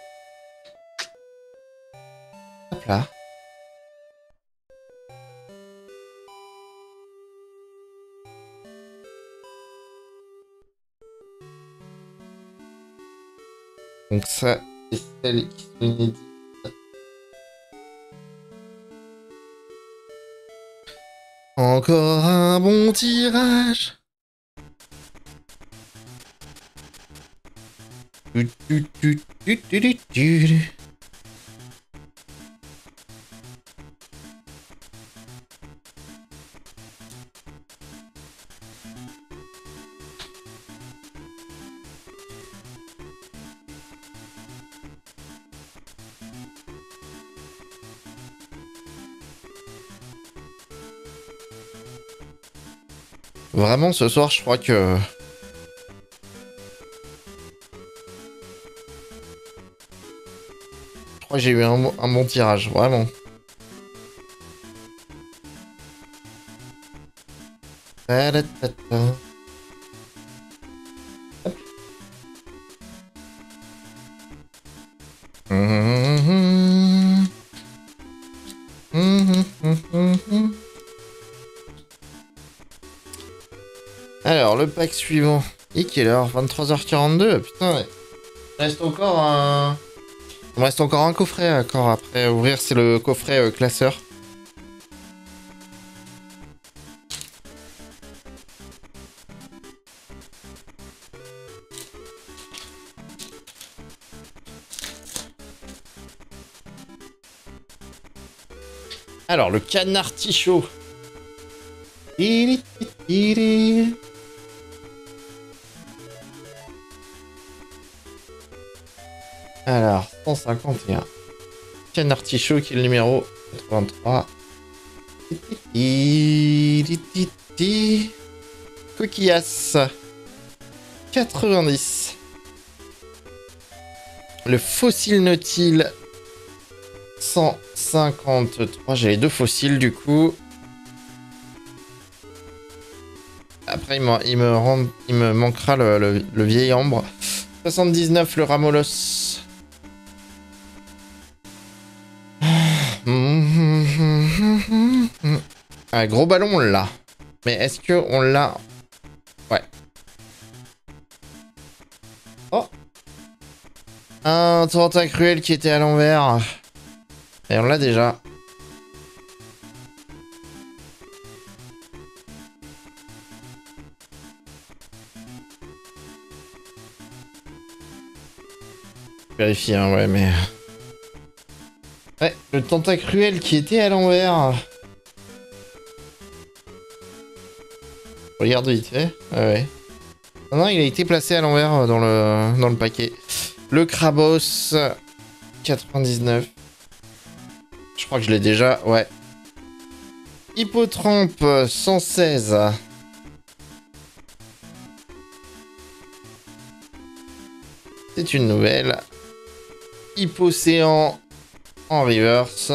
Hop là. Donc ça, c'est celle qui sont inédites. Encore un bon tirage. Tu, tu, tu, tu, tu, tu, tu. Vraiment, ce soir, je crois que... Je crois que j'ai eu un, un bon tirage, vraiment. Ta-da-ta-ta. Hop. Mmh. Mmh, mmh, mmh, mmh. Alors, le pack suivant. Et quelle heure? vingt-trois heures quarante-deux. Putain, ouais. Il reste encore un... Il me reste encore un coffret encore après ouvrir. C'est le coffret euh, classeur. Alors, le canard tichot. Alors, cent cinquante et un. Canard tichot qui est le numéro quatre-vingt-trois. Coquillas. quatre-vingt-dix. Le fossile nautile. cent cinquante-trois. J'ai les deux fossiles du coup. Après, il, il, me, rend, il me manquera le, le, le vieil ambre. soixante-dix-neuf, le ramolos. Un gros ballon, on l'a. Mais est-ce que on l'a? Ouais. Oh. Un tentacruel qui était à l'envers. Et on l'a déjà. Vérifie, hein, ouais, mais... Ouais, le tentacruel qui était à l'envers. Regarde vite fait. Ouais, ouais. Non, non, il a été placé à l'envers dans le, dans le paquet. Le Krabos, quatre-vingt-dix-neuf. Je crois que je l'ai déjà, ouais. Hippotrampe, cent seize. C'est une nouvelle. Hippocéan en reverse.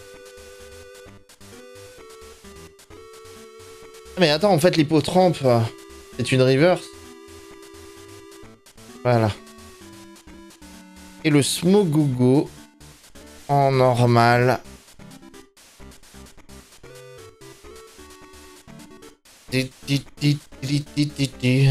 Mais attends, en fait, l'hippotrampe, c'est une reverse. Voilà. Et le Smogogo en normal. Di, di, di, di, di, di, di.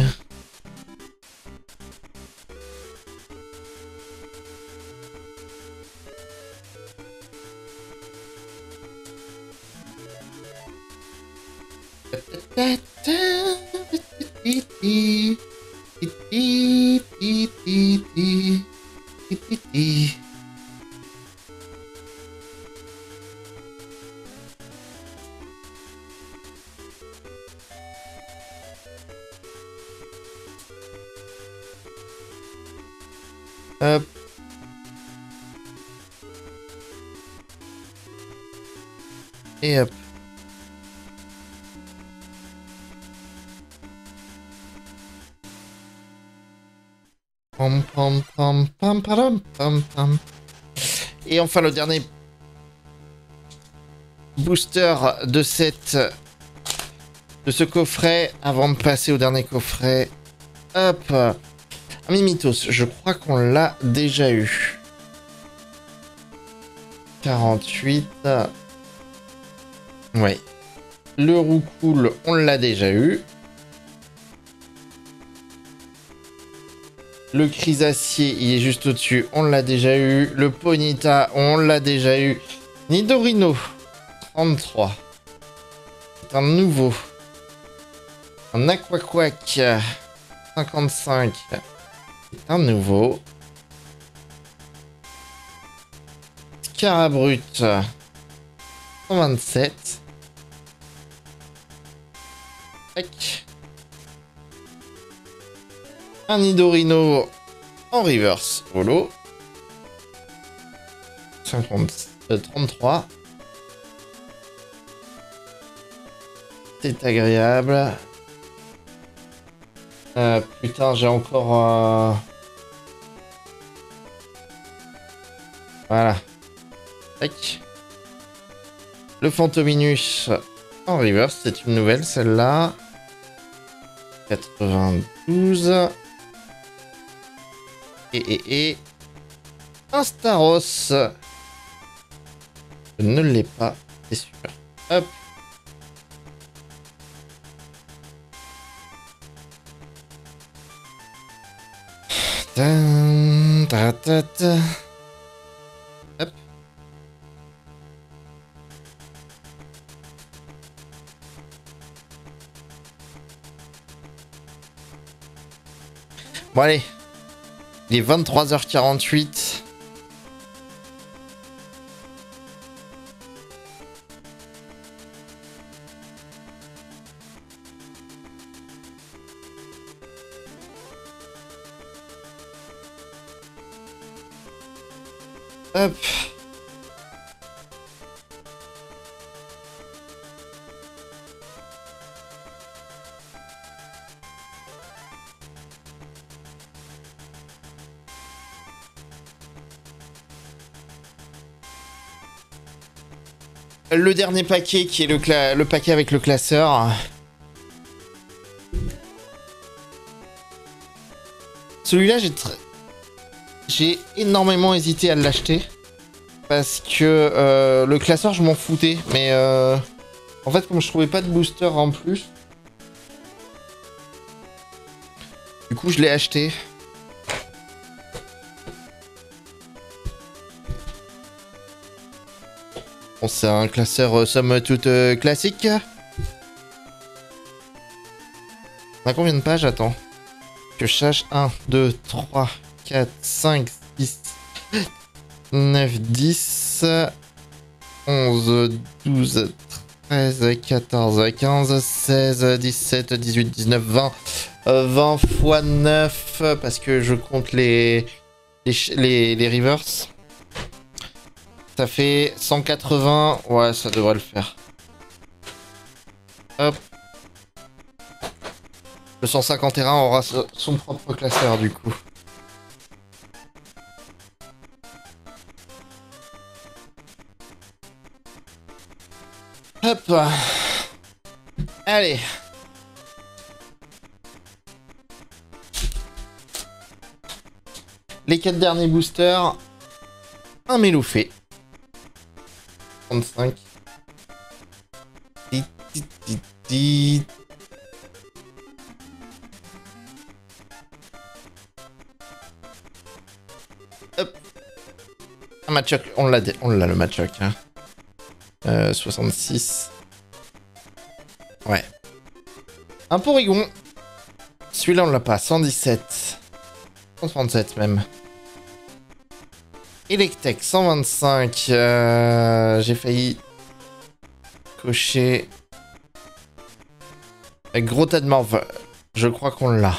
Hop. Et hop. Pam, pam, pam, pam, pam, pam, pam. Et enfin le dernier booster de cette de ce coffret avant de passer au dernier coffret. Hop. Un Mimitos, je crois qu'on l'a déjà eu. quarante-huit. Ouais. Le Roucoule, on l'a déjà eu. Le Chrysacier, il est juste au-dessus, on l'a déjà eu. Le Ponyta, on l'a déjà eu. Nidorino, trente-trois. c'est un nouveau. Un Aquaquack cinquante-cinq. C'est un nouveau. Scarabrut cent vingt-sept. Tac. Un Nidorino en reverse holo. cinquante, euh, trente-trois. C'est agréable. Euh, putain, j'ai encore... Euh... Voilà. Tac. Le Fantominus en reverse, c'est une nouvelle celle-là. quatre-vingt-douze. Et, et, et... Un Staros. Je ne l'ai pas, c'est sûr. Hop. Ta, ta, ta, ta. Hop. Bon allez. Il est vingt-trois heures quarante-huit. Hop. Le dernier paquet qui est le, cla le paquet avec le classeur. Celui-là, j'ai très... J'ai énormément hésité à l'acheter. Parce que euh, le classeur, je m'en foutais. Mais euh, en fait, comme je trouvais pas de booster en plus, du coup, je l'ai acheté. Bon, c'est un classeur euh, somme toute euh, classique. On a combien de pages? Attends. Que je sache. un, deux, trois, quatre, cinq, six, neuf, dix, onze, douze, treize, quatorze, quinze, seize, dix-sept, dix-huit, dix-neuf, vingt. Euh, vingt fois neuf, parce que je compte les, les, les, les reverse. Ça fait cent quatre-vingts. Ouais, ça devrait le faire. Hop. Le cent cinquante et un aura son propre classeur du coup. Hop. Allez. Les quatre derniers boosters. Un Méloufé. trente-cinq. Ti, ti, ti, ti. Hop. Un Machoc. On l'a on l'a le Machoc. Hein. Euh, soixante-six. Ouais. Un Porygon. Celui-là, on l'a pas. cent dix-sept. cent trente-sept même. Electek cent vingt-cinq. Euh, J'ai failli cocher. Avec gros tas de morve. Je crois qu'on l'a.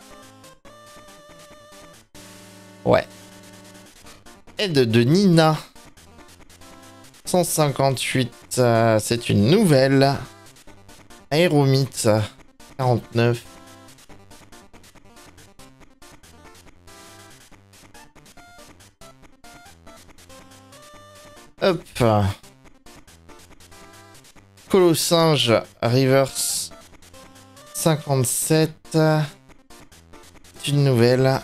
Ouais. Aide de Nina. cent cinquante-huit. Euh, C'est une nouvelle. Aéromite. quarante-neuf. Hop. Colossinge Reverse cinquante-sept. C'est une nouvelle.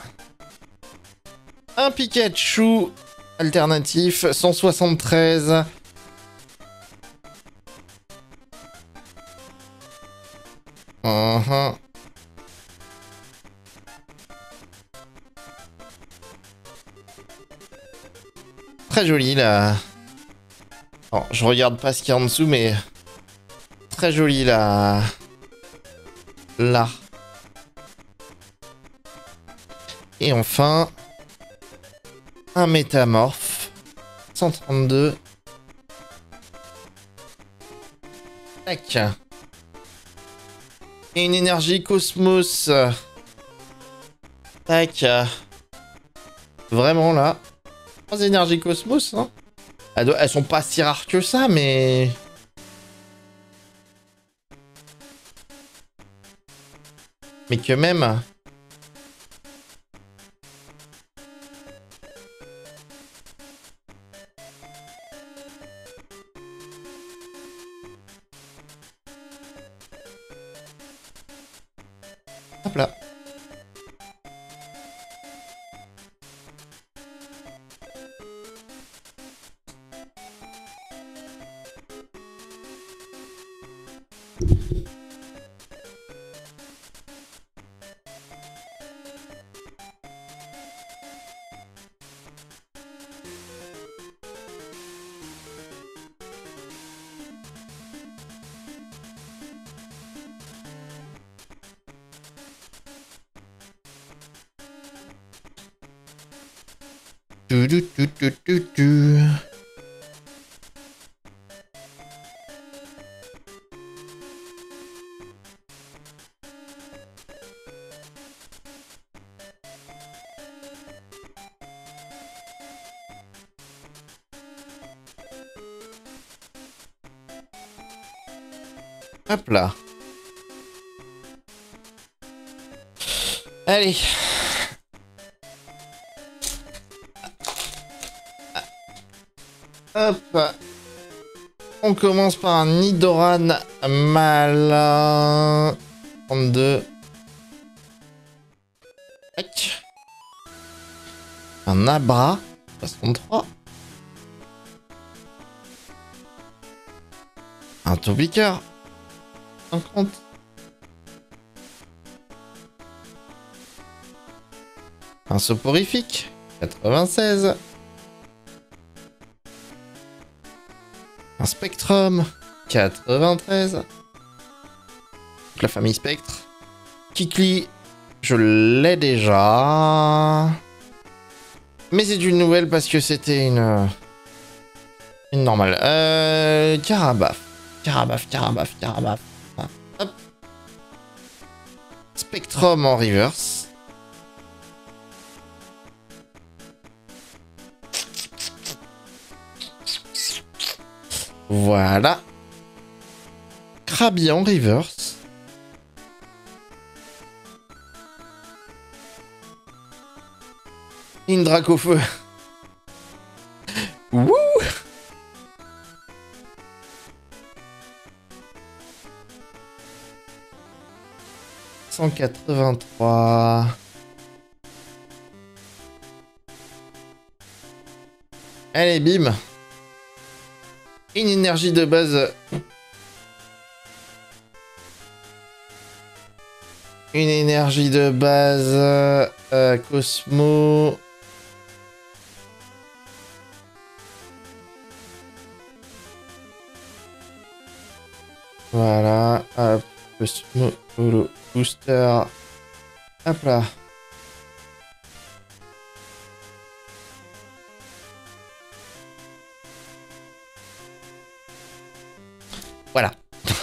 Un Pikachu alternatif cent soixante-treize. Uh-huh. Très joli là. Alors, je regarde pas ce qu'il y a en dessous, mais très joli là. Là. Et enfin, un métamorphe. cent trente-deux. Tac. Et une énergie cosmos. Tac. Vraiment là. Trois énergies cosmos, hein. Elles, do- elles sont pas si rares que ça, mais... Mais que même... Hop là. Du, du, du, du, du, du. Hop là. Allez. Hop. On commence par un Nidoran malin. trente-deux. Tac. Un Abra. soixante-trois. Un Topiqueur. cinquante. Un Soporifique. quatre-vingt-seize. Un Spectrum. quatre-vingt-treize. La famille Spectre. Kikli. Je l'ai déjà. Mais c'est une nouvelle parce que c'était une... Une normale. Euh... Carabaf. Carabaf, Carabaf, Carabaf. Hop. Spectrum en reverse. Voilà. Krabi en reverse. Une Dracofeu. Wouh! cent quatre-vingt-trois. Allez, bim. Une énergie de base. Une énergie de base. Euh, Cosmo. Voilà. Hop. Cosmo. Holo. Booster. Hop là. Voilà.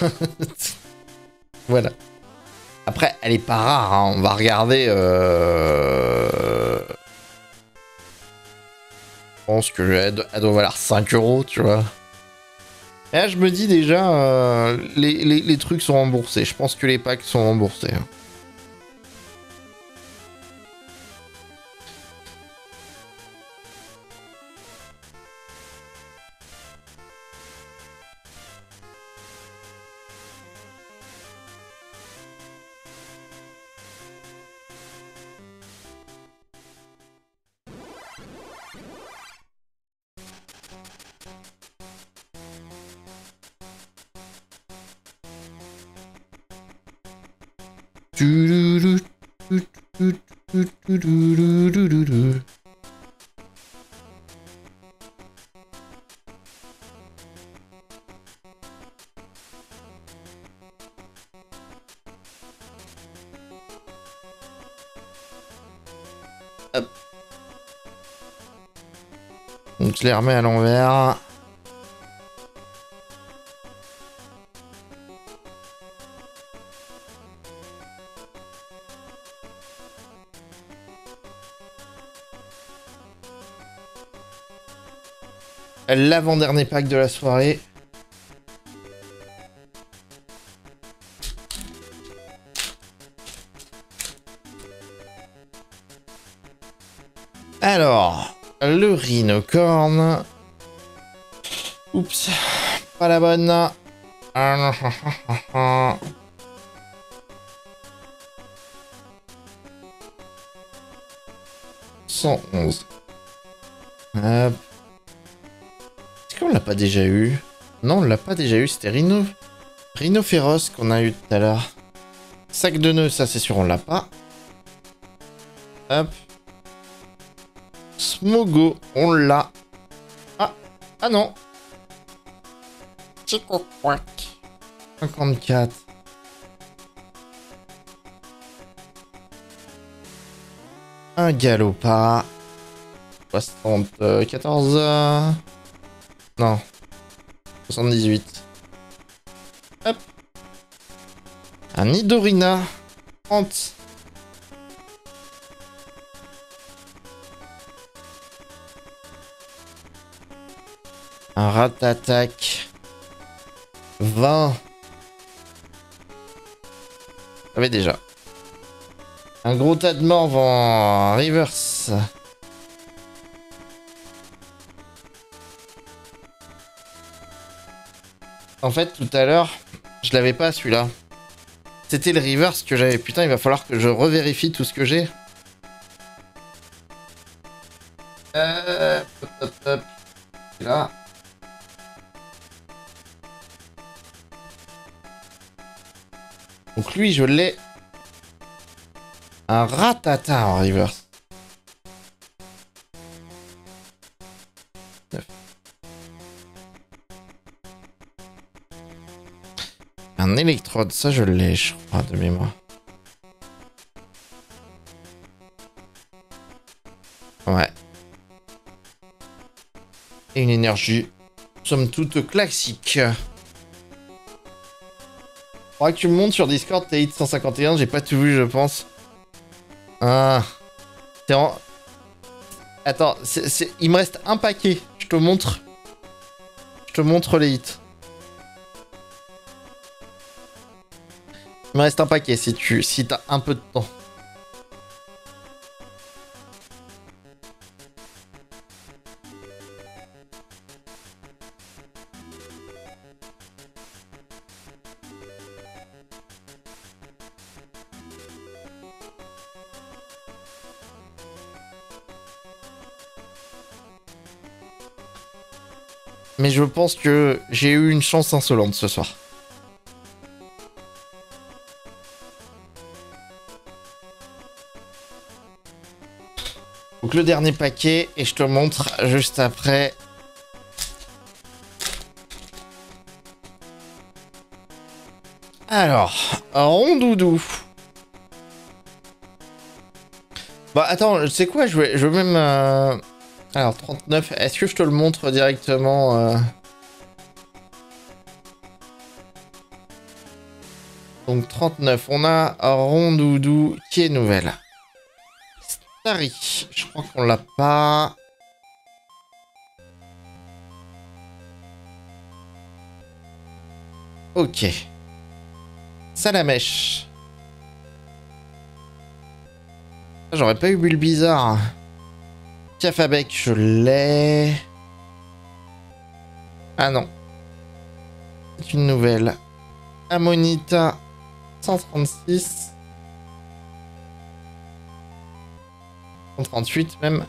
Voilà. Après, elle est pas rare, hein. On va regarder. Euh... Je pense que elle doit, elle doit valoir cinq euros, tu vois. Et là, je me dis déjà, euh, les, les, les trucs sont remboursés. Je pense que les packs sont remboursés. Hein. Hop. Donc je les remets à l'envers. L'avant-dernier pack de la soirée. Alors, le rhinocorne. Oups, pas la bonne. cent onze. Hop. Est-ce qu'on l'a pas déjà eu? Non, on l'a pas déjà eu, c'était Rhino... Rhinophéros qu'on a eu tout à l'heure. Sac de nœuds, ça c'est sûr, on l'a pas. Hop. Smogo, on l'a. Ah, ah non. Chico Quack. cinquante-quatre. Un galopard. soixante-quatorze. Non. soixante-dix-huit. Hop. Un Nidorina. trente. Un Ratatak. vingt. J'avais déjà. Un gros tas de morts en reverse. En fait, tout à l'heure, je l'avais pas celui-là. C'était le reverse que j'avais. Putain, il va falloir que je revérifie tout ce que j'ai. Euh... Hop, hop, hop. Là. Donc lui, je l'ai. Un Ratata en reverse. Un électrode, ça je l'ai, je crois, de mémoire. Ouais. Et une énergie, somme toute classique. Faudra que tu me montes sur Discord, T I cent cinquante et un, j'ai pas tout vu, je pense. Ah. T'es en... Attends, c'est, c'est... il me reste un paquet, je te montre. Je te montre les hits. Il me reste un paquet si tu si t'as un peu de temps. Mais je pense que j'ai eu une chance insolente ce soir. Donc le dernier paquet, et je te montre juste après. Alors, Rondoudou. Bah attends, tu sais quoi, je vais, je vais même... Euh... Alors, trente-neuf, est-ce que je te le montre directement euh... Donc trente-neuf, on a Rondoudou qui est nouvelle. Starry, je crois qu'on l'a pas. Ok. Salamèche. J'aurais pas eu Bulbizarre. Cafabec, je l'ai. Ah non. C'est une nouvelle. Amonita, cent trente-six. cent trente-huit même.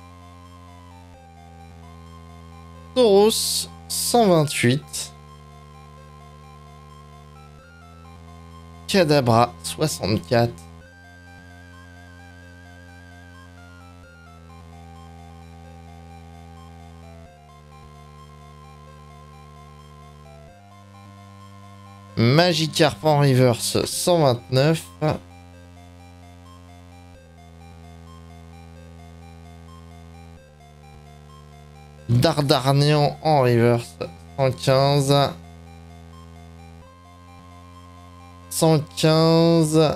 Tauros, cent vingt-huit. Kadabra, soixante-quatre. Magikarp en reverse, cent vingt-neuf. Dardarnian en reverse. cent quinze. cent quinze.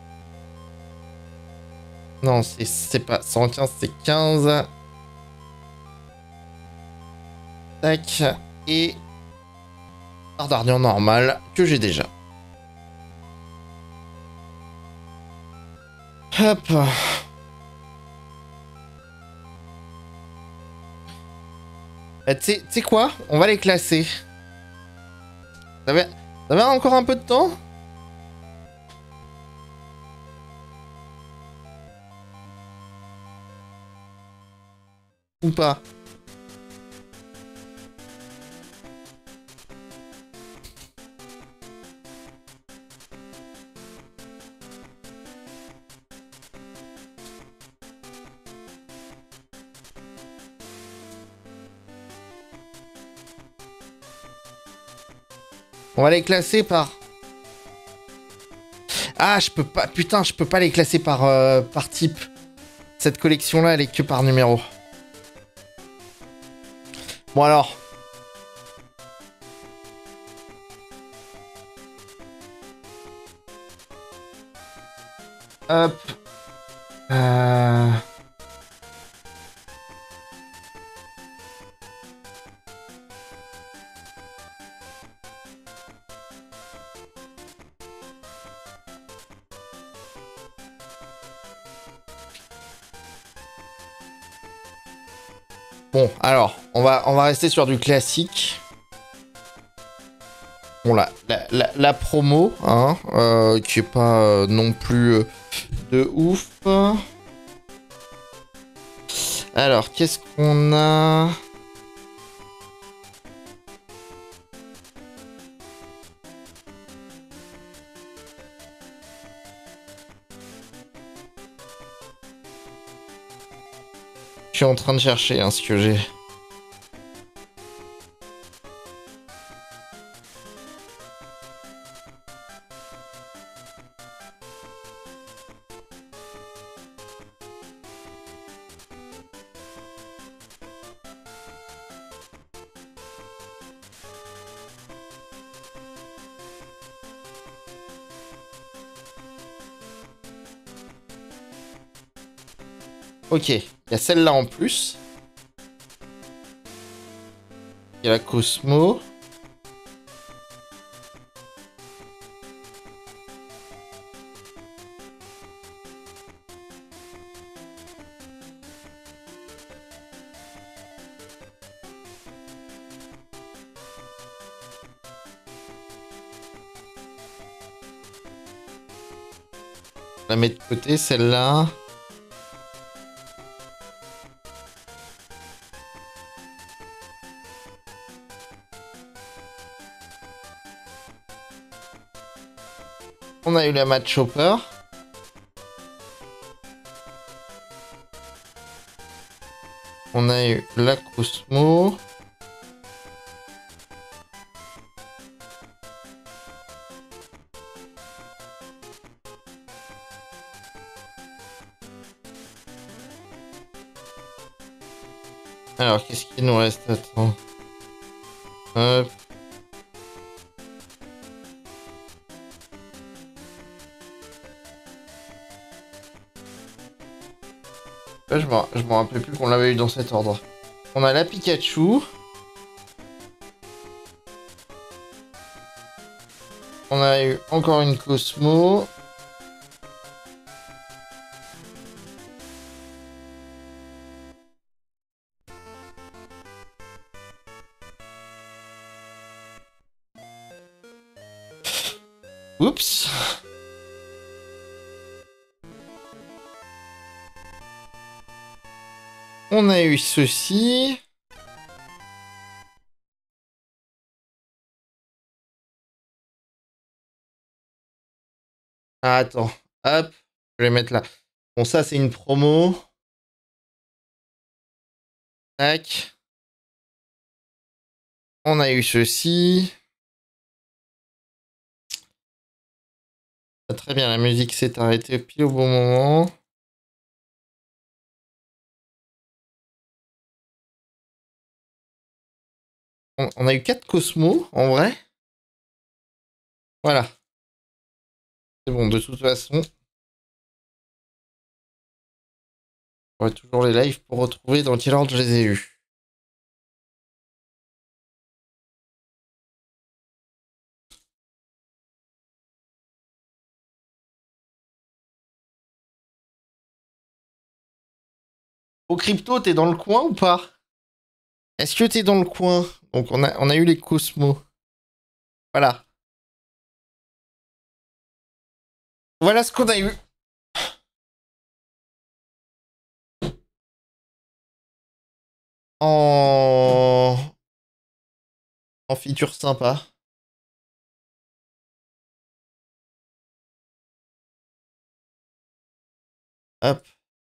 Non, c'est pas cent quinze, c'est quinze. Tac. Et Dardarnian normal que j'ai déjà. Hop. Euh, tu sais quoi? On va les classer. Ça va, ça va encore un peu de temps? Ou pas? On va les classer par... Ah, je peux pas... Putain, je peux pas les classer par, euh, par type. Cette collection-là, elle est que par numéro. Bon alors... Hop. Euh... Bon, alors, on va, on va rester sur du classique. Bon, la, la, la, la promo, hein, euh, qui est pas euh, non plus euh, de ouf. Alors, qu'est-ce qu'on a? Je suis en train de chercher hein, ce que j'ai. Ok, il y a celle-là en plus. Il y a la Cosmo. On la met de côté, celle-là. On a eu la Mad Chopper. On a eu la Cosmo. Alors, qu'est-ce qu'il nous reste? Attends. Hop. Là, je me me rappelais plus qu'on l'avait eu dans cet ordre. On a la Pikachu. On a eu encore une Cosmo. Oups. On a eu ceci. Ah, attends. Hop. Je vais mettre là. Bon, ça, c'est une promo. Tac. On a eu ceci. Ah, très bien, la musique s'est arrêtée pile au bon moment. On, on a eu quatre Cosmos, en vrai. Voilà. C'est bon, de toute façon. On va toujours les lives pour retrouver dans quel ordre je les ai eus. Au crypto, t'es dans le coin ou pas? Est-ce que t'es dans le coin? Donc on a, on a eu les Cosmos. Voilà. Voilà ce qu'on a eu. En... En feature sympa. Hop.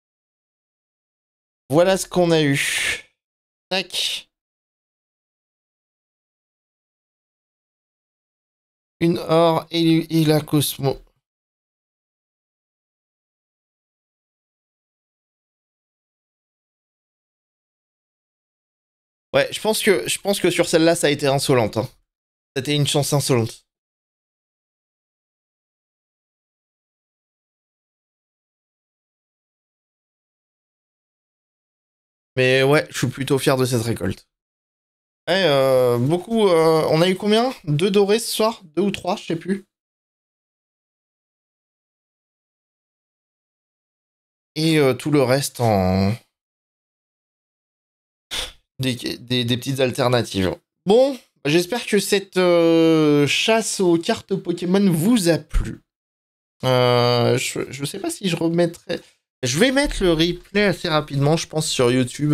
Voilà ce qu'on a eu. Tac. Une or et, et la Cosmo. Ouais, je pense que, je pense que sur celle-là, ça a été insolente. Hein. C'était une chance insolente. Mais ouais, je suis plutôt fier de cette récolte. Ouais, euh, beaucoup. Euh, on a eu combien? Deux dorés ce soir? Deux ou trois, je sais plus. Et euh, tout le reste en. Des, des, des petites alternatives. Bon, j'espère que cette euh, chasse aux cartes Pokémon vous a plu. Euh, je, je sais pas si je remettrai. Je vais mettre le replay assez rapidement, je pense, sur YouTube.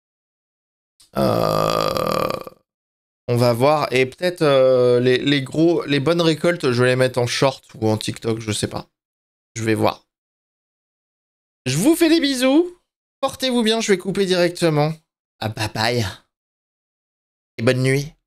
Euh, on va voir. Et peut-être euh, les, les gros, les bonnes récoltes, je vais les mettre en short ou en TikTok, je sais pas. Je vais voir. Je vous fais des bisous. Portez-vous bien, je vais couper directement. Ah, bye bye. Et bonne nuit.